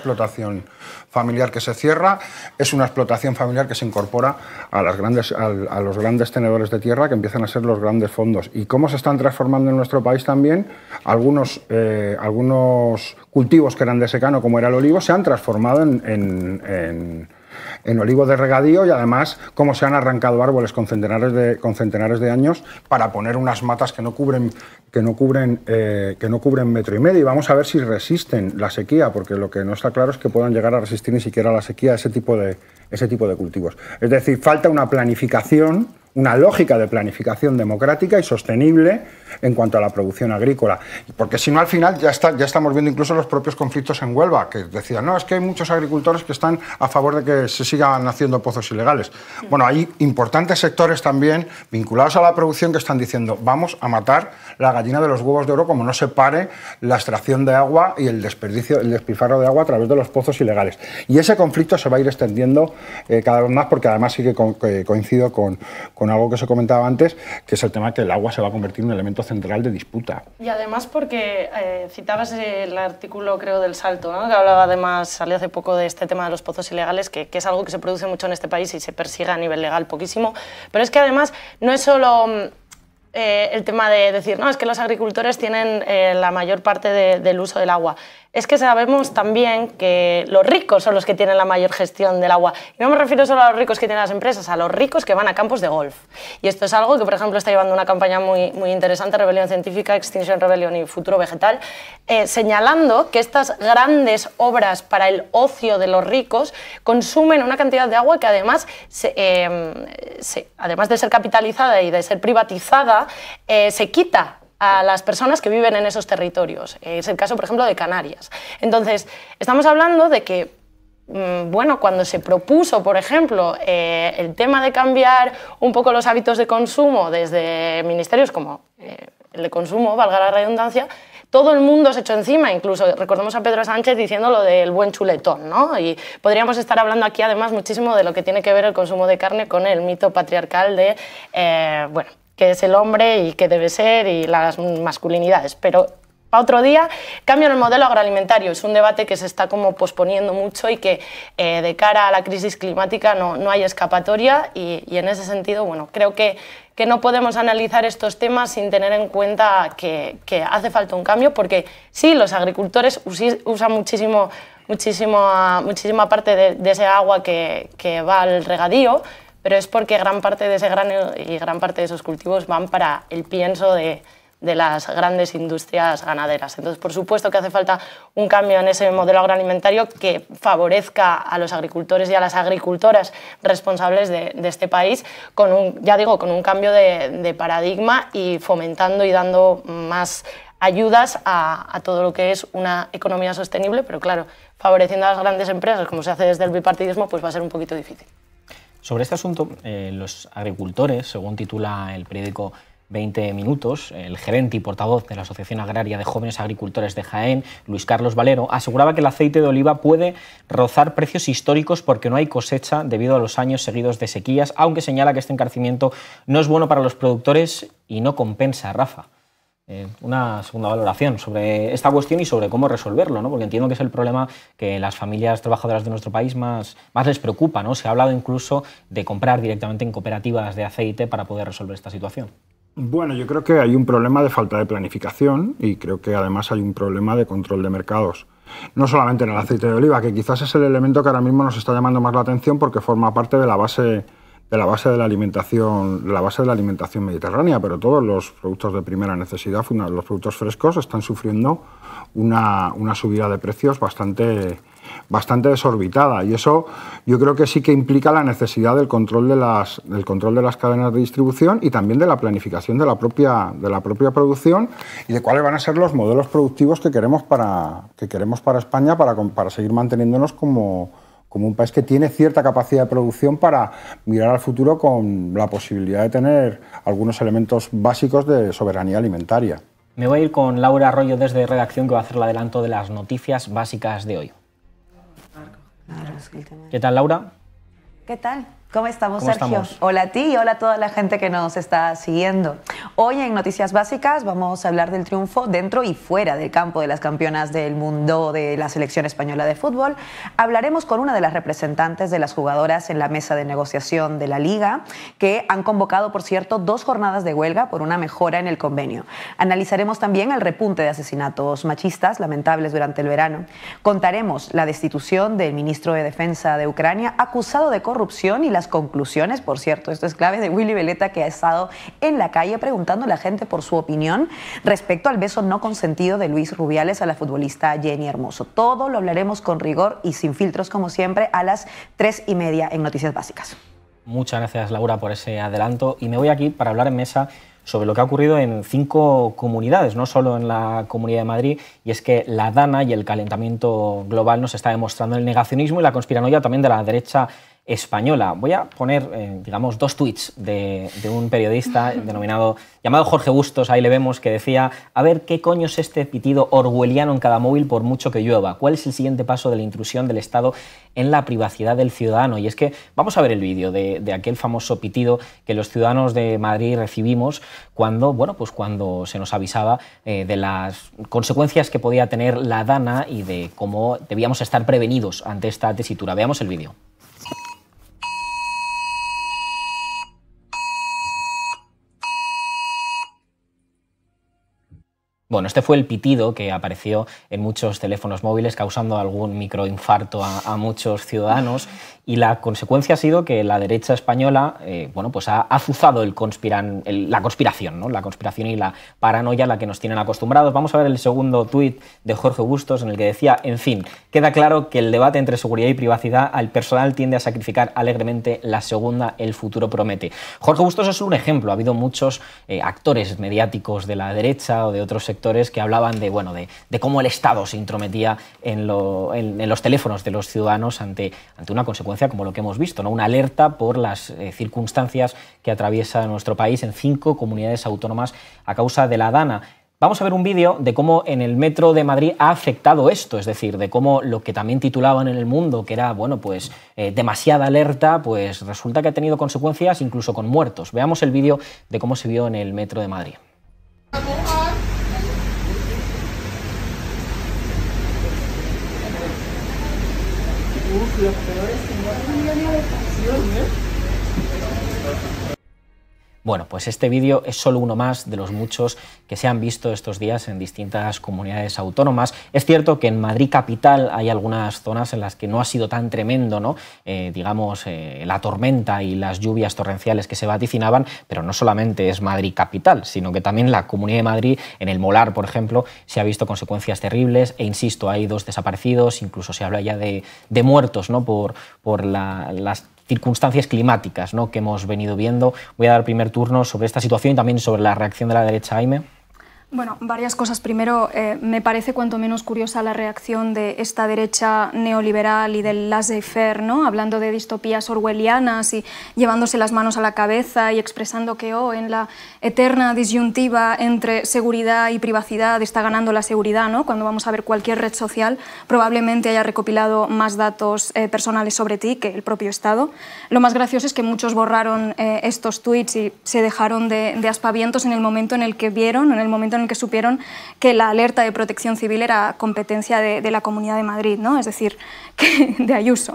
familiar que se cierra, es una explotación familiar que se incorpora a los grandes tenedores de tierra, que empiezan a ser los grandes fondos. Y cómo se están transformando en nuestro país también, algunos cultivos que eran de secano, como era el olivo, se han transformado en olivos de regadío, y además cómo se han arrancado árboles con centenares de años para poner unas matas que no cubren 1,5 metros. Y vamos a ver si resisten la sequía, porque lo que no está claro es que puedan llegar a resistir ni siquiera la sequía ese tipo de cultivos. Es decir, falta una planificación una lógica de planificación democrática y sostenible en cuanto a la producción agrícola. Porque si no, al final ya estamos viendo incluso los propios conflictos en Huelva, que decían, no, es que hay muchos agricultores que están a favor de que se sigan haciendo pozos ilegales. Bueno, hay importantes sectores también vinculados a la producción que están diciendo, vamos a matar la gallina de los huevos de oro como no se pare la extracción de agua y el desperdicio, el despilfarro de agua a través de los pozos ilegales. Y ese conflicto se va a ir extendiendo cada vez más, porque además sí que coincido con algo que se comentaba antes, que es el tema que el agua se va a convertir en un elemento central de disputa. Y además porque citabas el artículo, creo, del Salto, ¿no? Que hablaba además, salió hace poco, de este tema de los pozos ilegales, que es algo que se produce mucho en este país y se persigue a nivel legal poquísimo, pero es que además no es solo el tema de decir, no, es que los agricultores tienen la mayor parte del uso del agua. Es que sabemos también que los ricos son los que tienen la mayor gestión del agua. Y no me refiero solo a los ricos que tienen las empresas, a los ricos que van a campos de golf. Y esto es algo que, por ejemplo, está llevando una campaña muy interesante, Rebelión Científica, Extinction Rebellion y Futuro Vegetal, señalando que estas grandes obras para el ocio de los ricos consumen una cantidad de agua que además, además de ser capitalizada y de ser privatizada, se quita a las personas que viven en esos territorios. Es el caso, por ejemplo, de Canarias. Entonces, estamos hablando de que, bueno, cuando se propuso, por ejemplo, el tema de cambiar un poco los hábitos de consumo desde ministerios como el de consumo, valga la redundancia, todo el mundo se echó encima, incluso recordemos a Pedro Sánchez diciendo lo del buen chuletón, ¿no? Y podríamos estar hablando aquí además muchísimo de lo que tiene que ver el consumo de carne con el mito patriarcal de, bueno, que es el hombre y que debe ser y las masculinidades, pero para otro día. Cambio en el modelo agroalimentario, es un debate que se está como posponiendo mucho y que de cara a la crisis climática no hay escapatoria y en ese sentido, bueno, creo que no podemos analizar estos temas sin tener en cuenta que hace falta un cambio, porque sí, los agricultores usan muchísima parte de ese agua que va al regadío, pero es porque gran parte de ese grano y gran parte de esos cultivos van para el pienso de las grandes industrias ganaderas. Entonces, por supuesto que hace falta un cambio en ese modelo agroalimentario que favorezca a los agricultores y a las agricultoras responsables de este país, con un cambio de paradigma y fomentando y dando más ayudas a todo lo que es una economía sostenible, pero claro, favoreciendo a las grandes empresas, como se hace desde el bipartidismo, pues va a ser un poquito difícil. Sobre este asunto, los agricultores, según titula el periódico 20 Minutos, el gerente y portavoz de la Asociación Agraria de Jóvenes Agricultores de Jaén, Luis Carlos Valero, aseguraba que el aceite de oliva puede rozar precios históricos porque no hay cosecha debido a los años seguidos de sequías, aunque señala que este encarecimiento no es bueno para los productores y no compensa, Rafa. Una segunda valoración sobre esta cuestión y sobre cómo resolverlo, ¿no? Porque entiendo que es el problema que las familias trabajadoras de nuestro país más les preocupa, ¿no? Se ha hablado incluso de comprar directamente en cooperativas de aceite para poder resolver esta situación. Bueno, yo creo que hay un problema de falta de planificación y creo que además hay un problema de control de mercados. No solamente en el aceite de oliva, que quizás es el elemento que ahora mismo nos está llamando más la atención porque forma parte de la base de la alimentación mediterránea, pero todos los productos de primera necesidad, los productos frescos, están sufriendo una subida de precios bastante desorbitada, y eso yo creo que sí que implica la necesidad del control de las cadenas de distribución y también de la planificación de la propia producción y de cuáles van a ser los modelos productivos que queremos para España para seguir manteniéndonos como un país que tiene cierta capacidad de producción para mirar al futuro con la posibilidad de tener algunos elementos básicos de soberanía alimentaria. Me voy a ir con Laura Arroyo desde redacción, que va a hacer el adelanto de las noticias básicas de hoy. ¿Qué tal, Laura? ¿Qué tal? ¿Cómo estamos, Sergio? Hola a ti y hola a toda la gente que nos está siguiendo. Hoy en Noticias Básicas vamos a hablar del triunfo dentro y fuera del campo de las campeonas del mundo de la selección española de fútbol. Hablaremos con una de las representantes de las jugadoras en la mesa de negociación de la Liga, que han convocado, por cierto, 2 jornadas de huelga por una mejora en el convenio. Analizaremos también el repunte de asesinatos machistas lamentables durante el verano. Contaremos la destitución del ministro de Defensa de Ucrania, acusado de corrupción, y las conclusiones, por cierto, esto es clave, de Willy Veleta, que ha estado en la calle preguntando a la gente por su opinión respecto al beso no consentido de Luis Rubiales a la futbolista Jenny Hermoso. Todo lo hablaremos con rigor y sin filtros, como siempre, a las 3:30 en Noticias Básicas. Muchas gracias, Laura, por ese adelanto. Y me voy aquí para hablar en mesa sobre lo que ha ocurrido en 5 comunidades, no solo en la Comunidad de Madrid, y es que la dana y el calentamiento global nos está demostrando el negacionismo y la conspiranoia también de la derecha española. Voy a poner, digamos, 2 tweets de un periodista llamado Jorge Bustos, ahí le vemos, que decía: a ver, ¿qué coño es este pitido orwelliano en cada móvil por mucho que llueva? ¿Cuál es el siguiente paso de la intrusión del Estado en la privacidad del ciudadano? Y es que vamos a ver el vídeo de aquel famoso pitido que los ciudadanos de Madrid recibimos cuando, bueno, pues cuando se nos avisaba de las consecuencias que podía tener la dana y de cómo debíamos estar prevenidos ante esta tesitura. Veamos el vídeo. Bueno, este fue el pitido que apareció en muchos teléfonos móviles, causando algún microinfarto a muchos ciudadanos, y la consecuencia ha sido que la derecha española bueno, pues ha azuzado la conspiración, ¿no? La conspiración y la paranoia a la que nos tienen acostumbrados. Vamos a ver el segundo tuit de Jorge Bustos, en el que decía: en fin, queda claro que el debate entre seguridad y privacidad, al personal tiende a sacrificar alegremente la segunda, el futuro promete. Jorge Bustos es un ejemplo. Ha habido muchos actores mediáticos de la derecha o de otros sectores que hablaban de cómo el Estado se intrometía en los teléfonos de los ciudadanos ante una consecuencia como lo que hemos visto, ¿no? Una alerta por las circunstancias que atraviesa nuestro país en 5 comunidades autónomas a causa de la dana. Vamos a ver un vídeo de cómo en el metro de Madrid ha afectado esto, es decir, de cómo lo que también titulaban en El Mundo, que era, bueno, pues demasiada alerta, pues resulta que ha tenido consecuencias incluso con muertos. Veamos el vídeo de cómo se vio en el metro de Madrid. Los peores Bueno, pues este vídeo es solo uno más de los muchos que se han visto estos días en distintas comunidades autónomas. Es cierto que en Madrid capital hay algunas zonas en las que no ha sido tan tremendo, ¿no? Digamos, la tormenta y las lluvias torrenciales que se vaticinaban, pero no solamente es Madrid capital, sino que también la Comunidad de Madrid, en el Molar, por ejemplo, se ha visto consecuencias terribles e, insisto, hay 2 desaparecidos, incluso se habla ya de muertos, ¿no? por las circunstancias climáticas, ¿no? que hemos venido viendo. Voy a dar primer turno sobre esta situación y también sobre la reacción de la derecha, Aime. Bueno, varias cosas. Primero, me parece cuanto menos curiosa la reacción de esta derecha neoliberal y del laissez-faire, ¿no? Hablando de distopías orwellianas y llevándose las manos a la cabeza y expresando que en la eterna disyuntiva entre seguridad y privacidad está ganando la seguridad, ¿no? Cuando vamos a ver cualquier red social, probablemente haya recopilado más datos personales sobre ti que el propio Estado. Lo más gracioso es que muchos borraron estos tweets y se dejaron de aspavientos en el momento en el que vieron, en el momento en el que supieron que la alerta de protección civil era competencia de la Comunidad de Madrid, ¿no? Es decir, de Ayuso.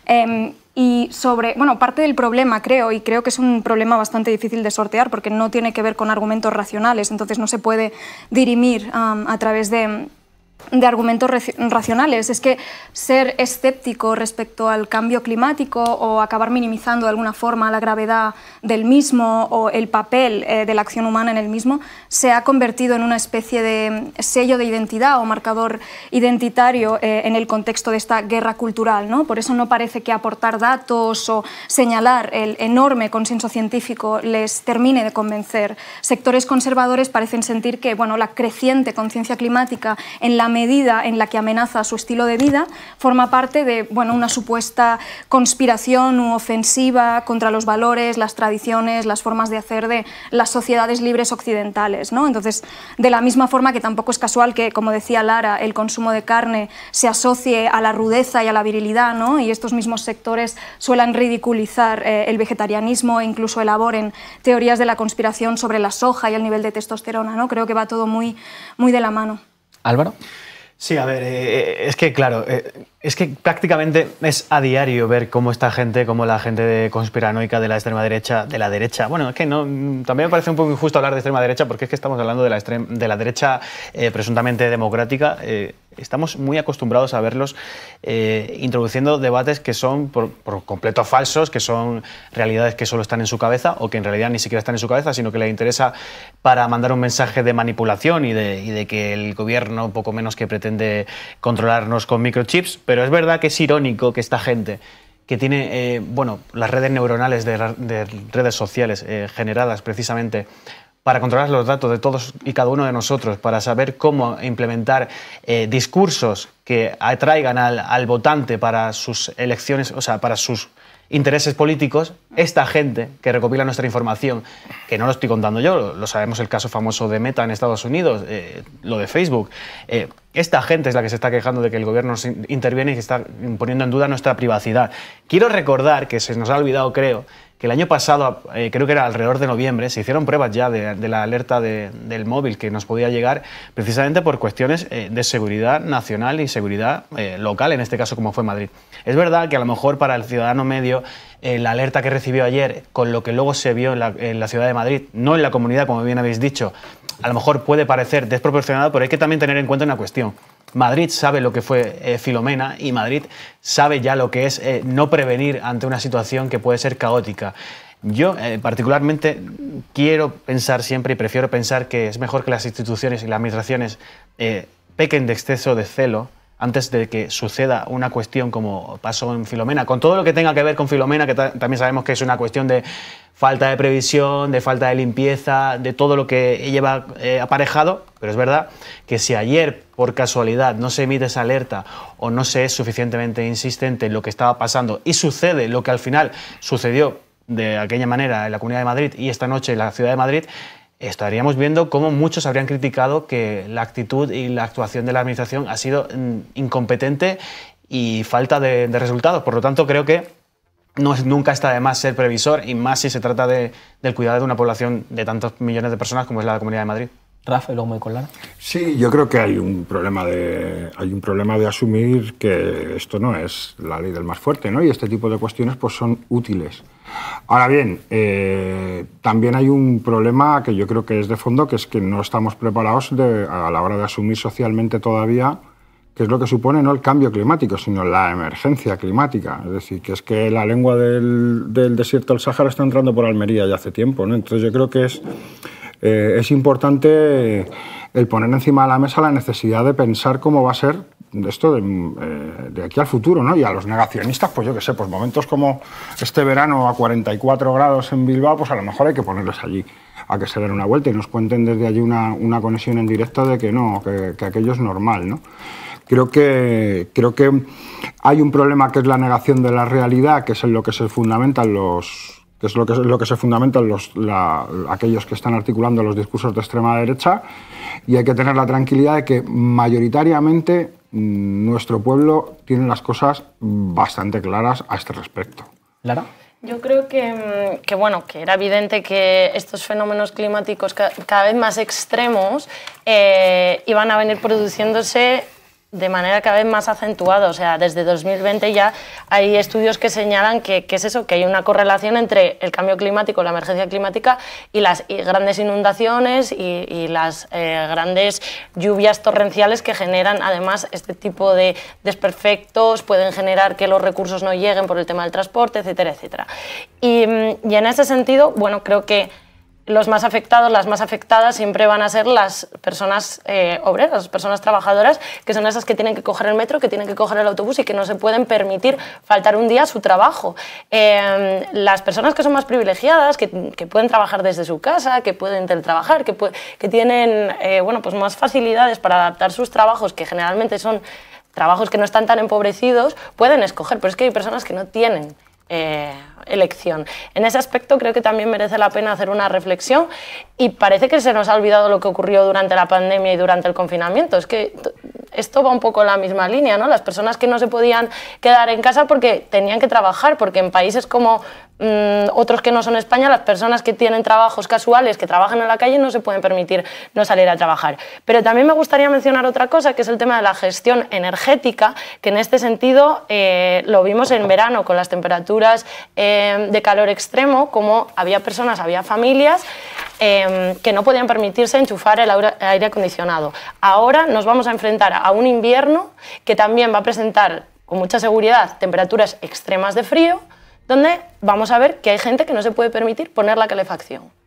Y sobre, bueno, parte del problema creo que es un problema bastante difícil de sortear porque no tiene que ver con argumentos racionales, entonces no se puede dirimir a través de argumentos racionales. Es que ser escéptico respecto al cambio climático o acabar minimizando de alguna forma la gravedad del mismo o el papel de la acción humana en el mismo se ha convertido en una especie de sello de identidad o marcador identitario en el contexto de esta guerra cultural, ¿no? Por eso no parece que aportar datos o señalar el enorme consenso científico les termine de convencer. Sectores conservadores parecen sentir que, bueno, la creciente conciencia climática en la medida en la que amenaza su estilo de vida forma parte de, bueno, una supuesta conspiración u ofensiva contra los valores, las tradiciones, las formas de hacer de las sociedades libres occidentales, ¿no? Entonces, de la misma forma que tampoco es casual que, como decía Lara, el consumo de carne se asocie a la rudeza y a la virilidad, ¿no? Y estos mismos sectores suelen ridiculizar el vegetarianismo e incluso elaboren teorías de la conspiración sobre la soja y el nivel de testosterona, ¿no? Creo que va todo muy, muy de la mano. Álvaro. Sí, a ver, es que claro, es que prácticamente es a diario ver cómo esta gente, como la gente conspiranoica de la extrema derecha, bueno, es que no, también me parece un poco injusto hablar de extrema derecha porque es que estamos hablando de la derecha presuntamente democrática. Estamos muy acostumbrados a verlos introduciendo debates que son por completo falsos, que son realidades que solo están en su cabeza o que en realidad ni siquiera están en su cabeza, sino que les interesa para mandar un mensaje de manipulación y de que el gobierno poco menos que pretende controlarnos con microchips. Pero es verdad que es irónico que esta gente, que tiene bueno, las redes neuronales de redes sociales generadas precisamente para controlar los datos de todos y cada uno de nosotros, para saber cómo implementar discursos que atraigan al votante para sus elecciones, o sea, para sus intereses políticos, esta gente que recopila nuestra información, que no lo estoy contando yo, lo sabemos, el caso famoso de Meta en Estados Unidos, lo de Facebook, esta gente es la que se está quejando de que el gobierno interviene y que está poniendo en duda nuestra privacidad. Quiero recordar, que se nos ha olvidado creo, que el año pasado, creo que era alrededor de noviembre, se hicieron pruebas ya de la alerta del móvil que nos podía llegar precisamente por cuestiones de seguridad nacional y seguridad local, en este caso como fue Madrid. Es verdad que a lo mejor para el ciudadano medio la alerta que recibió ayer, con lo que luego se vio en la ciudad de Madrid, no en la comunidad, como bien habéis dicho, a lo mejor puede parecer desproporcionado, pero hay que también tener en cuenta una cuestión. Madrid sabe lo que fue Filomena y Madrid sabe ya lo que es no prevenir ante una situación que puede ser caótica. Yo particularmente quiero pensar siempre y prefiero pensar que es mejor que las instituciones y las administraciones pequen de exceso de celo antes de que suceda una cuestión como pasó en Filomena, con todo lo que tenga que ver con Filomena, que también sabemos que es una cuestión de falta de previsión, de falta de limpieza, de todo lo que lleva aparejado, pero es verdad que si ayer, por casualidad, no se emite esa alerta o no se es suficientemente insistente en lo que estaba pasando y sucede lo que al final sucedió de aquella manera en la Comunidad de Madrid y esta noche en la Ciudad de Madrid, estaríamos viendo cómo muchos habrían criticado que la actitud y la actuación de la Administración ha sido incompetente y falta de resultados. Por lo tanto, creo que nunca está de más ser previsor, y más si se trata del cuidado de una población de tantos millones de personas como es la Comunidad de Madrid. Rafa, y luego me voy con Lara. Sí, yo creo que hay un problema de asumir que esto no es la ley del más fuerte, ¿no? Y este tipo de cuestiones pues son útiles. Ahora bien, también hay un problema que yo creo que es de fondo, que es que no estamos preparados a la hora de asumir socialmente todavía qué es lo que supone no el cambio climático, sino la emergencia climática. Es decir, que es que la lengua del desierto del Sáhara está entrando por Almería ya hace tiempo, ¿no? Entonces yo creo que es importante el poner encima de la mesa la necesidad de pensar cómo va a ser esto de aquí al futuro, ¿no? Y a los negacionistas, pues yo qué sé, pues momentos como este verano a 44 grados en Bilbao, pues a lo mejor hay que ponerles allí a que se den una vuelta y nos cuenten desde allí una conexión en directo de que no, que aquello es normal, ¿no? Creo que hay un problema que es la negación de la realidad, que es en lo que se fundamentan aquellos que están articulando los discursos de extrema derecha, y hay que tener la tranquilidad de que mayoritariamente nuestro pueblo tiene las cosas bastante claras a este respecto. ¿Lara? Yo creo que era evidente que estos fenómenos climáticos cada vez más extremos iban a venir produciéndose de manera cada vez más acentuada. O sea, desde 2020 ya hay estudios que señalan que es eso, que hay una correlación entre el cambio climático, la emergencia climática y las grandes inundaciones y las grandes lluvias torrenciales que generan además este tipo de desperfectos, pueden generar que los recursos no lleguen por el tema del transporte, etcétera, etcétera. Y en ese sentido, bueno, creo que los más afectados, las más afectadas siempre van a ser las personas obreras, las personas trabajadoras, que son esas que tienen que coger el metro, que tienen que coger el autobús y que no se pueden permitir faltar un día a su trabajo. Las personas que son más privilegiadas, que pueden trabajar desde su casa, que pueden teletrabajar, que tienen pues más facilidades para adaptar sus trabajos, que generalmente son trabajos que no están tan empobrecidos, pueden escoger, pero es que hay personas que no tienen elección. En ese aspecto creo que también merece la pena hacer una reflexión, y parece que se nos ha olvidado lo que ocurrió durante la pandemia y durante el confinamiento. Es que esto va un poco en la misma línea, ¿no? Las personas que no se podían quedar en casa porque tenían que trabajar, porque en países como otros que no son España, las personas que tienen trabajos casuales, que trabajan en la calle, no se pueden permitir no salir a trabajar. Pero también me gustaría mencionar otra cosa, que es el tema de la gestión energética, que en este sentido lo vimos en verano con las temperaturas de calor extremo, como había personas, había familias que no podían permitirse enchufar el aire acondicionado. Ahora nos vamos a enfrentar a un invierno que también va a presentar con mucha seguridad temperaturas extremas de frío, donde vamos a ver que hay gente que no se puede permitir poner la calefacción.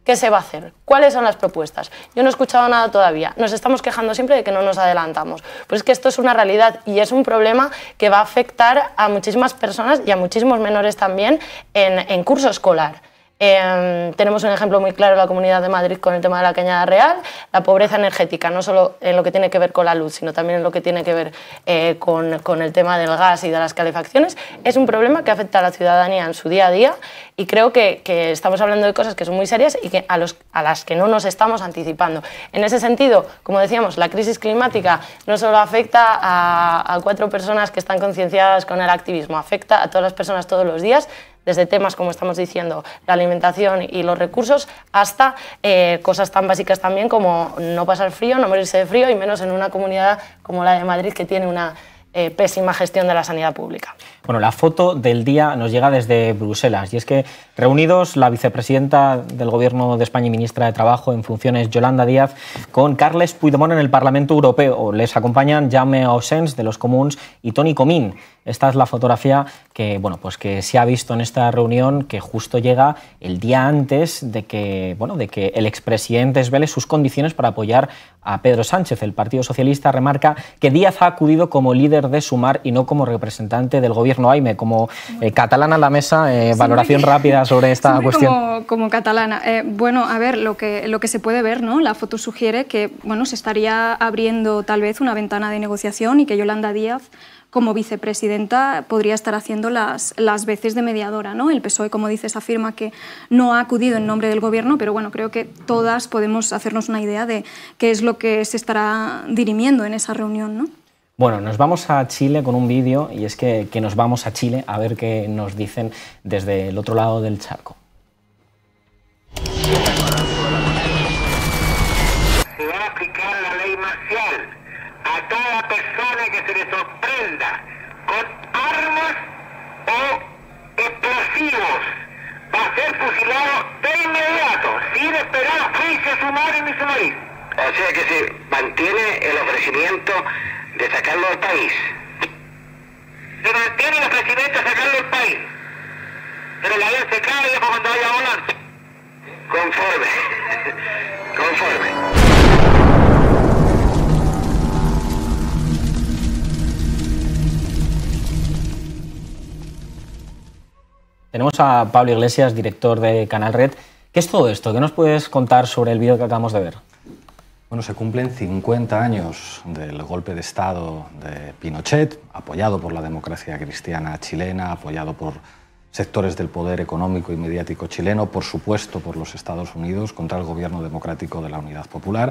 ¿Qué se va a hacer? ¿Cuáles son las propuestas? Yo no he escuchado nada todavía. Nos estamos quejando siempre de que no nos adelantamos. Pues es que esto es una realidad y es un problema que va a afectar a muchísimas personas y a muchísimos menores también en curso escolar. Tenemos un ejemplo muy claro en la Comunidad de Madrid con el tema de la Cañada Real, la pobreza energética, no solo en lo que tiene que ver con la luz, sino también en lo que tiene que ver con el tema del gas y de las calefacciones. Es un problema que afecta a la ciudadanía en su día a día y creo que estamos hablando de cosas que son muy serias y que a las que no nos estamos anticipando. En ese sentido, como decíamos, la crisis climática no solo afecta a 4 personas que están concienciadas con el activismo, afecta a todas las personas todos los días, desde temas, como estamos diciendo, la alimentación y los recursos, hasta cosas tan básicas también como no pasar frío, no morirse de frío, y menos en una comunidad como la de Madrid, que tiene una pésima gestión de la sanidad pública. Bueno, la foto del día nos llega desde Bruselas, y es que reunidos la vicepresidenta del Gobierno de España y ministra de Trabajo en funciones, Yolanda Díaz, con Carles Puigdemont en el Parlamento Europeo. Les acompañan Jaume Ausens de los Comuns y Toni Comín. Esta es la fotografía que, bueno, pues que se ha visto en esta reunión, que justo llega el día antes de que el expresidente desvele sus condiciones para apoyar a Pedro Sánchez. El Partido Socialista remarca que Díaz ha acudido como líder de Sumar y no como representante del Gobierno. Aime, como catalana a la mesa, valoración rápida sobre esta cuestión. Como catalana. Bueno, a ver, lo que se puede ver, ¿no? La foto sugiere que, bueno, se estaría abriendo tal vez una ventana de negociación y que Yolanda Díaz, como vicepresidenta, podría estar haciendo las veces de mediadora, ¿no? El PSOE, como dices, afirma que no ha acudido en nombre del Gobierno, pero bueno, creo que todas podemos hacernos una idea de qué es lo que se estará dirimiendo en esa reunión, ¿no? Bueno, nos vamos a Chile con un vídeo, y es que nos vamos a Chile a ver qué nos dicen desde el otro lado del charco. Se va a aplicar la ley marcial a toda persona que se le sorprenda con armas o explosivos. Va a ser fusilado de inmediato, sin esperar juicio sumario ni sumario. O sea que se mantiene el ofrecimiento de sacarlo del país. Se mantiene el ofrecimiento de sacarlo del país. Pero la ley se cae y cuando vaya a volar. Conforme. Conforme. Tenemos a Pablo Iglesias, director de Canal Red. ¿Qué es todo esto? ¿Qué nos puedes contar sobre el vídeo que acabamos de ver? Bueno, se cumplen 50 años del golpe de Estado de Pinochet, apoyado por la democracia cristiana chilena, apoyado por sectores del poder económico y mediático chileno, por supuesto por los Estados Unidos, contra el gobierno democrático de la Unidad Popular.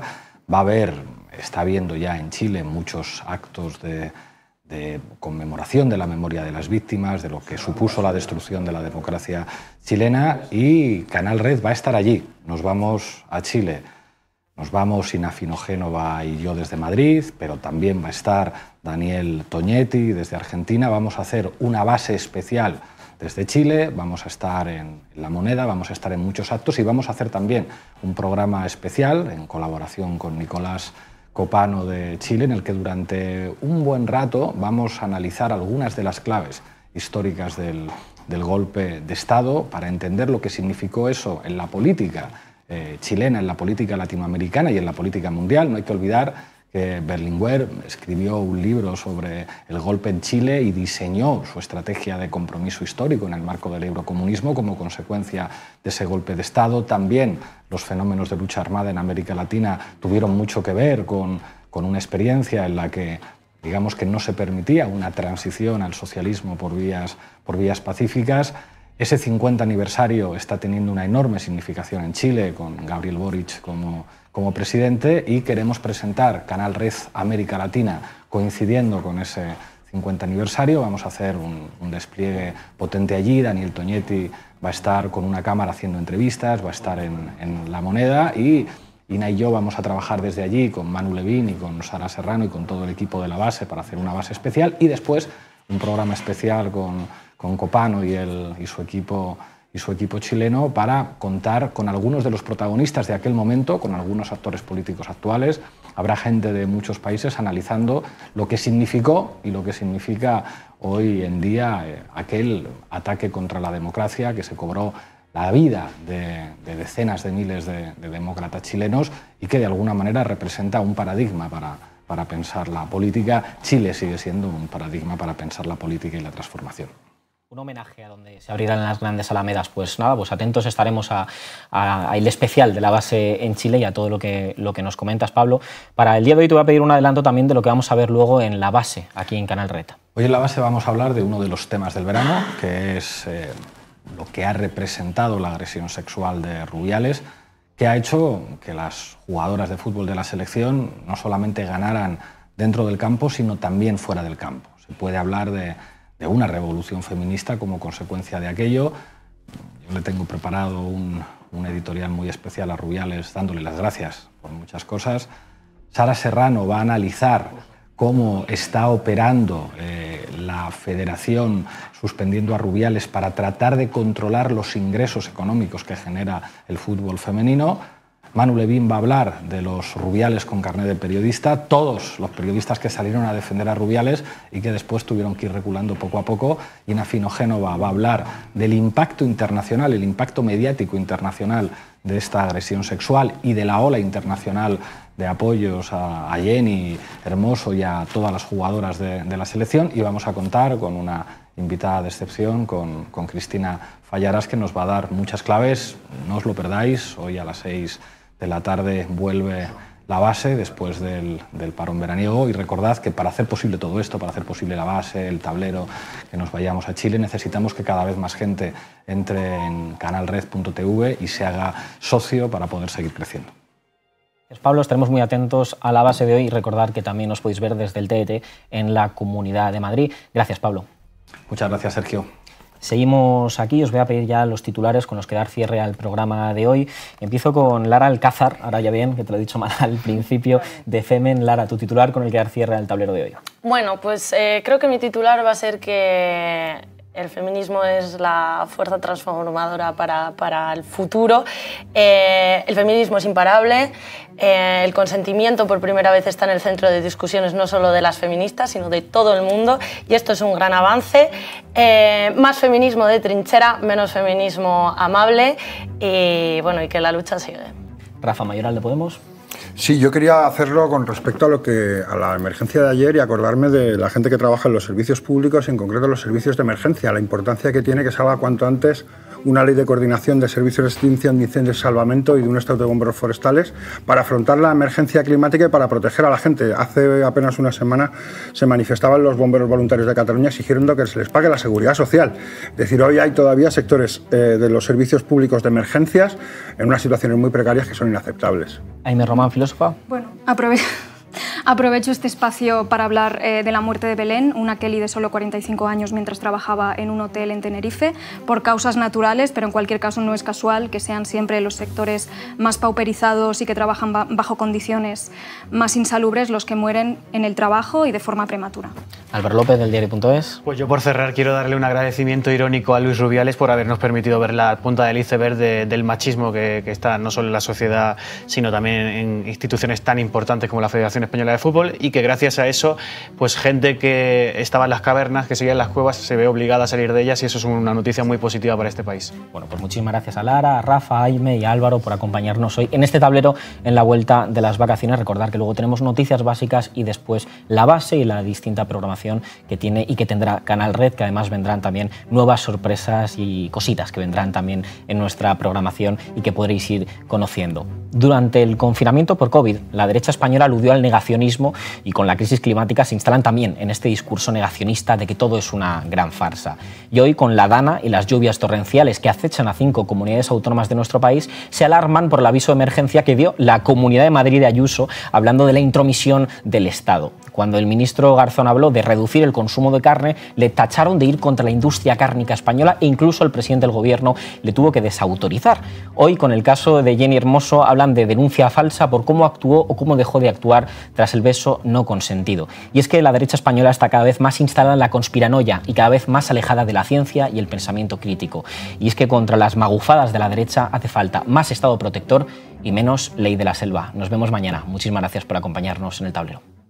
Está habiendo ya en Chile muchos actos de conmemoración de la memoria de las víctimas, de lo que supuso la destrucción de la democracia chilena, y Canal Red va a estar allí. Nos vamos a Chile. Nos vamos Inafino Génova y yo desde Madrid, pero también va a estar Daniel Toñetti desde Argentina. Vamos a hacer una base especial desde Chile, vamos a estar en La Moneda, vamos a estar en muchos actos y vamos a hacer también un programa especial en colaboración con Nicolás Copano de Chile, en el que durante un buen rato vamos a analizar algunas de las claves históricas del golpe de Estado para entender lo que significó eso en la política chilena, en la política latinoamericana y en la política mundial. No hay que olvidar que Berlinguer escribió un libro sobre el golpe en Chile y diseñó su estrategia de compromiso histórico en el marco del eurocomunismo como consecuencia de ese golpe de Estado. También los fenómenos de lucha armada en América Latina tuvieron mucho que ver con una experiencia en la que, digamos, que no se permitía una transición al socialismo por vías pacíficas. Ese 50 aniversario está teniendo una enorme significación en Chile, con Gabriel Boric como presidente, y queremos presentar Canal Red América Latina coincidiendo con ese 50 aniversario. Vamos a hacer un despliegue potente allí. Daniel Toñetti va a estar con una cámara haciendo entrevistas, va a estar en La Moneda, y Ina y yo vamos a trabajar desde allí con Manu Levín y con Sara Serrano y con todo el equipo de la base para hacer una base especial, y después un programa especial con Copano y su equipo chileno para contar con algunos de los protagonistas de aquel momento, con algunos actores políticos actuales. Habrá gente de muchos países analizando lo que significó y lo que significa hoy en día aquel ataque contra la democracia que se cobró la vida de decenas de miles de demócratas chilenos y que de alguna manera representa un paradigma para pensar la política. Chile sigue siendo un paradigma para pensar la política y la transformación. Un homenaje a donde se abrirán las grandes alamedas. Pues nada, pues atentos estaremos al especial de la base en Chile y a todo lo que nos comentas, Pablo. Para el día de hoy te voy a pedir un adelanto también de lo que vamos a ver luego en la base, aquí en Canal Red. Hoy en la base vamos a hablar de uno de los temas del verano, que es lo que ha representado la agresión sexual de Rubiales, que ha hecho que las jugadoras de fútbol de la selección no solamente ganaran dentro del campo, sino también fuera del campo. Se puede hablar de una revolución feminista como consecuencia de aquello. Yo le tengo preparado un editorial muy especial a Rubiales dándole las gracias por muchas cosas. Sara Serrano va a analizar cómo está operando la federación suspendiendo a Rubiales para tratar de controlar los ingresos económicos que genera el fútbol femenino. Manu Levín va a hablar de los Rubiales con carnet de periodista, todos los periodistas que salieron a defender a Rubiales y que después tuvieron que ir reculando poco a poco. Y Nafino Génova va a hablar del impacto internacional, el impacto mediático internacional de esta agresión sexual y de la ola internacional de apoyos a Jenny Hermoso y a todas las jugadoras de la selección. Y vamos a contar con una invitada de excepción, con Cristina Fallaras, que nos va a dar muchas claves. No os lo perdáis, hoy a las 6 de la tarde vuelve la base después del parón veraniego, y recordad que para hacer posible todo esto, para hacer posible la base, el tablero, que nos vayamos a Chile, necesitamos que cada vez más gente entre en canalred.tv y se haga socio para poder seguir creciendo. Pablo, estaremos muy atentos a la base de hoy y recordad que también os podéis ver desde el TDT en la Comunidad de Madrid. Gracias, Pablo. Muchas gracias, Sergio. Seguimos aquí, os voy a pedir ya los titulares con los que dar cierre al programa de hoy. Empiezo con Lara Alcázar, ahora ya bien, que te lo he dicho mal al principio, de Femen. Lara, tu titular con el que dar cierre al tablero de hoy. Bueno, pues creo que mi titular va a ser que el feminismo es la fuerza transformadora para el futuro. El feminismo es imparable. El consentimiento por primera vez está en el centro de discusiones no solo de las feministas, sino de todo el mundo. Y esto es un gran avance. Más feminismo de trinchera, menos feminismo amable. Y bueno, y que la lucha sigue. Rafa Mayoral de Podemos. Sí, yo quería hacerlo con respecto a la emergencia de ayer y acordarme de la gente que trabaja en los servicios públicos, en concreto en los servicios de emergencia, la importancia que tiene que salga cuanto antes una ley de coordinación de servicios de extinción de incendios y salvamento y de un estatuto de bomberos forestales para afrontar la emergencia climática y para proteger a la gente. Hace apenas una semana se manifestaban los bomberos voluntarios de Cataluña exigiendo que se les pague la seguridad social. Es decir, hoy hay todavía sectores de los servicios públicos de emergencias en unas situaciones muy precarias que son inaceptables. Aime Román, filósofa. Bueno, aprovecho este espacio para hablar de la muerte de Belén, una Kelly de solo 45 años mientras trabajaba en un hotel en Tenerife, por causas naturales, pero en cualquier caso no es casual que sean siempre los sectores más pauperizados y que trabajan bajo condiciones más insalubres los que mueren en el trabajo y de forma prematura. Álvaro López, del diario.es. Pues yo, por cerrar, quiero darle un agradecimiento irónico a Luis Rubiales por habernos permitido ver la punta del iceberg del machismo que está no solo en la sociedad, sino también en instituciones tan importantes como la Federación Española de Fútbol, y que gracias a eso, pues gente que estaba en las cavernas, que seguía en las cuevas, se ve obligada a salir de ellas, y eso es una noticia muy positiva para este país. Bueno, pues muchísimas gracias a Lara, a Rafa, a Aime y a Álvaro por acompañarnos hoy en este tablero en la vuelta de las vacaciones. Recordar que luego tenemos noticias básicas y después la base y la distinta programación que tiene y que tendrá Canal Red, que además vendrán también nuevas sorpresas y cositas que vendrán también en nuestra programación y que podréis ir conociendo. Durante el confinamiento por COVID, la derecha española aludió al negacionismo y con la crisis climática se instalan también en este discurso negacionista de que todo es una gran farsa. Y hoy, con la Dana y las lluvias torrenciales que acechan a 5 comunidades autónomas de nuestro país, se alarman por el aviso de emergencia que dio la Comunidad de Madrid de Ayuso, hablando de la intromisión del Estado. Cuando el ministro Garzón habló de reducir el consumo de carne, le tacharon de ir contra la industria cárnica española e incluso el presidente del gobierno le tuvo que desautorizar. Hoy, con el caso de Jenny Hermoso, hablan de denuncia falsa por cómo actuó o cómo dejó de actuar tras el beso no consentido. Y es que la derecha española está cada vez más instalada en la conspiranoia y cada vez más alejada de la ciencia y el pensamiento crítico. Y es que contra las magufadas de la derecha hace falta más Estado protector y menos ley de la selva. Nos vemos mañana. Muchísimas gracias por acompañarnos en el tablero.